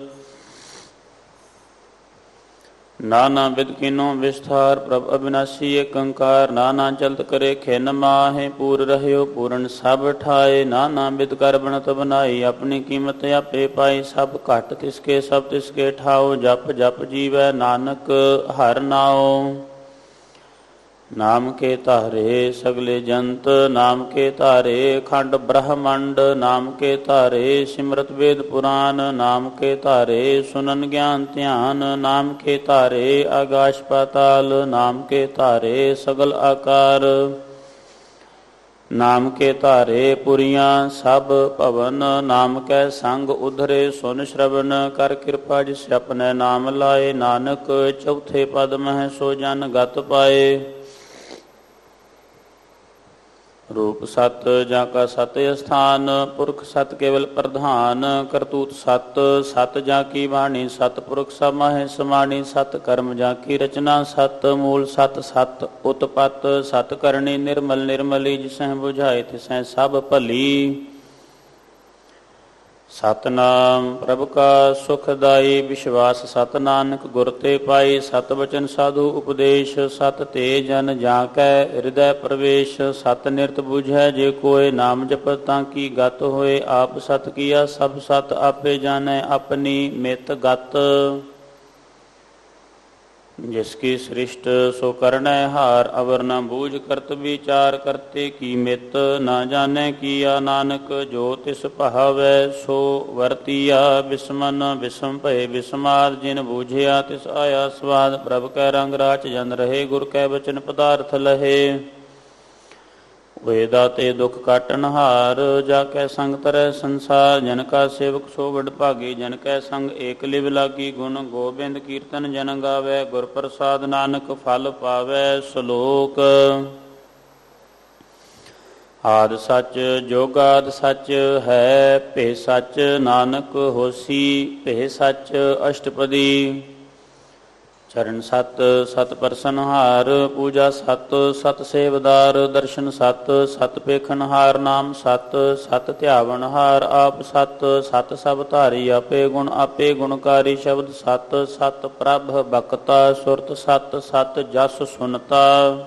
ਨਾਨਾ ਬਿਦ ਕੀਨੋ ਵਿਸਥਾਰ, ਪ੍ਰਭ ਅਬਿਨਾਸੀ ਏਕ ਓੰਕਾਰ। ਨਾਨਾ ਚਲਤ ਕਰੇ ਖਿਨ ਮਾਹੇ, ਪੂਰ ਰਹਿਓ ਪੂਰਨ ਸਭ ਠਾਏ। ਨਾਨਾ ਬਿਦ ਕਰ ਬਣਤ ਬਨਾਈ, ਆਪਣੀ ਕੀਮਤ ਆਪੇ ਪਾਈ। ਸਭ ਘਟ ਤਿਸਕੇ ਸਭ ਤਿਸਕੇ ਠਾਓ, ਜਪ ਜਪ ਜੀਵੈ ਨਾਨਕ ਹਰਿ ਨਾਉ। ਨਾਮ ਕੇ ਧਾਰੇ ਸਗਲੇ ਜੰਤ, ਨਾਮ ਕੇ ਧਾਰੇ ਖੰਡ ਬ੍ਰਹਮੰਡ। ਨਾਮ ਕੇ ਧਾਰੇ ਸਿਮਰਤ ਵੇਦ ਪੁਰਾਨ, ਨਾਮ ਕੇ ਧਾਰੇ ਸੁਨਨ ਗਿਆਨ ਧਿਆਨ। ਨਾਮ ਕੇ ਧਾਰੇ ਆਗਾਸ਼ ਪਾਤਾਲ, ਨਾਮ ਕੇ ਧਾਰੇ ਸਗਲ ਆਕਾਰ। ਨਾਮ ਕੇ ਧਾਰੇ ਪੁਰੀਆਂ ਸਭ ਭਵਨ, ਨਾਮ ਕੈ ਸੰਗ ਉਧਰੇ ਸੁਨ ਸ਼ਰਵਨ। ਕਰ ਕਿਰਪਾ ਜਿਸ ਆਪਣੇ ਨਾਮ ਲਾਏ, ਨਾਨਕ ਚੌਥੇ ਪਦ ਮਹਿ ਸੋ ਜਨ ਗਤ ਪਾਏ। ਰੂਪ ਸਤ ਜਾਂ ਕਾ ਸਤ ਅਸਥਾਨ, ਪੁਰਖ ਸਤ ਕੇਵਲ ਪ੍ਰਧਾਨ। ਕਰਤੂਤ ਸਤ, ਸਤ ਜਾਂ ਕੀ ਬਾਣੀ, ਸਤ ਪੁਰਖ ਸਭ ਮਾਹੇ ਸਮਾਣੀ। ਸਤ ਕਰਮ ਜਾਂ ਕੀ ਰਚਨਾ, ਸਤ ਮੂਲ ਸਤ ਸਤ ਉਤਪਤ। ਸਤ ਕਰਨੀ ਨਿਰਮਲ ਨਿਰਮਲੀ, ਜਿਸਹਿ ਬੁਝਾਏ ਤਿਸਹਿ ਸਭ ਭਲੀ। ਸਤਨਾਮ ਪ੍ਰਭ ਕਾ ਸੁਖਦਾਈ, ਵਿਸ਼ਵਾਸ ਸਤ ਨਾਨਕ ਗੁਰ ਤੇ ਪਾਈ। ਸਤ ਬਚਨ ਸਾਧੂ ਉਪਦੇਸ਼, ਸਤ ਤੇ ਜਨ ਜਾਂ ਕੈ ਹਿਰਦੈ ਪ੍ਰਵੇਸ਼। ਸਤ ਨਿਰਤ ਬੁਝੈ ਜੇ ਕੋਇ, ਨਾਮ ਜਪਤ ਤਾਂ ਕੀ ਗਤ ਹੋਏ। ਆਪ ਸਤ ਕੀਆ ਸਭ ਸਤ, ਆਪੇ ਜਾਣੈ ਆਪਣੀ ਮਿਤ ਗਤ। ਜਿਸ ਕੀ ਸ੍ਰਿਸ਼ਟ ਸੋ ਕਰਨੈ ਹਾਰ, ਅਵਰ ਨ ਬੂਝ ਕਰਤ ਵਿਚਾਰ। ਕਰਤੇ ਕੀ ਮਿਤ ਨਾ ਜਾਣੈ ਕੀਆ, ਨਾਨਕ ਜੋ ਤਿਸ ਭਾਵੈ ਸੋ ਵਰਤੀਆ। ਬਿਸਮਨ ਬਿਸਮ ਭਏ ਬਿਸਮਾਦ, ਜਿਨ ਬੂਝਿਆ ਤਿਸ ਆਇਆ ਸਵਾਦ। ਪ੍ਰਭ ਕੈ ਰੰਗ ਰਾਚ ਜਨ ਰਹੇ, ਗੁਰ ਕੈ ਬਚਨ ਪਦਾਰਥ ਲਹੇ। ਵੇਦਾ ਤੇ ਦੁਖ ਕਾਟਨ ਹਾਰ, ਜਾ ਕੈ ਸੰਗ ਤਰੈ ਸੰਸਾਰ। ਜਨ ਕਾ ਸੇਵਕ ਸੋ ਵਡ ਭਾਗੀ, ਜਨ ਕੈ ਸੰਗ ਏਕ ਲਿਵ ਲਾਗੀ। ਗੁਣ ਗੋਬਿੰਦ ਕੀਰਤਨ ਜਨ ਗਾਵੈ, ਗੁਰ ਪ੍ਰਸਾਦ ਨਾਨਕ ਫਲ ਪਾਵੈ। ਸ਼ਲੋਕ। ਆਦਿ ਸੱਚ ਜੋਗਾਦਿ ਸੱਚ ਹੈ, ਭੇ ਸੱਚ ਨਾਨਕ ਹੋਸੀ। ਭੇ ਸੱਚ ਅਸ਼ਟਪਦੀ। ਚਰਨ ਸਤ ਸਤ ਪਰਸਨਹਾਰ, ਪੂਜਾ ਸਤ ਸਤ ਸੇਵਦਾਰ। ਦਰਸ਼ਨ ਸਤ ਸਤ ਪੇਖਨਹਾਰ, ਨਾਮ ਸਤ ਸਤ ਧਿਆਵਨਹਾਰ। ਆਪ ਸਤ ਸਤ ਸਭ ਧਾਰੀ, ਆਪੇ ਗੁਣ ਆਪੇ ਗੁਣਕਾਰੀ। ਸ਼ਬਦ ਸਤ ਸਤ ਪ੍ਰਭ ਬਖਤਾ, ਸੁਰਤ ਸਤ ਸਤ ਜਸ ਸੁਨਤਾ।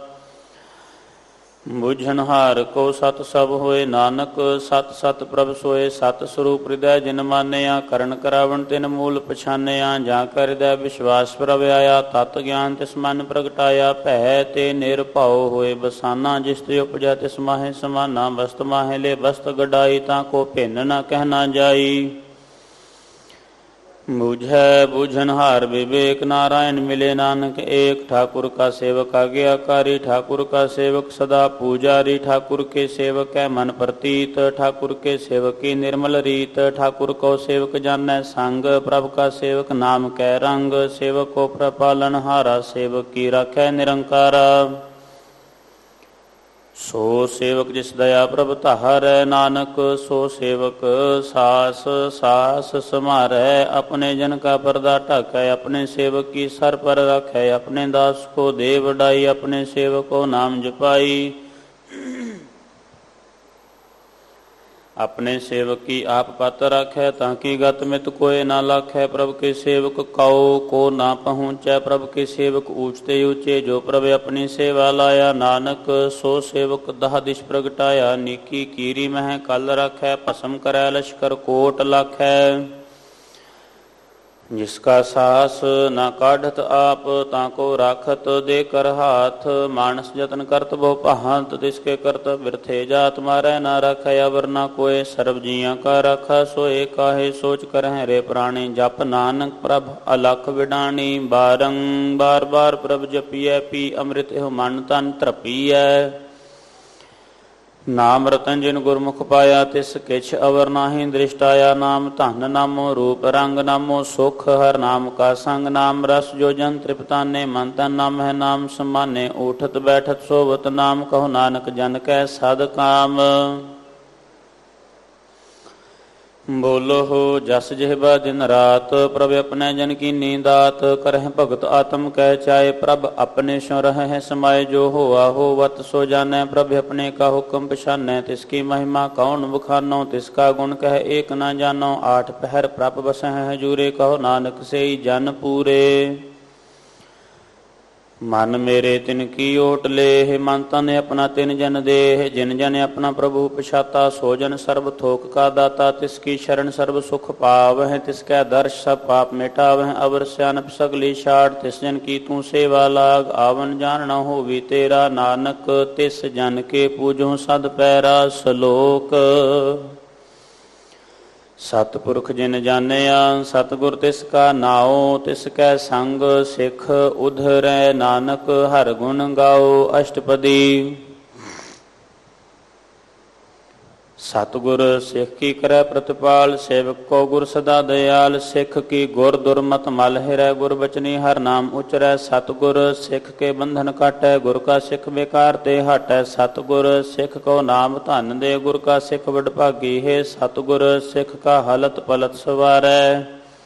ਬੁਝਨਹਾਰ ਕੋ ਸਤ ਸਭ ਹੋਏ, ਨਾਨਕ ਸਤ ਸਤ ਪ੍ਰਭ ਸੋਏ। ਸਤ ਸਰੂਪ ਹਿਰਦੈ ਜਿਨ ਮਾਨਿਆ, ਕਰਨ ਕਰਾਵਣ ਤਿਨ ਮੂਲ ਪਛਾਨਿਆ। ਜਾਂ ਕਾ ਹਿਰਦੈ ਵਿਸ਼ਵਾਸ ਪ੍ਰਭ ਆਇਆ, ਤਤ ਗਿਆਨ ਤਿਸ ਮਨ ਪ੍ਰਗਟਾਇਆ। ਭੈ ਤੇ ਨਿਰਭਉ ਹੋਏ ਬਸਾਨਾ, ਜਿਸ ਤੇ ਉਪਜੈ ਤਿਸ ਮਾਹੇ ਸਮਾਨਾ। ਬਸਤ ਮਾਹੇ ਲੈ ਬਸਤ ਗਡਾਈ, ਤਾਂ ਕੋ ਭਿੰਨ ਨ ਕਹਿ ਨਾ ਜਾਈ। ਬੁਝੈ ਬੁਝਨਹਾਰ ਵਿਵੇਕ, ਨਾਰਾਇਣ ਮਿਲੇ ਨਾਨਕ ਏਕ। ਠਾਕੁਰ ਕਾ ਸੇਵਕ ਆਗਿਆਕਾਰੀ, ਠਾਕੁਰ ਕਾ ਸੇਵਕ ਸਦਾ ਪੂਜਾਰੀ। ਠਾਕੁਰ ਕੇ ਸੇਵਕ ਕੈ ਮਨ ਪ੍ਰਤੀਤ, ਠਾਕੁਰ ਕੇ ਸੇਵਕ ਕੀ ਨਿਰਮਲ ਰੀਤ। ਠਾਕੁਰ ਕੋ ਸੇਵਕ ਜਾਣੈ ਸੰਗ, ਪ੍ਰਭ ਕਾ ਸੇਵਕ ਨਾਮ ਕੈ ਰੰਗ। ਸੇਵਕ ਕੋ ਪ੍ਰਭ ਪਾਲਨਹਾਰਾ, ਸੇਵਕ ਕੀ ਰਾਖੈ ਨਿਰੰਕਾਰਾ। ਸੋ ਸੇਵਕ ਜਿਸ ਦਇਆ ਪ੍ਰਭ ਧਾਰੈ, ਨਾਨਕ ਸੋ ਸੇਵਕ ਸਾਸ ਸਾਸ ਸਮਾਰੈ। ਆਪਣੇ ਜਨ ਕਾ ਪਰਦਾ ਢਾਕੈ, ਆਪਣੇ ਸੇਵਕ ਕੀ ਸਰ ਪਰ ਰਾਖੈ। ਆਪਣੇ ਦਾਸ ਕੋ ਦੇ ਵਡਾਈ, ਆਪਣੇ ਸੇਵਕ ਕੋ ਨਾਮ ਜਪਾਈ। ਆਪਣੇ ਸੇਵਕ ਕੀ ਆਪ ਪਤ ਰਾਖੈ, ਤਾਂ ਕੀ ਗਤ ਮਿਤ ਕੋਇ ਨਾ ਲਾਖੈ। ਪ੍ਰਭ ਕੇ ਸੇਵਕ ਕਉ ਕੋ ਨਾ ਪਹੁੰਚੈ, ਪ੍ਰਭ ਕੇ ਸੇਵਕ ਊਚ ਤੇ ਊਚੇ। ਜੋ ਪ੍ਰਭ ਆਪਣੀ ਸੇਵਾ ਲਾਇਆ, ਨਾਨਕ ਸੋ ਸੇਵਕ ਦਹ ਦਿਸ਼ ਪ੍ਰਗਟਾਇਆ। ਨੀਕੀ ਕੀਰੀ ਮਹਿ ਕਲ ਰਾਖੈ, ਭਸਮ ਕਰੈ ਲਸ਼ਕਰ ਕੋਟ ਲਾਖੈ। ਜਿਸ ਕਾ ਸਾਸ ਨਾ ਕਾਢਤ ਆਪ, ਤਾਂ ਕੋ ਰਾਖਤ ਦੇ ਕਰ ਹਾਥ। ਮਾਨਸ ਯਤਨ ਕਰਤ ਬਹੁ ਭਾਂਤ, ਤਿਸ ਕੇ ਕਰਤ ਬਿਰਥੇ ਜਾਤ। ਮਾਰੈ ਨਾ ਰਾਖੈ ਅਵਰ ਨਾ ਕੋਇ, ਸਰਬ ਜੀਆਂ ਕਾ ਰਾਖਾ ਸੋਏ। ਕਾਹੇ ਸੋਚ ਕਰਹਿ ਰੇ ਪ੍ਰਾਣੀ, ਜਪ ਨਾਨਕ ਪ੍ਰਭ ਅਲਖ ਵਿਡਾਣੀ। ਬਾਰੰ ਬਾਰ ਬਾਰ ਪ੍ਰਭ ਜਪੀਐ, ਪੀ ਅੰਮ੍ਰਿਤ ਇਹੋ ਮਨ ਤਨ ਧਰਪੀਐ। ਨਾਮ ਰਤਨ ਜਿਨ ਗੁਰਮੁਖ ਪਾਇਆ, ਤਿਸ ਕਿਛ ਅਵਰ ਨਾਹੀਂ ਦ੍ਰਿਸ਼ਟ ਆਇਆ। ਨਾਮ ਧਨ ਨਾਮੋ ਰੂਪ ਰੰਗ, ਨਾਮੋ ਸੁਖ ਹਰ ਨਾਮ ਕਾ ਸੰਗ। ਨਾਮ ਰਸ ਜੋ ਜਨ ਤ੍ਰਿਪਤਾਨੇ, ਮਨ ਤਨ ਨਾਮ ਹੈ ਨਾਮ ਸਮਾਨੇ। ਊਠਤ ਬੈਠਤ ਸੋਵਤ ਨਾਮ, ਕਹੋ ਨਾਨਕ ਜਨ ਕੈ ਸਦ ਕਾਮ। ਬੋਲੋ ਜਸ ਜਿਹਬਾ ਦਿਨ ਰਾਤ, ਪ੍ਰਭ ਆਪਣੇ ਜਨ ਕੀ ਨੀਂਦਾਤ। ਕਰਹਿ ਭਗਤ ਆਤਮ ਕਹਿ ਚਾਏ, ਪ੍ਰਭ ਆਪਣੇ ਸੋ ਰਹਿ ਸਮਾਏ। ਜੋ ਹੋਆ ਹੋਵਤ ਸੋ ਜਾਣੈ, ਪ੍ਰਭ ਆਪਣੇ ਕਾ ਹੁਕਮ ਪਛਾਨੈ। ਤਿਸ ਕੀ ਮਹਿਮਾ ਕੌਣ ਬਖਾਨੋ, ਤਿਸ ਕਾ ਗੁਣ ਕਹਿ ਏਕ ਨਾ ਜਾਨੋ। ਆਠ ਪਹਿਰ ਪ੍ਰਭ ਬਸਹਿ ਹਜੂਰੇ, ਕਹੋ ਨਾਨਕ ਸੇਈ ਜਨ ਪੂਰੇ। ਮਨ ਮੇਰੇ ਤਿਨ ਕੀ ਓਟ ਲੇਹ, ਮਨ ਤਨ ਆਪਣਾ ਤਿਨ ਜਨ ਦੇਹ। ਜਿਨ ਜਨ ਆਪਣਾ ਪ੍ਰਭੂ ਪਛਾਤਾ, ਸੋ ਜਨ ਸਰਬ ਥੋਕ ਕਾ ਦਾਤਾ। ਤਿਸ ਕੀ ਸ਼ਰਨ ਸਰਬ ਸੁਖ ਪਾਵਹਿ, ਤਿਸ ਕੈ ਦਰਸ਼ ਸਭ ਪਾਪ ਮਿਟਾਵਹਿ। ਅਵਰ ਸਿਆਨਪ ਸਗਲੀ ਛਾੜ, ਤਿਸ ਜਨ ਕੀ ਤੂੰ ਸੇਵਾ ਲਾਗ। ਆਵਨ ਜਾਣ ਨਾ ਹੋਵੀ ਤੇਰਾ, ਨਾਨਕ ਤਿਸ ਜਨ ਕੇ ਪੂਜੋ ਸਦ ਪੈਰਾ। ਸ਼ਲੋਕ। ਸਤਿਪੁਰਖ ਜਿਨ ਜਾਣਿਆ, ਸਤਿਗੁਰ ਤਿਸ ਕਾ ਨਾਉ। ਤਿਸ ਕੈ ਸੰਗ ਸਿੱਖ ਉਧਰੈ, ਨਾਨਕ ਹਰਿ ਗੁਣ ਗਾਓ। ਅਸ਼ਟਪਦੀ। ਸਤਿਗੁਰ ਸਿੱਖ ਕੀ ਕਰੈ ਪ੍ਰਤਿਪਾਲ, ਸੇਵਕ ਕੋ ਗੁਰ ਸਦਾ ਦਇਆਲ। ਸਿੱਖ ਕੀ ਗੁਰ ਦੁਰਮਤ ਮਲ ਹਿਰੈ, ਗੁਰ ਬਚਨੀ ਹਰ ਨਾਮ ਉਚਰੈ। ਸਤਿਗੁਰ ਸਿੱਖ ਕੇ ਬੰਧਨ ਕਾਟੈ, ਗੁਰ ਕਾ ਸਿੱਖ ਬੇਕਾਰ ਤੇ ਹਟੈ। ਸਤਿਗੁਰ ਸਿੱਖ ਕੋ ਨਾਮ ਧਨ ਦੇ, ਗੁਰ ਕਾ ਸਿੱਖ ਵਡਭਾਗੀ ਹੈ। ਸਤਿਗੁਰ ਸਿੱਖ ਕਾ ਹਲਤ ਪਲਤ ਸਵਾਰੈ,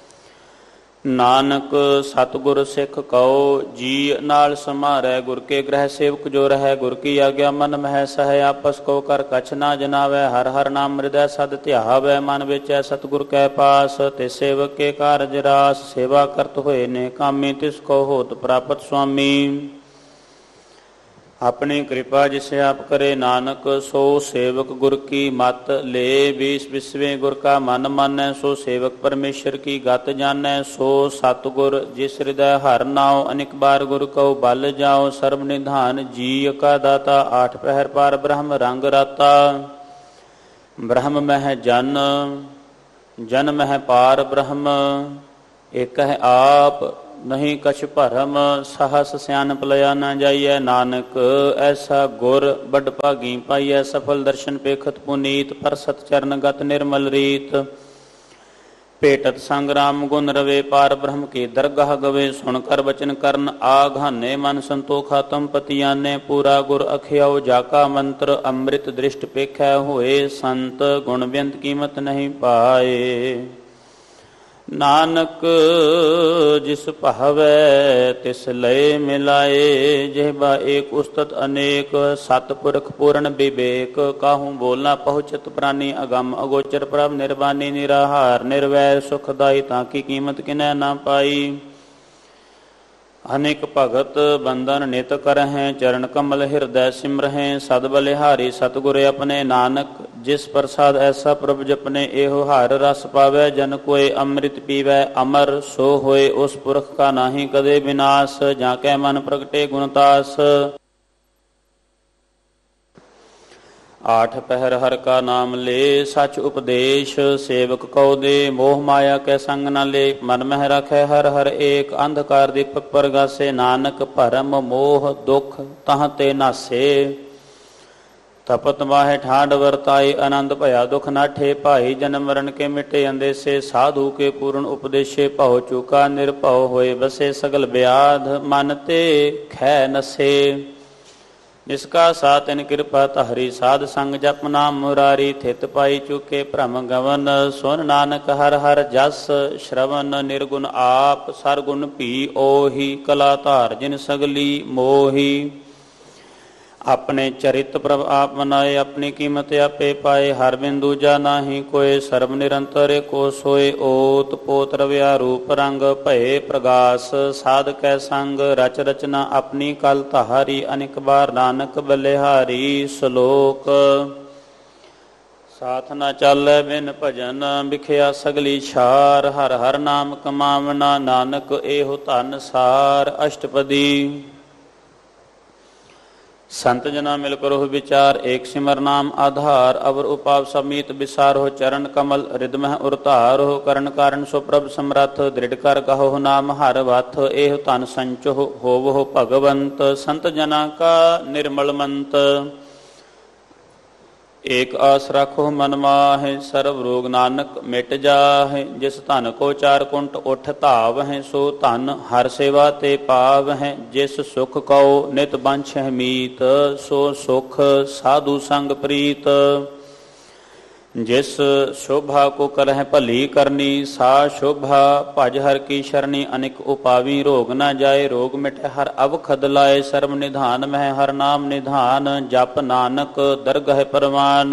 ਨਾਨਕ ਸਤਿਗੁਰ ਸਿੱਖ ਕਉ ਜੀ ਨਾਲ ਸਮਾਰੈ। ਗੁਰ ਕੇ ਗ੍ਰਹਿ ਸੇਵਕ ਜੋ ਰਹੈ, ਗੁਰ ਕੀ ਆਗਿਆ ਮਨ ਮਹਿ ਸਹਿ। ਆਪਸ ਕੋ ਕਰ ਕਛ ਨਾ ਜਨਾਵੈ, ਹਰ ਹਰ ਨਾਮ ਹਿਰਦੈ ਸਦ ਧਿਆਵੈ। ਮਨ ਵਿਚੈ ਸਤਿਗੁਰ ਕੈ ਪਾਸ, ਤੇ ਸੇਵਕ ਕੇ ਕਾਰਜ ਰਾਸ। ਸੇਵਾ ਕਰਤ ਹੋਏ ਨੇ ਕਾਮੀ, ਤਿਸ ਕੋ ਹੋਤ ਪ੍ਰਾਪਤ ਸੁਆਮੀ। ਆਪਣੀ ਕਿਰਪਾ ਜਿਸੇ ਆਪ ਕਰੇ, ਨਾਨਕ ਸੋ ਸੇਵਕ ਗੁਰ ਕੀ ਮਤ ਲੈ। ਬੀਸ ਬਿਸਵੇ ਗੁਰ ਕਾ ਮਨ ਮਾਨੈ, ਸੋ ਸੇਵਕ ਪਰਮੇਸ਼ਰ ਕੀ ਗਤ ਜਾਣੈ। ਸੋ ਸਤਿਗੁਰ ਜਿਸ ਹਿਰਦੈ ਹਰਿ ਨਾਉ, ਅਨੇਕ ਬਾਰ ਗੁਰ ਕਉ ਬਲ ਜਾਉ। ਸਰਬ ਨਿਧਾਨ ਜੀ ਕਾ ਦਾਤਾ, ਆਠ ਪਹਿਰ ਪਾਰ ਬ੍ਰਹਮ ਰੰਗ ਰਾਤਾ। ਬ੍ਰਹਮ ਮਹਿ ਜਨ, ਜਨ ਮਹਿ ਪਾਰ ਬ੍ਰਹਮ। ਏਕ ਹੈ ਆਪ ਨਹੀਂ ਕਛ ਭਰਮ, ਸਹਸ ਸਿਆਣਪ ਲਿਆ ਨਾ ਜਾਈਐ। ਨਾਨਕ ਐਸਾ ਗੁਰ ਬਡ ਭਾਗੀ ਪਾਈਐ, ਸਫਲ ਦਰਸ਼ਨ ਪੇਖਤ ਪੁਨੀਤ। ਪਰਸਤ ਚਰਨ ਗਤ ਨਿਰਮਲ ਰੀਤ, ਭੇਟਤ ਸੰਗ ਰਾਮ ਗੁਣ ਰਵੇ। ਪਾਰ ਬ੍ਰਹਮ ਕੀ ਦਰਗਾਹ ਗਵੇ, ਸੁਣ ਕਰ ਬਚਨ ਕਰਨ ਆਘਾਨੇ। ਮਨ ਸੰਤੋਖ ਆਤਮ ਪਤਿਆਨੇ, ਪੂਰਾ ਗੁਰ ਅਖਿਆਉ ਜਾ ਕਾ ਮੰਤਰ। ਅੰਮ੍ਰਿਤ ਦ੍ਰਿਸ਼ਟ ਪੇਖੈ ਹੋਏ ਸੰਤ, ਗੁਣ ਬੇਅੰਤ ਕੀਮਤ ਨਹੀਂ ਪਾਏ। ਨਾਨਕ ਜਿਸ ਭਾਵੈ ਤਿਸ ਲਏ ਮਿਲਾਏ, ਜਿਹਬਾ ਏਕ ਉਸਤਤ ਅਨੇਕ। ਸਤਿਪੁਰਖ ਪੂਰਨ ਵਿਵੇਕ, ਕਾਹੂ ਬੋਲ ਨਾ ਪਹੁੰਚਤ ਪ੍ਰਾਨੀ। ਅਗੰਮ ਅਗੋਚਰ ਪ੍ਰਭ ਨਿਰਵਾਨੀ, ਨਿਰਾਹਾਰ ਨਿਰਵੈਰ ਸੁਖਦਾਈ। ਤਾਂ ਕੀ ਕੀਮਤ ਕਿਨੈ ਨਾ ਪਾਈ। ਅਨੇਕ ਭਗਤ ਬੰਧਨ ਨਿਤ ਕਰਹਿ, ਚਰਨ ਕਮਲ ਹਿਰਦੈ ਸਿਮਰਹਿ। ਸਦ ਬਲਿਹਾਰੀ ਸਤਿਗੁਰ ਆਪਣੇ, ਨਾਨਕ ਜਿਸ ਪ੍ਰਸਾਦ ਐਸਾ ਪ੍ਰਭ ਜਪਨੇ। ਇਹੋ ਹਰ ਰਸ ਪਾਵੈ, ਜਨ ਕੋਇ ਅੰਮ੍ਰਿਤ ਪੀਵੈ ਅਮਰ। ਸੋ ਹੋਏ ਉਸ ਪੁਰਖ ਕਾ ਨਾਹੀ ਕਦੇ ਵਿਨਾਸ਼, ਜਾਂ ਕੈ ਮਨ ਪ੍ਰਗਟੇ ਗੁਣਤਾਸ। ਆਠ ਪਹਿਰ ਹਰਿ ਕਾ ਨਾਮ ਲੈ, ਸਚ ਉਪਦੇਸ਼ ਸੇਵਕ ਕਉ ਦੇ। ਮੋਹ ਮਾਇਆ ਕੈ ਸੰਗ ਨ ਲੈ, ਮਨ ਮਹਿ ਰਾਖੈ ਹਰਿ ਹਰਿ ਏਕ। ਅੰਧਕਾਰ ਦੀਪਕ ਪਰਗਾਸੇ, ਨਾਨਕ ਭਰਮ ਮੋਹ ਦੁਖ ਤਹਾਂ ਤੇ ਨਾਸੇ। ਤਪਤ ਮਾਹੇ ਠਾਂਡ ਵਰਤਾਈ, ਆਨੰਦ ਭਇਆ ਦੁਖ ਨਾਠੇ ਭਾਈ। ਜਨਮ ਮਰਨ ਕੇ ਮਿਟੇ ਅੰਦੇਸੇ, ਸਾਧੂ ਕੇ ਪੂਰਨ ਉਪਦੇਸ਼ੇ। ਭਉ ਚੂਕਾ ਨਿਰਭਉ ਹੋਏ ਬਸੇ, ਸਗਲ ਬਿਆਧ ਮਨ ਤੇ ਖੈ ਨਸੇ। ਜਿਸਕਾ ਸਾ ਤਿਨ ਕਿਰਪਾ ਧਾਰੀ, ਸਾਧ ਸੰਗ ਜਪ ਨਾਮ ਮੁਰਾਰੀ। ਥਿਤ ਪਾਈ ਚੁਕੇ ਭ੍ਰਮ ਗਵਨ, ਸੁਨ ਨਾਨਕ ਹਰਿ ਹਰਿ ਜਸ। ਸ਼ਰਵਨ ਨਿਰਗੁਣ ਆਪ, ਸਰਗੁਣ ਭੀ ਓਹੀ। ਕਲਾ ਧਾਰ ਜਿਨ ਸਗਲੀ ਮੋਹੀ। ਆਪਣੇ ਚਰਿਤ ਪ੍ਰਭ ਆਪ ਮਨਾਏ, ਆਪਣੀ ਕੀਮਤ ਆਪੇ ਪਾਏ। ਹਰ ਬਿਨ ਦੂਜਾ ਨਾਹੀ ਕੋਇ, ਸਰਬ ਨਿਰੰਤਰ ਕੋ ਸੋਏ। ਓਤ ਪੋਤ ਰਵਿਆ ਰੂਪ ਰੰਗ, ਭਏ ਪ੍ਰਗਾਸ ਸਾਧ ਕੈ ਸੰਗ। ਰਚ ਰਚਨਾ ਆਪਣੀ ਕਲ ਧਾਰੀ, ਅਨੇਕ ਬਾਰ ਨਾਨਕ ਬਲਿਹਾਰੀ। ਸ਼ਲੋਕ ਸਾਥ ਨਾ ਚਾਲੈ ਬਿਨ ਭਜਨ, ਵਿਖਿਆ ਸਗਲੀ ਛਾਰ। ਹਰਿ ਹਰਿ ਨਾਮ ਕਮਾਵਨਾ, ਨਾਨਕ ਇਹੋ ਧਨ ਸਾਰ। ਅਸ਼ਟਪਦੀ ਸੰਤ ਜਨਾ ਮਿਲ ਕਰੋ ਵਿਚਾਰ, ਏਕ ਸਿਮਰ ਨਾਮ ਆਧਾਰ। ਅਵਰ ਉਪਾਵ ਸਮੀਤ ਵਿਸਾਰੋ, ਚਰਨ ਕਮਲ ਰਿਦ ਮਹਿ ਉਰਤਾਰੋ। ਕਰਨ ਕਾਰਨ ਸੋ ਪ੍ਰਭ ਸਮਰੱਥ, ਦ੍ਰਿੜ ਕਰ ਕਹੋ ਨਾਮ ਹਰਿ ਵਥ। ਇਹੋ ਧਨ ਸੰਚੋ ਹੋਵੋ ਭਗਵੰਤ, ਸੰਤ ਜਨਾ ਕਾ ਨਿਰਮਲ ਮੰਤ। ਏਕ ਆਸ ਰਾਖੋ ਮਨ ਮਾਹਿ, ਸਰਬ ਰੋਗ ਨਾਨਕ ਮਿਟ ਜਾਹਿ। ਜਿਸ ਧਨ ਕੋ ਚਾਰ ਕੁੰਟ ਉਠ ਧਾਵਹਿ, ਸੋ ਧਨ ਹਰ ਸੇਵਾ ਤੇ ਪਾਵਹਿ। ਜਿਸ ਸੁਖ ਕਉ ਨਿਤ ਬੰਛਹਿ ਮੀਤ, ਸੋ ਸੁਖ ਸਾਧੂ ਸੰਗ ਪ੍ਰੀਤ। ਜਿਸ ਸ਼ੋਭਾ ਕੋ ਕਰਹਿ ਭਲੀ ਕਰਨੀ, ਸਾ ਸ਼ੋਭਾ ਭਜ ਹਰਿ ਕੀ ਸ਼ਰਣੀ। ਅਨੇਕ ਉਪਾਵੀ ਰੋਗ ਨਾ ਜਾਏ, ਰੋਗ ਮਿਟੈ ਹਰਿ ਅਵਖਦ ਲਾਏ। ਸਰਬ ਨਿਧਾਨ ਮਹਿ ਹਰਿ ਨਾਮ ਨਿਧਾਨ, ਜਪ ਨਾਨਕ ਦਰਗਹਿ ਪਰਵਾਨ।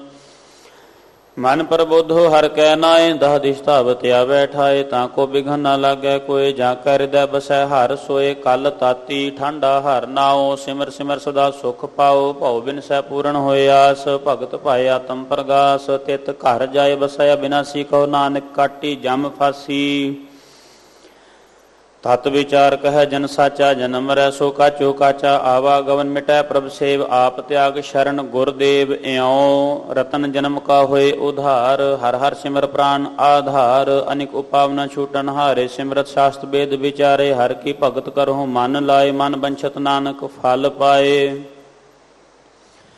ਮਨ ਪ੍ਰਬੋਧੋ ਹਰਿ ਕੈ ਨਾਏ, ਦਹ ਦਿਸ਼ ਧਾਵਤ ਆਵੈ ਠਾਏ। ਤਾਂ ਕੋ ਬਿਘਨ ਨਾ ਲਾਗੈ ਕੋਇ, ਜਾਂ ਕੈ ਹਿਰਦੈ ਬਸੈ ਹਰਿ ਸੋਏ। ਕਲ ਤਾਤੀ ਠੰਡਾ ਹਰਿ ਨਾਉ, ਸਿਮਰ ਸਿਮਰ ਸਦਾ ਸੁਖ ਪਾਉ। ਭਉ ਬਿਨਸੈ ਪੂਰਨ ਹੋਏ ਆਸ, ਭਗਤ ਭਾਏ ਆਤਮ ਪ੍ਰਗਾਸ। ਤਿਤ ਘਰ ਜਾਏ ਬਸੈ ਅਬਿਨਾਸੀ, ਕਹੋ ਨਾਨਕ ਕਾਟੀ ਜਮ ਫਾਸੀ। ਤਤ ਵਿਚਾਰ ਕਹਿ ਜਨ ਸਾਚਾ, ਜਨਮ ਮਰੈ ਸੋ ਕਾਚੋ ਕਾਚਾ। ਆਵਾਗਮਨ ਮਿਟੈ ਪ੍ਰਭ ਸੇਵ, ਆਪ ਤਿਆਗ ਸ਼ਰਨ ਗੁਰਦੇਵ। ਇਉ ਰਤਨ ਜਨਮ ਕਾ ਹੋਏ ਉਧਾਰ, ਹਰਿ ਹਰਿ ਸਿਮਰ ਪ੍ਰਾਨ ਆਧਾਰ। ਅਨੇਕ ਉਪਾਵ ਨ ਛੂਟਨ ਹਾਰੇ, ਸਿਮਰਤ ਸ਼ਾਸਤ ਵੇਦ ਵਿਚਾਰੇ। ਹਰਿ ਕੀ ਭਗਤ ਕਰਹੁ ਮਨ ਲਾਏ, ਮਨ ਬੰਛਤ ਨਾਨਕ ਫਲ ਪਾਏ।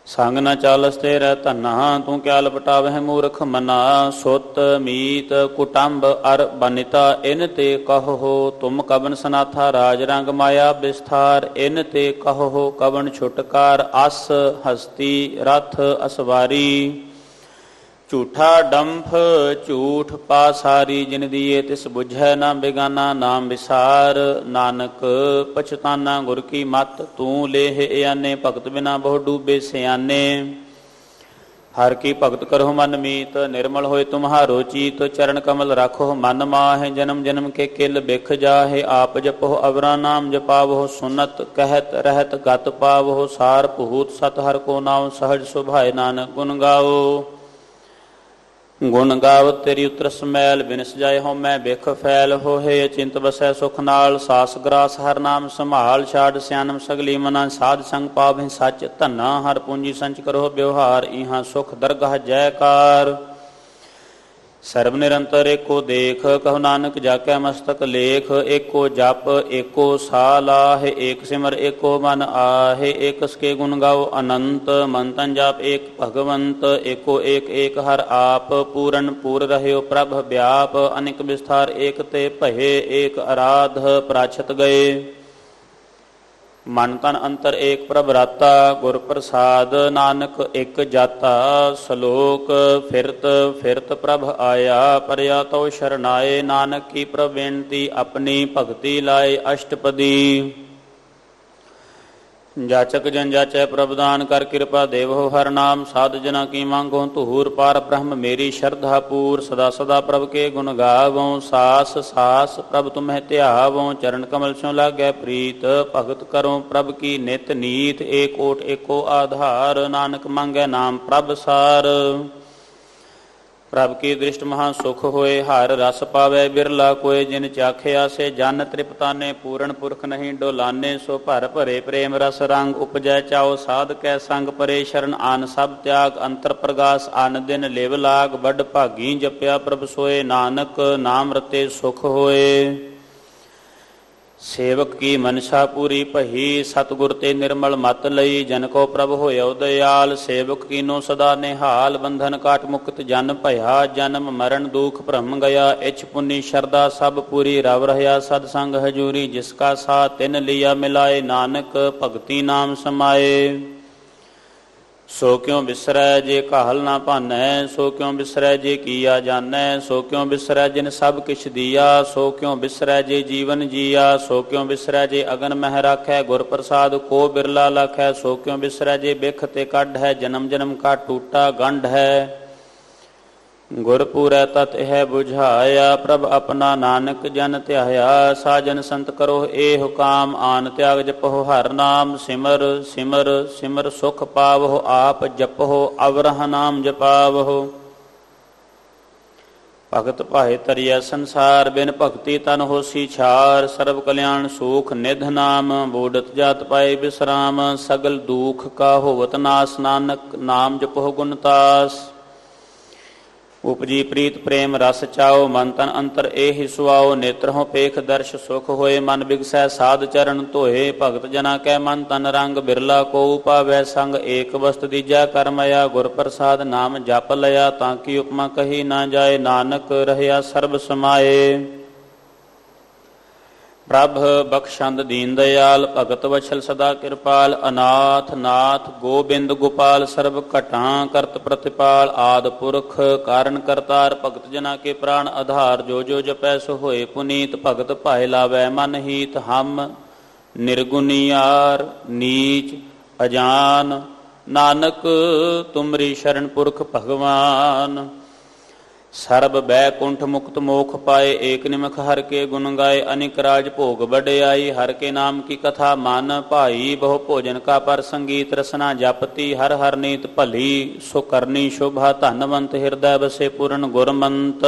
ਸੰਗ ਨ ਚਾਲਸ ਤੇ ਰਹਿ ਧੰਨਾ, ਤੂੰ ਕਿਆ ਲਪਟਾਵਹਿ ਮੂਰਖ ਮਨਾ। ਸੁਤ ਮੀਤ ਕੁਟੰਬ ਅਰ ਬਨਿਤਾ, ਇਨ ਤੇ ਕਹੋ ਤੁਮ ਕਬਨ ਸਨਾਥਾ। ਰਾਜ ਰੰਗ ਮਾਇਆ ਵਿਸਥਾਰ, ਇਨ ਤੇ ਕਹੋ ਕਬਨ ਛੁਟਕਾਰ। ਅਸ ਹਸਤੀ ਰਥ ਅਸਵਾਰੀ, ਝੂਠਾ ਡੰਫ ਝੂਠ ਪਾਸਾਰੀ। ਜਿਨ ਦੀਏ ਤਿਸ ਬੁਝੈ ਨਾ ਬੇਗਾਨਾ, ਨਾਮ ਵਿਸਾਰ ਨਾਨਕ ਪਛਤਾਨਾ। ਗੁਰ ਕੀ ਮਤ ਤੂੰ ਲੇਹ ਇਆਨੇ, ਭਗਤ ਬਿਨਾ ਬਹੁ ਡੂਬੇ ਸਿਆਨੇ। ਹਰ ਕੀ ਭਗਤ ਕਰਹੁ ਮਨ ਮੀਤ, ਨਿਰਮਲ ਹੋਏ ਤੁਮਹਾਰੋ ਚੀਤ। ਚਰਨ ਕਮਲ ਰਾਖੋ ਮਨ ਮਾਹਿ, ਜਨਮ ਜਨਮ ਕੇ ਕਿਲ ਬਿਖ ਜਾਹੇ। ਆਪ ਜਪੋ ਅਵਰਾ ਨਾਮ ਜਪਾਵਹੁ, ਸੁਨਤ ਕਹਿਤ ਰਹਿਤ ਗਤ ਪਾਵਹੁ। ਸਾਰ ਭੂਤ ਸਤ ਹਰਿ ਕੋ ਨਾਉ, ਸਹਜ ਸੁਭਾਏ ਨਾਨਕ ਗੁਣ ਗਾਓ। ਗੁਣ ਗਾਵਤ ਤੇਰੀ ਉਤਰ ਸਮੈਲ, ਬਿਨਸ ਜਾਏ ਹਉ ਮੈਂ ਬਿਖ ਫੈਲ। ਹੋਏ ਅਚਿੰਤ ਬਸੈ ਸੁਖ ਨਾਲ, ਸਾਸ ਗਰਾਸ ਹਰ ਨਾਮ ਸੰਭਾਲ। ਛਾੜ ਸਿਆਨਮ ਸਗਲੀ ਮਨਾ, ਸਾਧ ਸੰਗ ਪਾਵਹਿ ਸੱਚ ਧੰਨਾ। ਹਰ ਪੂੰਜੀ ਸੰਚ ਕਰੋ ਬਿਵਹਾਰ, ਇਹਾਂ ਸੁਖ ਦਰਗਾਹ ਜੈਕਾਰ। ਸਰਬ ਨਿਰੰਤਰ ਏਕੋ ਦੇਖ, ਕਹੋ ਨਾਨਕ ਜਾ ਕੈ ਮਸਤਕ ਲੇਖ। ਏਕੋ ਜਪ ਏਕੋ ਸਾਹ ਲਾਹੇ, ਏਕ ਸਿਮਰ ਏਕੋ ਮਨ ਆਹੇ। ਏਕਸ ਕੇ ਗੁਣ ਗਾਓ ਅਨੰਤ, ਮਨ ਤਨ ਜਾਪ ਏਕ ਭਗਵੰਤ। ਏਕੋ ਏਕ ਏਕ ਹਰ ਆਪ, ਪੂਰਨ ਪੂਰ ਰਹਿਓ ਪ੍ਰਭ ਵਿਆਪ। ਅਨਿਕ ਵਿਸਥਾਰ ਏਕ ਤੇ ਭਏ, ਏਕ ਅਰਾਧ ਪ੍ਰਾਛਤ ਗਏ। ਮਨ ਤਨ ਅੰਤਰ ਏਕ ਪ੍ਰਭ ਰਾਤਾ, ਗੁਰ ਪ੍ਰਸਾਦ ਨਾਨਕ ਇਕ ਜਾਤਾ। ਸਲੋਕ ਫਿਰਤ ਫਿਰਤ ਪ੍ਰਭ ਆਇਆ, ਪਰਿਆ ਤਉ ਸ਼ਰਨਾਏ। ਨਾਨਕ ਕੀ ਪ੍ਰਭ ਬੇਨਤੀ, ਆਪਣੀ ਭਗਤੀ ਲਾਏ ਅਸ਼ਟਪਦੀ। ਜਾਚਕ ਜਨ ਜਾਚੈ ਪ੍ਰਭ ਦਾਨ, ਕਰ ਕਿਰਪਾ ਦੇਵੋ ਹਰ ਨਾਮ। ਸਾਧ ਜਨਾ ਕੀ ਮੰਗੋ ਧੂਰ, ਪਾਰ ਬ੍ਰਹਮ ਮੇਰੀ ਸ਼ਰਧਾ ਪੂਰ। ਸਦਾ ਸਦਾ ਪ੍ਰਭ ਕੇ ਗੁਣ ਗਾਵਉ, ਸਾਸ ਸਾਸ ਪ੍ਰਭ ਤੁਮਹਿ ਧਿਆਵਉ। ਚਰਨ ਕਮਲ ਸਿਉ ਲਾਗੈ ਪ੍ਰੀਤ, ਭਗਤ ਕਰੋ ਪ੍ਰਭ ਕੀ ਨਿਤ ਨੀਤ। ਏਕ ਓਟ ਏਕੋ ਆਧਾਰ, ਨਾਨਕ ਮੰਗੈ ਨਾਮ ਪ੍ਰਭ ਸਾਰ। ਪ੍ਰਭ ਕੀ ਦ੍ਰਿਸ਼ਟ ਮਹਾ ਸੁਖ ਹੋਏ, ਹਰ ਰਸ ਪਾਵੈ ਬਿਰਲਾ ਕੋਇ। ਜਿਨ ਚਾਖਿਆ ਸੇ ਜਨ ਤ੍ਰਿਪਤਾਨੇ, ਪੂਰਨ ਪੁਰਖ ਨਹੀਂ ਡੋਲਾਨੇ। ਸੋ ਭਰ ਭਰੇ ਪ੍ਰੇਮ ਰਸ ਰੰਗ, ਉਪਜੈ ਚਾਓ ਸਾਧ ਕੈ ਸੰਗ। ਪਰੇ ਸ਼ਰਨ ਆਨ ਸਭ ਤਿਆਗ, ਅੰਤਰ ਪ੍ਰਗਾਸ ਅਨ ਦਿਨ ਲਿਵ ਲਾਗ। ਵੱਡ ਭਾਗੀ ਜਪਿਆ ਪ੍ਰਭ ਸੋਏ, ਨਾਨਕ ਨਾਮ ਰਤੇ ਸੁਖ ਹੋਏ। ਸੇਵਕ ਕੀ ਮਨਸ਼ਾ ਪੂਰੀ ਭਈ, ਸਤਿਗੁਰ ਤੇ ਨਿਰਮਲ ਮਤ ਲਈ। ਜਨ ਕੋ ਪ੍ਰਭ ਹੋਇਓ ਦਇਆਲ, ਸੇਵਕ ਕੀਨੋ ਸਦਾ ਨਿਹਾਲ। ਬੰਧਨ ਕਾਟ ਮੁਕਤ ਜਨ ਭਇਆ, ਜਨਮ ਮਰਨ ਦੁਖ ਭਰਮ ਗਿਆ। ਇਛ ਪੁੰਨੀ ਸ਼ਰਧਾ ਸਭ ਪੂਰੀ, ਰਵ ਰਹਿਆ ਸਦ ਸੰਗ ਹਜੂਰੀ। ਜਿਸ ਕਾ ਸਾਥ ਤਿਨ ਲਿਆ ਮਿਲਾਏ, ਨਾਨਕ ਭਗਤੀ ਨਾਮ ਸਮਾਏ। ਸੋ ਕਿਉ ਬਿਸਰੈ ਜੇ ਕਾਹਲ ਨਾ ਭਾਨੈ, ਸੋ ਕਿਉ ਬਿਸਰੈ ਜੇ ਕੀਆ ਜਾਣੈ। ਸੋ ਕਿਉ ਬਿਸਰੈ ਜਿਨ ਸਭ ਕਿਛ ਦੀਆ, ਸੋ ਕਿਉ ਬਿਸਰੈ ਜੇ ਜੀਵਨ ਜੀਆ। ਸੋ ਕਿਉ ਬਿਸਰੈ ਜੇ ਅਗਨ ਮਹਿ ਰਾਖੈ, ਗੁਰ ਪ੍ਰਸਾਦ ਕੋ ਬਿਰਲਾ ਲਾਖੈ। ਸੋ ਕਿਉ ਬਿਸਰੈ ਜੇ ਬਿਖ ਤੇ ਕੱਢ ਹੈ, ਜਨਮ ਜਨਮ ਕਾ ਟੂਟਾ ਗੰਢ ਹੈ। ਗੁਰ ਪੂਰੈ ਤਤ ਇਹ ਬੁਝਾਇਆ, ਪ੍ਰਭ ਆਪਣਾ ਨਾਨਕ ਜਨ ਧਿਆਇਆ। ਸਾਜਨ ਸੰਤ ਕਰੋ ਏਹੁ ਕਾਮ, ਆਨ ਤਿਆਗ ਜਪਹੁ ਹਰ ਨਾਮ। ਸਿਮਰ ਸਿਮਰ ਸਿਮਰ ਸੁਖ ਪਾਵਹੁ, ਆਪ ਜਪਹੁ ਅਵਰਹ ਨਾਮ ਜਪਾਵਹੁ। ਭਗਤ ਭਾਏ ਤਰੀਐ ਸੰਸਾਰ, ਬਿਨ ਭਗਤੀ ਤਨ ਹੋਸੀ ਛਾਰ। ਸਰਬ ਕਲਿਆਣ ਸੂਖ ਨਿਧ ਨਾਮ, ਬੂਡਤ ਜਾਤ ਪਾਏ ਬਿਸਰਾਮ। ਸਗਲ ਦੂਖ ਕਾ ਹੋਵਤ ਨਾਸ, ਨਾਨਕ ਨਾਮ ਜਪਹੁ ਗੁਣ ਤਾਸ। ਉਪਜੀ ਪ੍ਰੀਤ ਪ੍ਰੇਮ ਰਸ ਚਾਓ, ਮਨ ਤਨ ਅੰਤਰ ਏਹਿ ਸੁਆਓ। ਨੇਤਰਹੁ ਪੇਖ ਦਰਸ਼ ਸੁਖ ਹੋਏ, ਮਨ ਬਿਗਸੈ ਸਾਧ ਚਰਨ ਧੋਏ। ਭਗਤ ਜਨਾ ਕੈ ਮਨ ਤਨ ਰੰਗ, ਬਿਰਲਾ ਕੋ ਪਾਵੈ ਸੰਗ। ਏਕ ਵਸਤ ਦੀਜੈ ਕਰਮਇਆ, ਗੁਰ ਪ੍ਰਸਾਦ ਨਾਮ ਜਪ ਲਿਆ। ਤਾਂ ਕੀ ਉਪਮਾ ਕਹੀ ਨਾ ਜਾਏ, ਨਾਨਕ ਰਹਿਆ ਸਰਬ ਸਮਾਏ। ਪ੍ਰਭ ਬਖਸ਼ੰਦ ਦੀਨ ਦਇਆਲ, ਭਗਤ ਵਛਲ ਸਦਾ ਕਿਰਪਾਲ। ਅਨਾਥ ਨਾਥ ਗੋਬਿੰਦ ਗੋਪਾਲ, ਸਰਬ ਘਟਾਂ ਕਰਤ ਪ੍ਰਤਿਪਾਲ। ਆਦਿ ਪੁਰਖ ਕਾਰਨ ਕਰਤਾਰ, ਭਗਤ ਜਨਾ ਕੇ ਪ੍ਰਾਣ ਆਧਾਰ। ਜੋ ਜੋ ਜਪੈ ਸੋ ਹੋਏ ਪੁਨੀਤ, ਭਗਤ ਭਾਏ ਲਾਵੈ ਮਨ ਹੀਤ। ਹਮ ਨਿਰਗੁਣੀਆਰ ਨੀਚ ਅਜਾਨ, ਨਾਨਕ ਤੁਮਰੀ ਸ਼ਰਨ ਪੁਰਖ ਭਗਵਾਨ। ਸਰਬ ਬੈਕੁੰਠ ਮੁਕਤ ਮੋਖ ਪਾਏ, ਏਕ ਨਿਮਖ ਹਰ ਕੇ ਗੁਣ ਗਾਏ। ਅਨਿਕ ਰਾਜ ਭੋਗ ਵਡਿਆਈ, ਹਰ ਕੇ ਨਾਮ ਕੀ ਕਥਾ ਮਨ ਭਾਈ। ਬਹੁ ਭੋਜਨ ਕਾ ਪਰ ਸੰਗੀਤ, ਰਸਨਾ ਜਪਤੀ ਹਰ ਹਰ ਨੀਤ ਭਲੀ। ਸੋ ਕਰਨੀ ਸ਼ੋਭਾ ਧਨਵੰਤ, ਹਿਰਦੈ ਬਸੇ ਪੂਰਨ ਗੁਰਮੰਤ।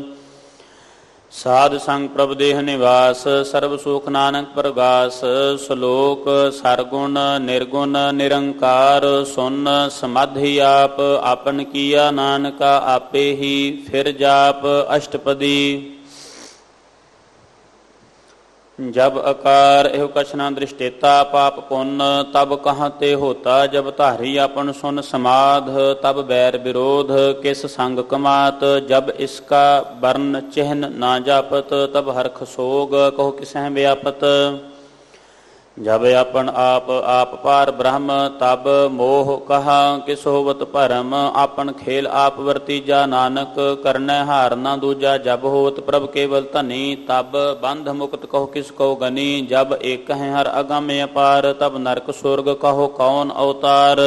ਸਾਧ ਸੰਗ ਪ੍ਰਭ ਦੇਹ ਨਿਵਾਸ, ਸਰਬ ਸੁਖ ਨਾਨਕ ਪ੍ਰਗਾਸ। ਸ਼ਲੋਕ ਸਰਗੁਣ ਨਿਰਗੁਣ ਨਿਰੰਕਾਰ, ਸੁਨ ਸਮਾਧੀ ਆਪ। ਆਪਨ ਕੀਆ ਨਾਨਕਾ ਆਪੇ ਹੀ, ਫਿਰ ਜਾਪ ਅਸ਼ਟਪਦੀ। जब आकार एहो कछ न दृष्टेता पाप पुण्य तब कहाँ ते होता। जब धारी अपन सुन समाध तब बैर विरोध किस संग कमात। जब इसका वर्ण चिन्ह ना जापत तब हरख सोग कहो किसह व्यापत। जब अपन आप आप पार ब्रह्म तब मोह कहा किस होवत भरम। आपन खेल आप वर्तीजा नानक करनै हार ना दूजा। जब होवत प्रभ केवल धनी तब बंध मुक्त कहो किस को गनी। जब एक है हर अगम अपार तब नरक स्वर्ग कहो कौन अवतार।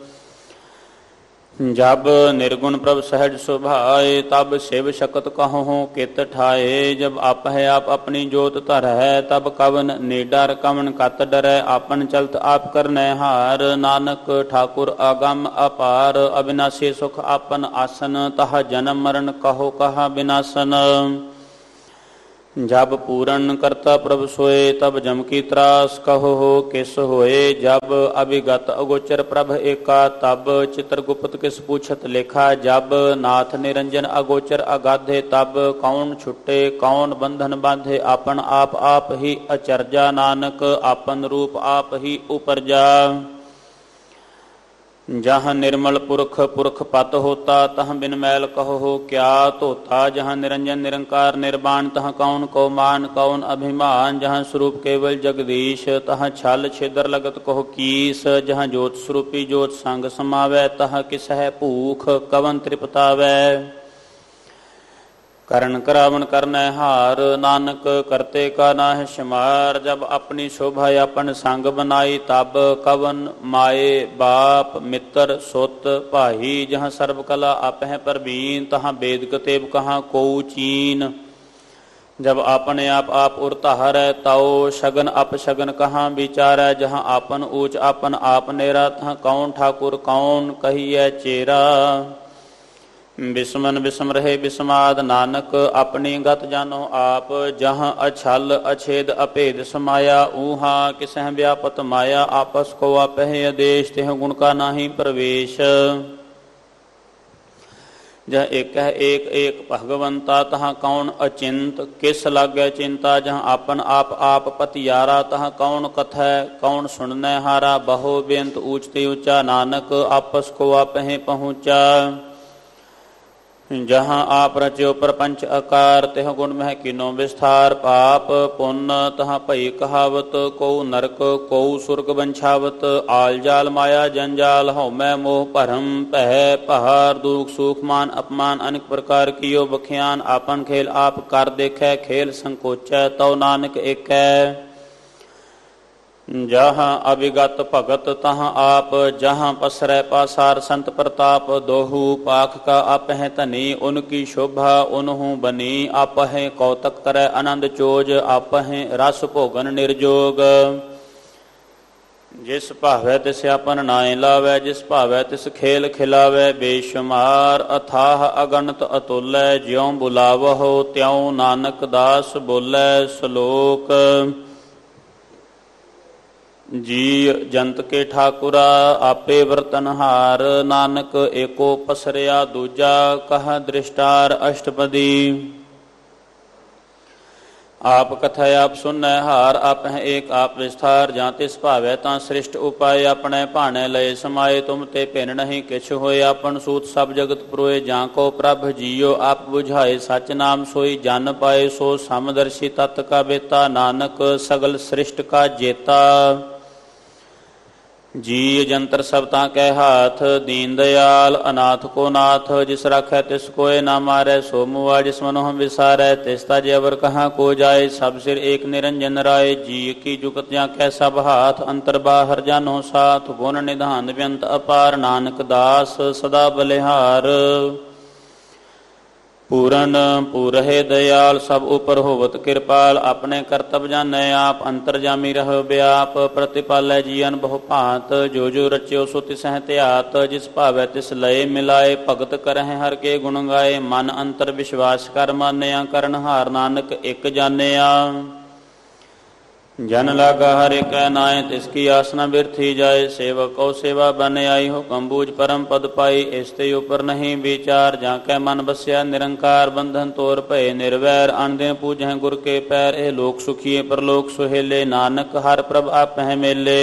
जब निर्गुण प्रभ सहज सुभाए तब शिव शक्त कहो कित ठाए। जब आप है आप अपनी जोत धर है तब कवन निडर कवन कत डरै। आपन चलत आप करनै हार नानक ठाकुर अगम अपार। अविनाशी सुख आपन आसन तह जन्म मरण कहो कहा विनाशन। जब पूरन करता प्रभ सोए तब जम की त्रास कहो हो किस होए। जब अभिगत अगोचर प्रभ एका तब चित्रगुप्त किस पूछत लेखा। जब नाथ निरंजन अगोचर अगाधे तब कौन छुट्टे कौन बंधन बांधे। आपन आप आप ही अचरजा नानक आपन रूप आप ही उपरजा। जहाँ निर्मल पुरख पुरख पत होता तह बिन मैल कहो हो क्या धोता। जहाँ निरंजन निरंकार निर्वाण तह कौन को मान कौन अभिमान। जहाँ स्वरूप केवल जगदीश तह छल छिदर लगत कहो कीस। जहाँ ज्योत स्वरूपी ज्योत संग समावै तह किस है भूख कवन तृपतावै। करण करावन करनै हार नानक करते का नाहि शुमार। जब अपनी शोभा अपन संग बनाई तब कवन माए बाप मित्र सुत भाई। जहाँ सर्व कला आप है परवीन तहाँ वेद कतेब कहाँ को चीन। जब अपने आप आप उरतार ताओ शगन अपशगन कहाँ विचार। जहाँ आपन ऊंच आपन आप नेरा तहाँ कौन ठाकुर कौन कहिए चेरा। बिस्मन बिस्म रहे बिस्माद नानक अपनी गत जानो आप। जहाँ अछल अछेद अभेद समाया ऊहा किसह व्यापत माया। आपस को आपह आदेश तेह गुण का नाही प्रवेश। जहाँ एक है एक एक भगवंता तहाँ कौन अचिंत किस लागे चिंता। जहाँ आपन आप आप पतियारा तहाँ कौन कथै कौन सुनने हारा। बहो बेंत ऊंचते ऊंचा नानक आपस को आपह पहुँचा। जहाँ आप रच्यो प्रपंच आकार तेह गुण मह किनो विस्तार। पाप पुण्य तहाँ भई कहावत को नरक को सुर्ग बंछावत। आल जाल माया जंजाल हौ मैं मोह भरम पह पहार। दुख सुख मान अपमान अनेक प्रकार कियो बख्यान। आपन खेल आप कर देखे खेल संकोचै तौ नानक एकै। जहाँ अभिगत भगत तहाँ आप जहाँ पसरै पासार संत प्रताप। दोहू पाख का आपह धनी उनकी शोभा उनहु बनी। आपह कौतक करे आनंद चोज आपह रस भोगन निर्जोग। जिस भावै तिस आपन नाय लावै जिस भावै तिस खेल खिलावै। बेशुमार अथाह अगणत अतुलै ज्यों बुलावहो त्यों नानक दास बोलै श्लोक। जी जंत के ठाकुरा आपे वर्तनहार। नानक एको पसरिया दूजा कह दृष्टार अष्टपदी। आप कथा आप सुननै हार आप है एक आप विस्तार। जहाँ तिस भावै तां सृष्ट उपाय अपने भाणे लय समाये। तुम ते भिन्न नहीं किछ होए आपन सूत सब जगत पुरोए। जहाँ को प्रभ जियो आप बुझाए सच नाम सोई जन पाए। सो समदर्शी तत् का बेता नानक सगल सृष्ट का जेता। जी जंतर सब ताकै हाथ दीन दयाल अनाथ को नाथ। जिस राखै तिस कोय ना मारै सो मुआ जिस मनो हम विसारै। तिस ताज अवर कहाँ को जाए सब सिर एक निरंजन राय। जी की जुगत जाकै सब हाथ अंतर बाहर जानो साथ। गुण निधान व्यंत अपार नानक दास सदा बलिहार। पूरन पूरहे दयाल सब उपर होवत कृपाल। अपने करतब जानै आप अंतरजामी रहो व्याप। प्रतिपालै जीवन बहु भांत जो जो रच्यो सो तिसह त्यात। जिस भावै तिस लय मिलाए भगत करह हर के गुण गाए। मन अंतर विश्वास कर मानया करन हार नानक एक जानिया। जन लागा हरे कै नाय तिसकी आसना बिरथी जाए। सेवक को सेवा बन आई हो कंबूज परम पद पाई। इसते ऊपर नहीं विचार जाके मन बस्या निरंकार। बंधन तोर भय निर्वैर अन दिन पूजह गुर के पैर। ए लोक सुखिए परलोक सुहेले नानक हर प्रभ आप है मेले।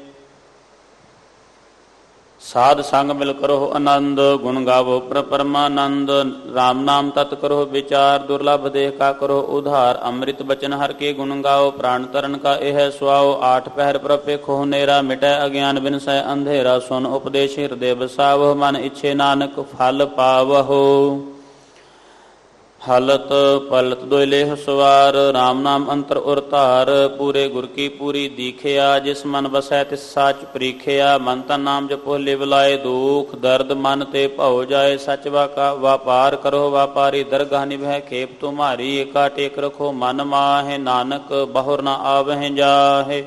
साध संग मिल करो आनंद गुण गावो परमानंद। राम नाम तत् करो विचार दुर्लभ देह का करो उधार। अमृत बचन हर के गुण गाओ प्राण तरन का यह सुआओ। आठ पहर प्रपेखो नेरा मिटै अज्ञान बिनसै अंधेरा। सुन उपदेश हृदय बसावो मन इच्छे नानक फल पावहो। हलत पलत दोलेह सवार राम नाम अंतर उर धार। पूरे गुर की पूरी दीखिया जिस मन बसै तिस साच परीखिया। मन तन नाम जपो लिव लाए दुख दर्द मन ते भव जाए। सच का व्यापार करो व्यापारी दरगाह निभै खेप तुम्हारी। एका टेक रखो मन माहे नानक बहुर न आवह जाहे।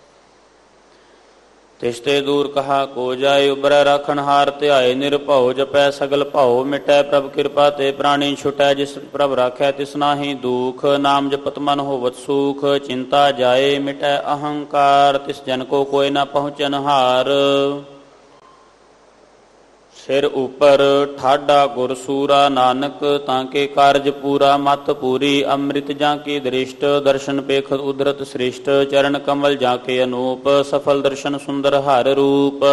तिसते दूर कहा को जाए उबरै राखण हार। ध्याए निरभਉ जपै सगल भਉ मिटै। प्रभ कृपा ते प्राणी छुटै जिस प्रभ राखै तिस नाहि दुख। नाम जपत मन होवत सुख चिंता जाए मिटै अहंकार। तिस जन को कोई न पहुँचन हार। सिर ऊपर ठाडा गुर सूरा नानक ताके कारज पूरा। मत पूरी अमृत जाकी दृष्ट दर्शन पेखत उधरत श्रेष्ठ। चरण कमल जाके अनूप सफल दर्शन सुंदर हर रूप।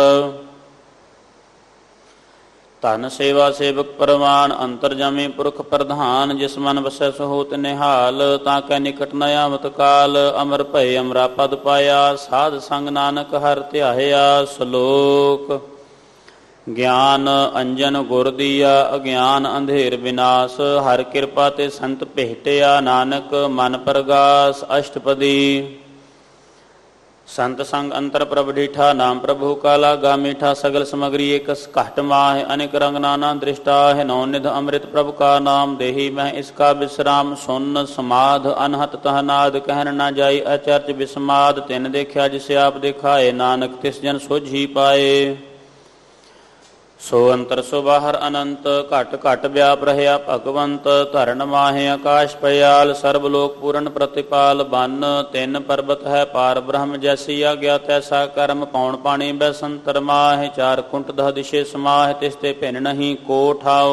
धन सेवा सेवक परवान अंतरजामी पुरख प्रधान। जिस मन बसै सहोत निहाल ताकै निकट न आवत काल। अमर भय अमरा पद पाया साध संग नानक हर ध्याया। श्लोक ज्ञान अंजन गुर दिया अज्ञान अंधेर विनाश। हर कृपा ते संत भेटिया नानक मन प्रगास। अष्टपदी संत संग अंतर प्रभ ढीठा। नाम प्रभु का लागा मीठा। सगल समग्री एक घट माह अनेक रंग नाना दृष्टा है। नौ निध अमृत प्रभु का नाम देही मैं इसका विश्राम। सुन समाध अनहत तहनाद कहन न जाई अचर्च विस्माद। तिन देखा जिसे आप दिखाए नानक तिस जन सोझी पाए। सो अंतर सो बाहर अनंत घट घट व्याप रहया भगवंत। धरण माहे आकाश पयाल सर्वलोक पूर्ण प्रतिपाल। बन तिन पर्वत है पार ब्रह्म जैसी आज्ञा तैसा कर्म। पौन पानी बैसंतर माह चार कुंट दह दिशे समाह। तिसते भिन्न नहीं को ठाओ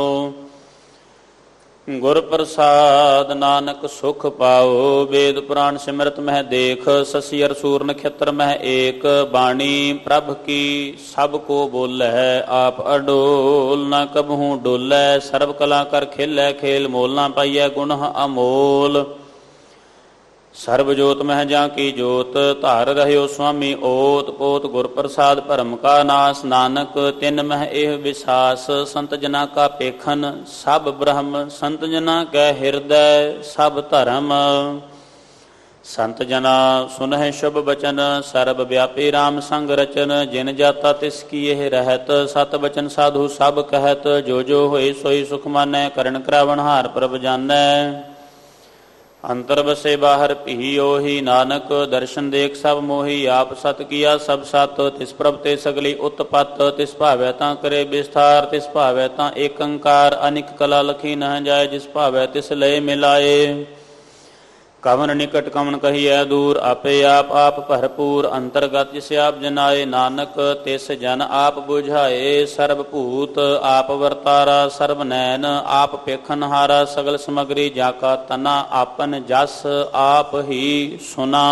गुर प्रसाद नानक सुख पाओ। वेद पुराण सिमरत मह देख शशि अर सूर नक्षत्र मह एक। बाणी प्रभ की सब को बोलै आप अडोल न कबहूँ डोलै। सर्व कला कर खेलै खेल मोल न पाइयै गुण अमोल। सर्वजोत मह जाकी जोत धार रहयो स्वामी ओत पोत। गुर प्रसाद भरम का नाश नानक तिन मह एह विसास। संत जना का पेखन सब ब्रह्म संत जना कै हृदय सब धर्म। संत जना सुनह शुभ बचन सर्व व्यापी राम संग रचन। जिन जाता तिसकी यह रहत सत बचन साधु सब कहत। जो जो होए सोई सुख मानै करण करावण हार प्रभ जानै। अंतर बसे बाहर पी ओही नानक दर्शन देख सब मोही। आप सत किया सब सत तिस प्रभ ते सगली उत्पत। तिस भावै तां करे विस्तार तिस भावै तां एकंकार। अनिक कला लखी न जाय जिस भावै तिस लय मिलाए। कवन निकट कवन कहिए दूर आपे आप आप भरपूर। अंतर्गत जिसे आप जनाए नानक तिस जन आप बुझाए। सर्वभूत आप वर्तारा सर्व नैन आप पेखन हारा। सगल समग्री जाका तना आपन जस आप ही सुना।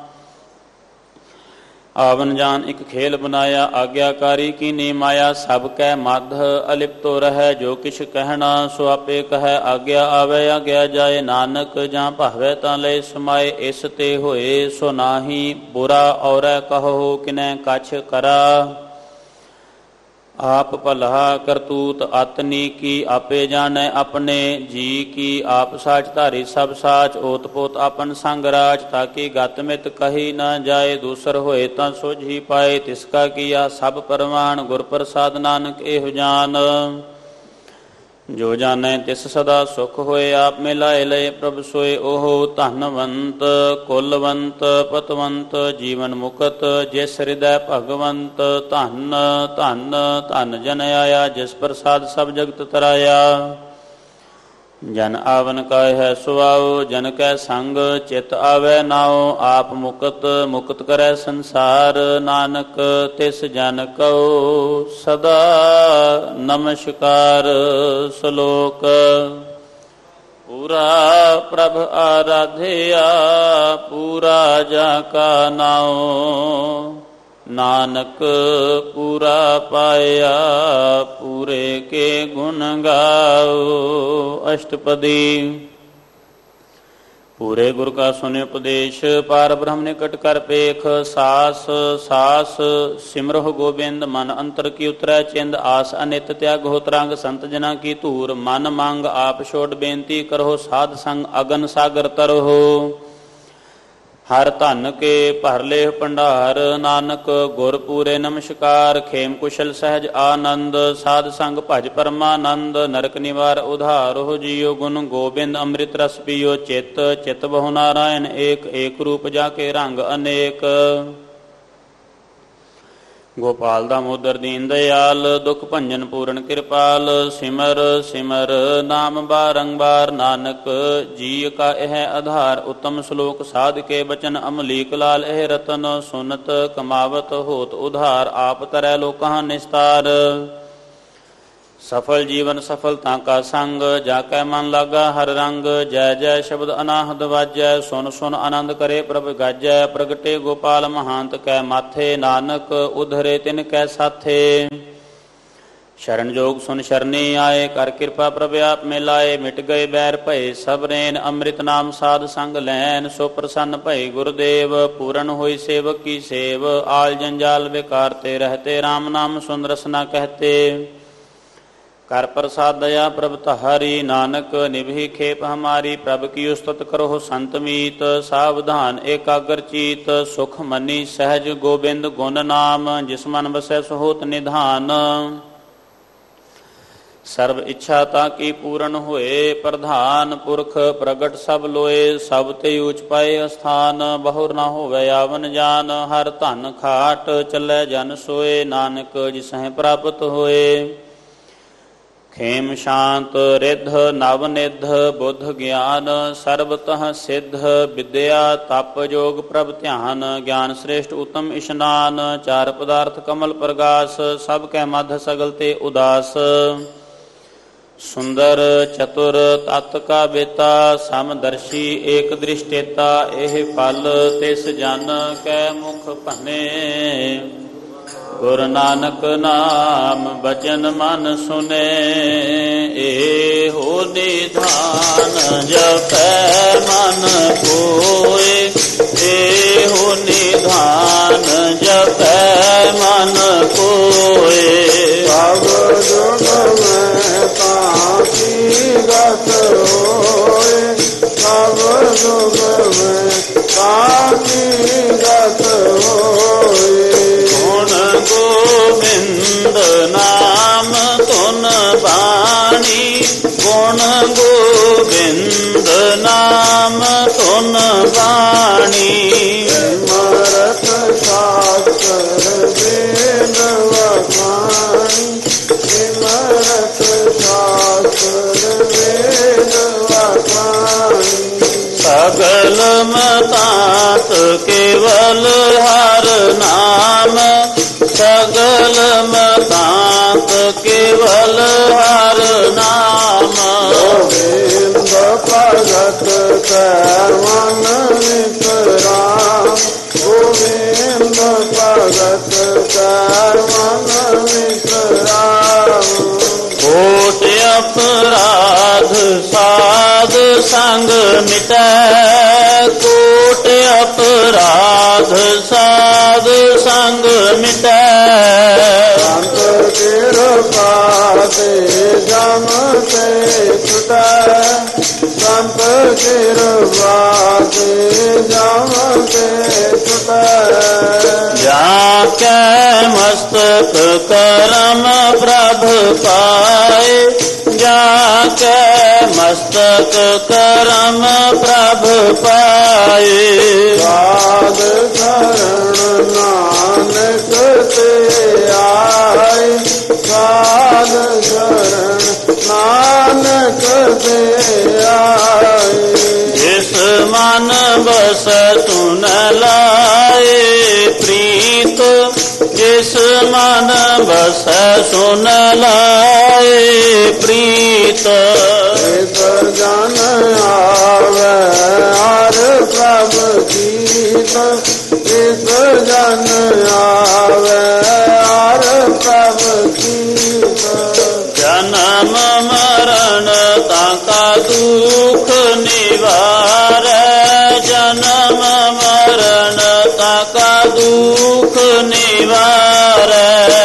आवन जान एक खेल बनाया आज्ञाकारी की नी माया। सब कै मध अलिप्तो रह जो किछ कहना सो आपे कह। आज्ञा आवे आज्ञा जाए नानक जां भावे तां ले समाए। इस ते होए सो नाही बुरा और कहो किनै कछ करा। आप भला करतूत आतनी की आपे जाने अपने। जी की आप साच धारी सब साच ओत पोत आपन संग राज। ताकि गत मित कही न जाए दूसर होए तां सोझी पाए। तिसका किया सब परवान गुर प्रसाद नानक एह जान। जो जाने तिस सदा सुख होए आप मिलाए लय प्रभ सोए। ओहो धनवंत कुलवंत पतवंत जीवन मुकत जिस हृदय भगवंत। धन धन धन जन आया जिस प्रसाद सब जगत तराया। ਜਨ ਆਵਨ ਕਾਇ ਹੈ ਸੁਆਉ, ਜਨ ਕੈ ਸੰਗ ਚਿਤ ਆਵੈ ਨਾਉ। ਆਪ ਮੁਕਤ ਮੁਕਤ ਕਰੈ ਸੰਸਾਰ, ਨਾਨਕ ਤਿਸ ਜਨ ਕਉ ਸਦਾ ਨਮਸਕਾਰ। ਸ਼ਲੋਕ। ਪੂਰਾ ਪ੍ਰਭ ਆਰਾਧਿਆ, ਪੂਰਾ ਜਾ ਕਾ ਨਾਉ। ਨਾਨਕ ਪੂਰਾ ਪਾਇਆ, ਪੂਰੇ ਕੇ ਗੁਣ ਗਾਓ। ਅਸ਼ਟਪਦੀ। ਪੂਰੇ ਗੁਰ ਕਾ ਸੁਨਿ ਉਪਦੇਸ਼, ਪਾਰ ਬ੍ਰਹਮ ਨਿਕਟ ਕਰ ਪੇਖ। ਸਾਸ ਸਾਸ ਸਿਮਰਹੁ ਗੋਬਿੰਦ, ਮਨ ਅੰਤਰ ਕੀ ਉਤਰੈ ਚਿੰਦ। ਆਸ ਅਨਿਤ ਤਿਆਗਹੁ ਤਰੰਗ, ਸੰਤ ਜਨਾ ਕੀ ਧੂਰ। ਮਨ ਮੰਗ ਆਪ ਛੋੜ ਬੇਨਤੀ ਕਰਹੁ, ਸਾਧ ਸੰਗ ਅਗਨ ਸਾਗਰ ਤਰਹੁ। ਹਰ ਧਨ ਕੇ ਭਰ ਲੇਹ ਭੰਡਾਰ, ਨਾਨਕ ਗੁਰ ਪੂਰੇ ਨਮਸਕਾਰ। ਖੇਮ ਕੁਸ਼ਲ ਸਹਿਜ ਆਨੰਦ, ਸਾਧ ਸੰਗ ਭਜ ਪਰਮਾਨੰਦ। ਨਰਕ ਨਿਵਾਰ ਉਧਾਰੋ ਜੀਓ, ਗੁਣ ਗੋਬਿੰਦ ਅੰਮ੍ਰਿਤ ਰਸ ਪੀਓ। ਚਿਤ ਚਿਤ ਬਹੁ ਨਾਰਾਇਣ ਏਕ, ਏਕ ਰੂਪ ਜਾ ਕੇ ਰੰਗ ਅਨੇਕ। ਗੋਪਾਲ ਦਾਮੋਦਰ ਦੀਨ ਦਇਆਲ, ਦੁਖ ਭੰਜਨ ਪੂਰਨ ਕਿਰਪਾਲ। ਸਿਮਰ ਸਿਮਰ ਨਾਮ ਬਾਰੰਬਾਰ, ਨਾਨਕ ਜੀ ਕਾ ਇਹ ਆਧਾਰ। ਉੱਤਮ ਸ਼ਲੋਕ ਸਾਧ ਕੇ ਬਚਨ, ਅਮਲੀਕ ਲਾਲ ਇਹ ਰਤਨ। ਸੁਨਤ ਕਮਾਵਤ ਹੋਤ ਉਧਾਰ, ਆਪ ਤਰੈ ਲੋਕਾਂ ਨਿਸਤਾਰ। ਸਫਲ ਜੀਵਨ ਸਫਲਤਾ ਕਾ ਸੰਗ, ਜਾ ਕੈ ਮਨ ਲਾਗਾ ਹਰ ਰੰਗ। ਜੈ ਜੈ ਸ਼ਬਦ ਅਨਾਹਦ ਵਾਜੈ, ਸੁਨ ਸੁਨ ਆਨੰਦ ਕਰੇ ਪ੍ਰਭ ਗਾਜੈ। ਪ੍ਰਗਟੇ ਗੋਪਾਲ ਮਹਾਂਤ ਕੈ ਮਾਥੇ, ਨਾਨਕ ਉਧਰੇ ਤਿਨ ਕੈ ਸਾਥੇ। ਸ਼ਰਨ ਜੋਗ ਸੁਨ ਸ਼ਰਨੀ ਆਏ, ਕਰ ਕਿਰਪਾ ਪ੍ਰਭ ਆਪ ਮਿਲਾਏ। ਮਿਟ ਗਏ ਬੈਰ ਭਏ ਸਭ ਰੇਨ, ਅੰਮ੍ਰਿਤ ਨਾਮ ਸਾਧ ਸੰਗ ਲੈਨ। ਸੋ ਪ੍ਰਸੰਨ ਭਏ ਗੁਰਦੇਵ, ਪੂਰਨ ਹੋਈ ਸੇਵਕ ਕੀ ਸੇਵ। ਆਲ ਜੰਜਾਲ ਵਿਕਾਰ ਤੇ ਰਹਤੇ, ਰਾਮ ਨਾਮ ਸੁਨ ਰਸਨਾ ਕਹਤੇ। ਕਰ ਪ੍ਰਸਾਦ ਦਇਆ ਪ੍ਰਭ ਤਹਾਰੀ, ਨਾਨਕ ਨਿਭੀ ਖੇਪ ਹਮਾਰੀ। ਪ੍ਰਭ ਕੀ ਉਸਤਤ ਕਰੋ ਸੰਤ ਮੀਤ, ਸਾਵਧਾਨ ਏਕਾਗਰ ਚੀਤ। ਸੁਖ ਮਨੀ ਸਹਿਜ ਗੋਬਿੰਦ ਗੁਣ ਨਾਮ, ਜਿਸ ਮਨ ਵਸੈ ਸੋ ਹੋਤ ਨਿਧਾਨ। ਸਰਬ ਇੱਛਾ ਤਾਂ ਕੀ ਪੂਰਨ ਹੋਏ, ਪ੍ਰਧਾਨ ਪੁਰਖ ਪ੍ਰਗਟ ਸਭ ਲੋਏ। ਸਭ ਤੇ ਊਚ ਪਾਏ ਅਸਥਾਨ, ਬਹੁਰ ਨਾ ਹੋਵੇ ਆਵਨ ਜਾਨ। ਹਰ ਧਨ ਖਾਟ ਚੱਲੈ ਜਨ ਸੋਏ, ਨਾਨਕ ਜਿਸਹਿ ਪ੍ਰਾਪਤ ਹੋਏ। ਖੇਮ ਸ਼ਾਂਤ ਰਿੱਧ ਨਵ ਨਿਧ, ਬੁੱਧ ਗਿਆਨ ਸਰਬਤਹ ਸਿੱਧ। ਵਿਦਿਆ ਤਪ ਜੋਗ ਪ੍ਰਭ ਧਿਆਨ, ਗਿਆਨ ਸ੍ਰੇਸ਼ਟ ਉਤਮ ਇਸ਼ਨਾਨ। ਚਾਰ ਪਦਾਰਥ ਕਮਲ ਪ੍ਰਗਾਸ, ਸਭ ਕੈ ਮਧ ਸਗਲ ਤੇ ਉਦਾਸ। ਸੁੰਦਰ ਚਤੁਰ ਤਤ ਕਾ ਬੇਤਾ, ਸਮਦਰਸ਼ੀ ਏਕ ਦ੍ਰਿਸ਼ਟੇਤਾ। ਇਹ ਫਲ ਤਿਸ ਜਨ ਕੈ ਮੁਖ ਭੰਨੇ, ਗੁਰ ਨਾਨਕ ਨਾਮ ਬਚਨ ਮਨ ਸੁਨੇ। ਏਹੋ ਨਿਧਾਨ ਜਪੈ ਮਨ ਕੋਇ, ਏਹੋ ਨਿਧਾਨ ਜਪੈ ਮਨ ਕੋਇ। ਸਭ ਜੁਗ ਮੈਂ ਤਾਕੀ ਗਤ ਹੋਇ, ਸਭ ਜੁਗ ਮੈਂ ਤਾਕੀ ਗਤ ਹੋਇ। ਗੋਬਿੰਦ ਨਾਮ ਧੁਨ ਬਾਣੀ, ਗੁਣ ਗੋਬਿੰਦ ਨਾਮ ਧੁਨ ਬਾਣੀ। ਸਿਮਰਤ ਸ਼ਾਸਤਰ ਵੇਦ ਵਖਾਣੀ, ਸਿਮਰਤ ਸ਼ਾਸਤਰ ਵੇਦ ਵਖਾਣੀ। ਸਗਲ ਮਤਾਤ ਕੇਵਲ ਹਰ ਨਾਮ, ਸਗਲ ਮਤਾਤ ਕੇਵਲ ਹਰ ਨਾਮ। ਗੋਬਿੰਦ ਭਗਤ ਕੈ ਮਨ ਵਿਸਰਾਮ, ਗੋਬਿੰਦ ਭਗਤ ਕੈ ਮਨ ਵਿਸਰਾਮ। ਕੋਟ ਅਪਰਾਧ ਸਾਧ ਸੰਗ ਮਿਟੈ, ਕੋਟ ਅਪਰਾਧ ਸਾਧ ਸੰਗ ਮਿਟੈ। ਸੰਤ ਕਿਰਪਾ ਤੇ ਜਮ ਤੇ ਛੁਟੈ, ਸੰਤ ਕਿਰਪਾ ਤੇ ਜਮ ਤੇ ਛੁਟੈ। ਜਾ ਕੈ ਮਸਤਕ ਕਰਮ ਪ੍ਰਭ ਪਾਏ, ਜਾ ਕੈ ਮਸਤਕ ਕਰਮ ਪ੍ਰਭ ਪਾਏ। ਸਾਧ ਸ਼ਰਨ ਨਾਨਕ ਤੇ ਆਏ, ਸਾਧ ਸ਼ਰਨ ਨਾਨਕ ਤੇ ਜਿਸ ਮਨ ਬਸੈ ਸੁਨ ਲਾਏ ਪ੍ਰੀਤ। ਇਸ ਜਨ ਆਵੈ ਹਰ ਪ੍ਰਭ ਗੀਤ। ਇਸ ਜਨ ਆਵੈ ਹਰ ਪ੍ਰਭ ਗੀਤ। ਜਨਮ ਮਰਨ ਤਾਕਾ ਦੁਖ ਨਿਵਾਰੈ। ਜਨਮ ਮਰਨ ਤਾਕਾ ਦੁਖ ਨਿਵਾਰੈ।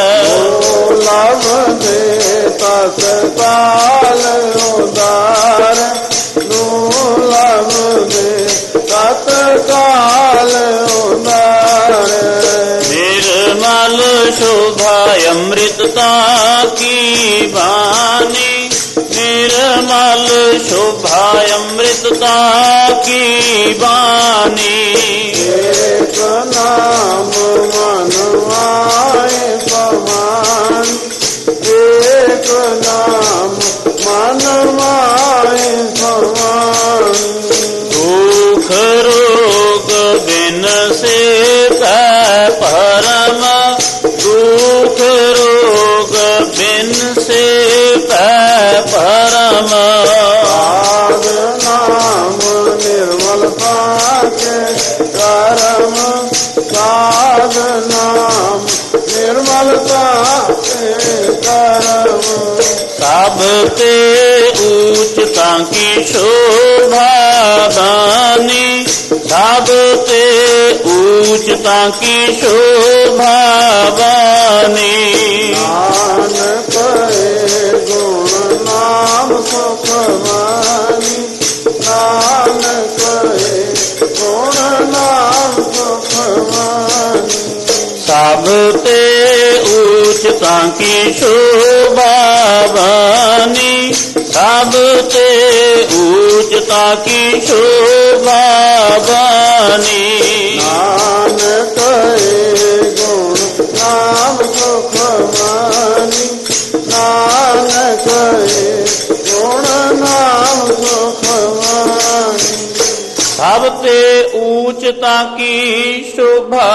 ਲਭ ਦੇ ਤਸ ਕਾਲ ਉਦਾਰ। ਨੂੰ ਲਭ ਦੇ ਤਤ ਕਾਲ ਉਦਾਰ। ਨਿਰਮਲ ਸ਼ੋਭਾ ਅੰਮ੍ਰਿਤਤਾ ਕੀ ਬਾਣੀ। ਨਿਰਮਲ ਸ਼ੋਭਾ ਅੰਮ੍ਰਿਤਤਾ ਕੀ ਬਾਣੀ। ਏਕ ਨਾਮ ਮਨ ਮਾਏ ਪਮਾਨ। ਏਕ ਨਾਮ ਮਨ ਮਾਏ ਪਮਾਨ। ਦੁਖ ਰੋਗ ਬਿਨ ਸੇ ਪੈ ਪਰਮ। ਦੁਖ ਰੋਗ ਬਿਨ ਸੇ ਪੈ ਪਰਮ। ਸਾਧ ਨਾਮ ਨਿਰਮਲ ਪਾਕੇ ਕਰਮ। ਸਾਧ ਨਾਮ ਨਿਰਮਲ ਪਾਕੇ ਕਰਮ। ਸਭ ਤੇ ਊਚ ਤਾਂ ਕੀ ਸ਼ੋਭਾ ਬਾਣੀ। ਸਭ ਤੇ ਊਚ ਤਾਂ ਕੀ ਸ਼ੋਭਾ ਬਾਣੀ। ਨਾਨਕ ਏ ਗੁਣ ਨਾਮ ਸੁਖ ਮਾਨੀ। ਨਾਨਕ ਏ ਗੁਣ ਨਾਮ ਸੁਖ ਮਾਨੀ। ਸਭ ਤੇ ਊਚ ਤਾਂ ਕੀ ਸ਼ੋਭਾ ਬਾਣੀ। ਸਭ ਤੇ ਊਚ ਤਾਂ ਕੀ ਸ਼ੋਭਾ ਬਾਣੀ। ਨਾਨਕ ਏ ਗੁਣ ਨਾਮ ਸੁਖ ਮਾਨੀ। ਨਾਨਕ ਏ ਗੁਣ ਨਾਮ ਸੁਖ ਮਾਨੀ। ਸਭ ਤੇ ਊਚ ਤਾਂ ਕੀ ਸ਼ੋਭਾ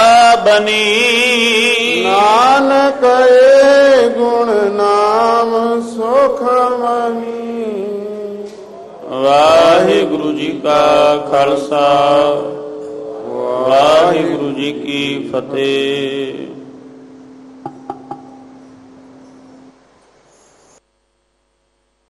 ਬਣੀ। ਨਾਨਕ ਏ ਗੁਣ ਨਾਮ ਸੁਖ ਮਨੀ। ਵਾਹਿਗੁਰੂ ਜੀ ਕਾ ਖਾਲਸਾ ਵਾਹਿਗੁਰੂ ਜੀ ਕੀ ਫਤਿਹ।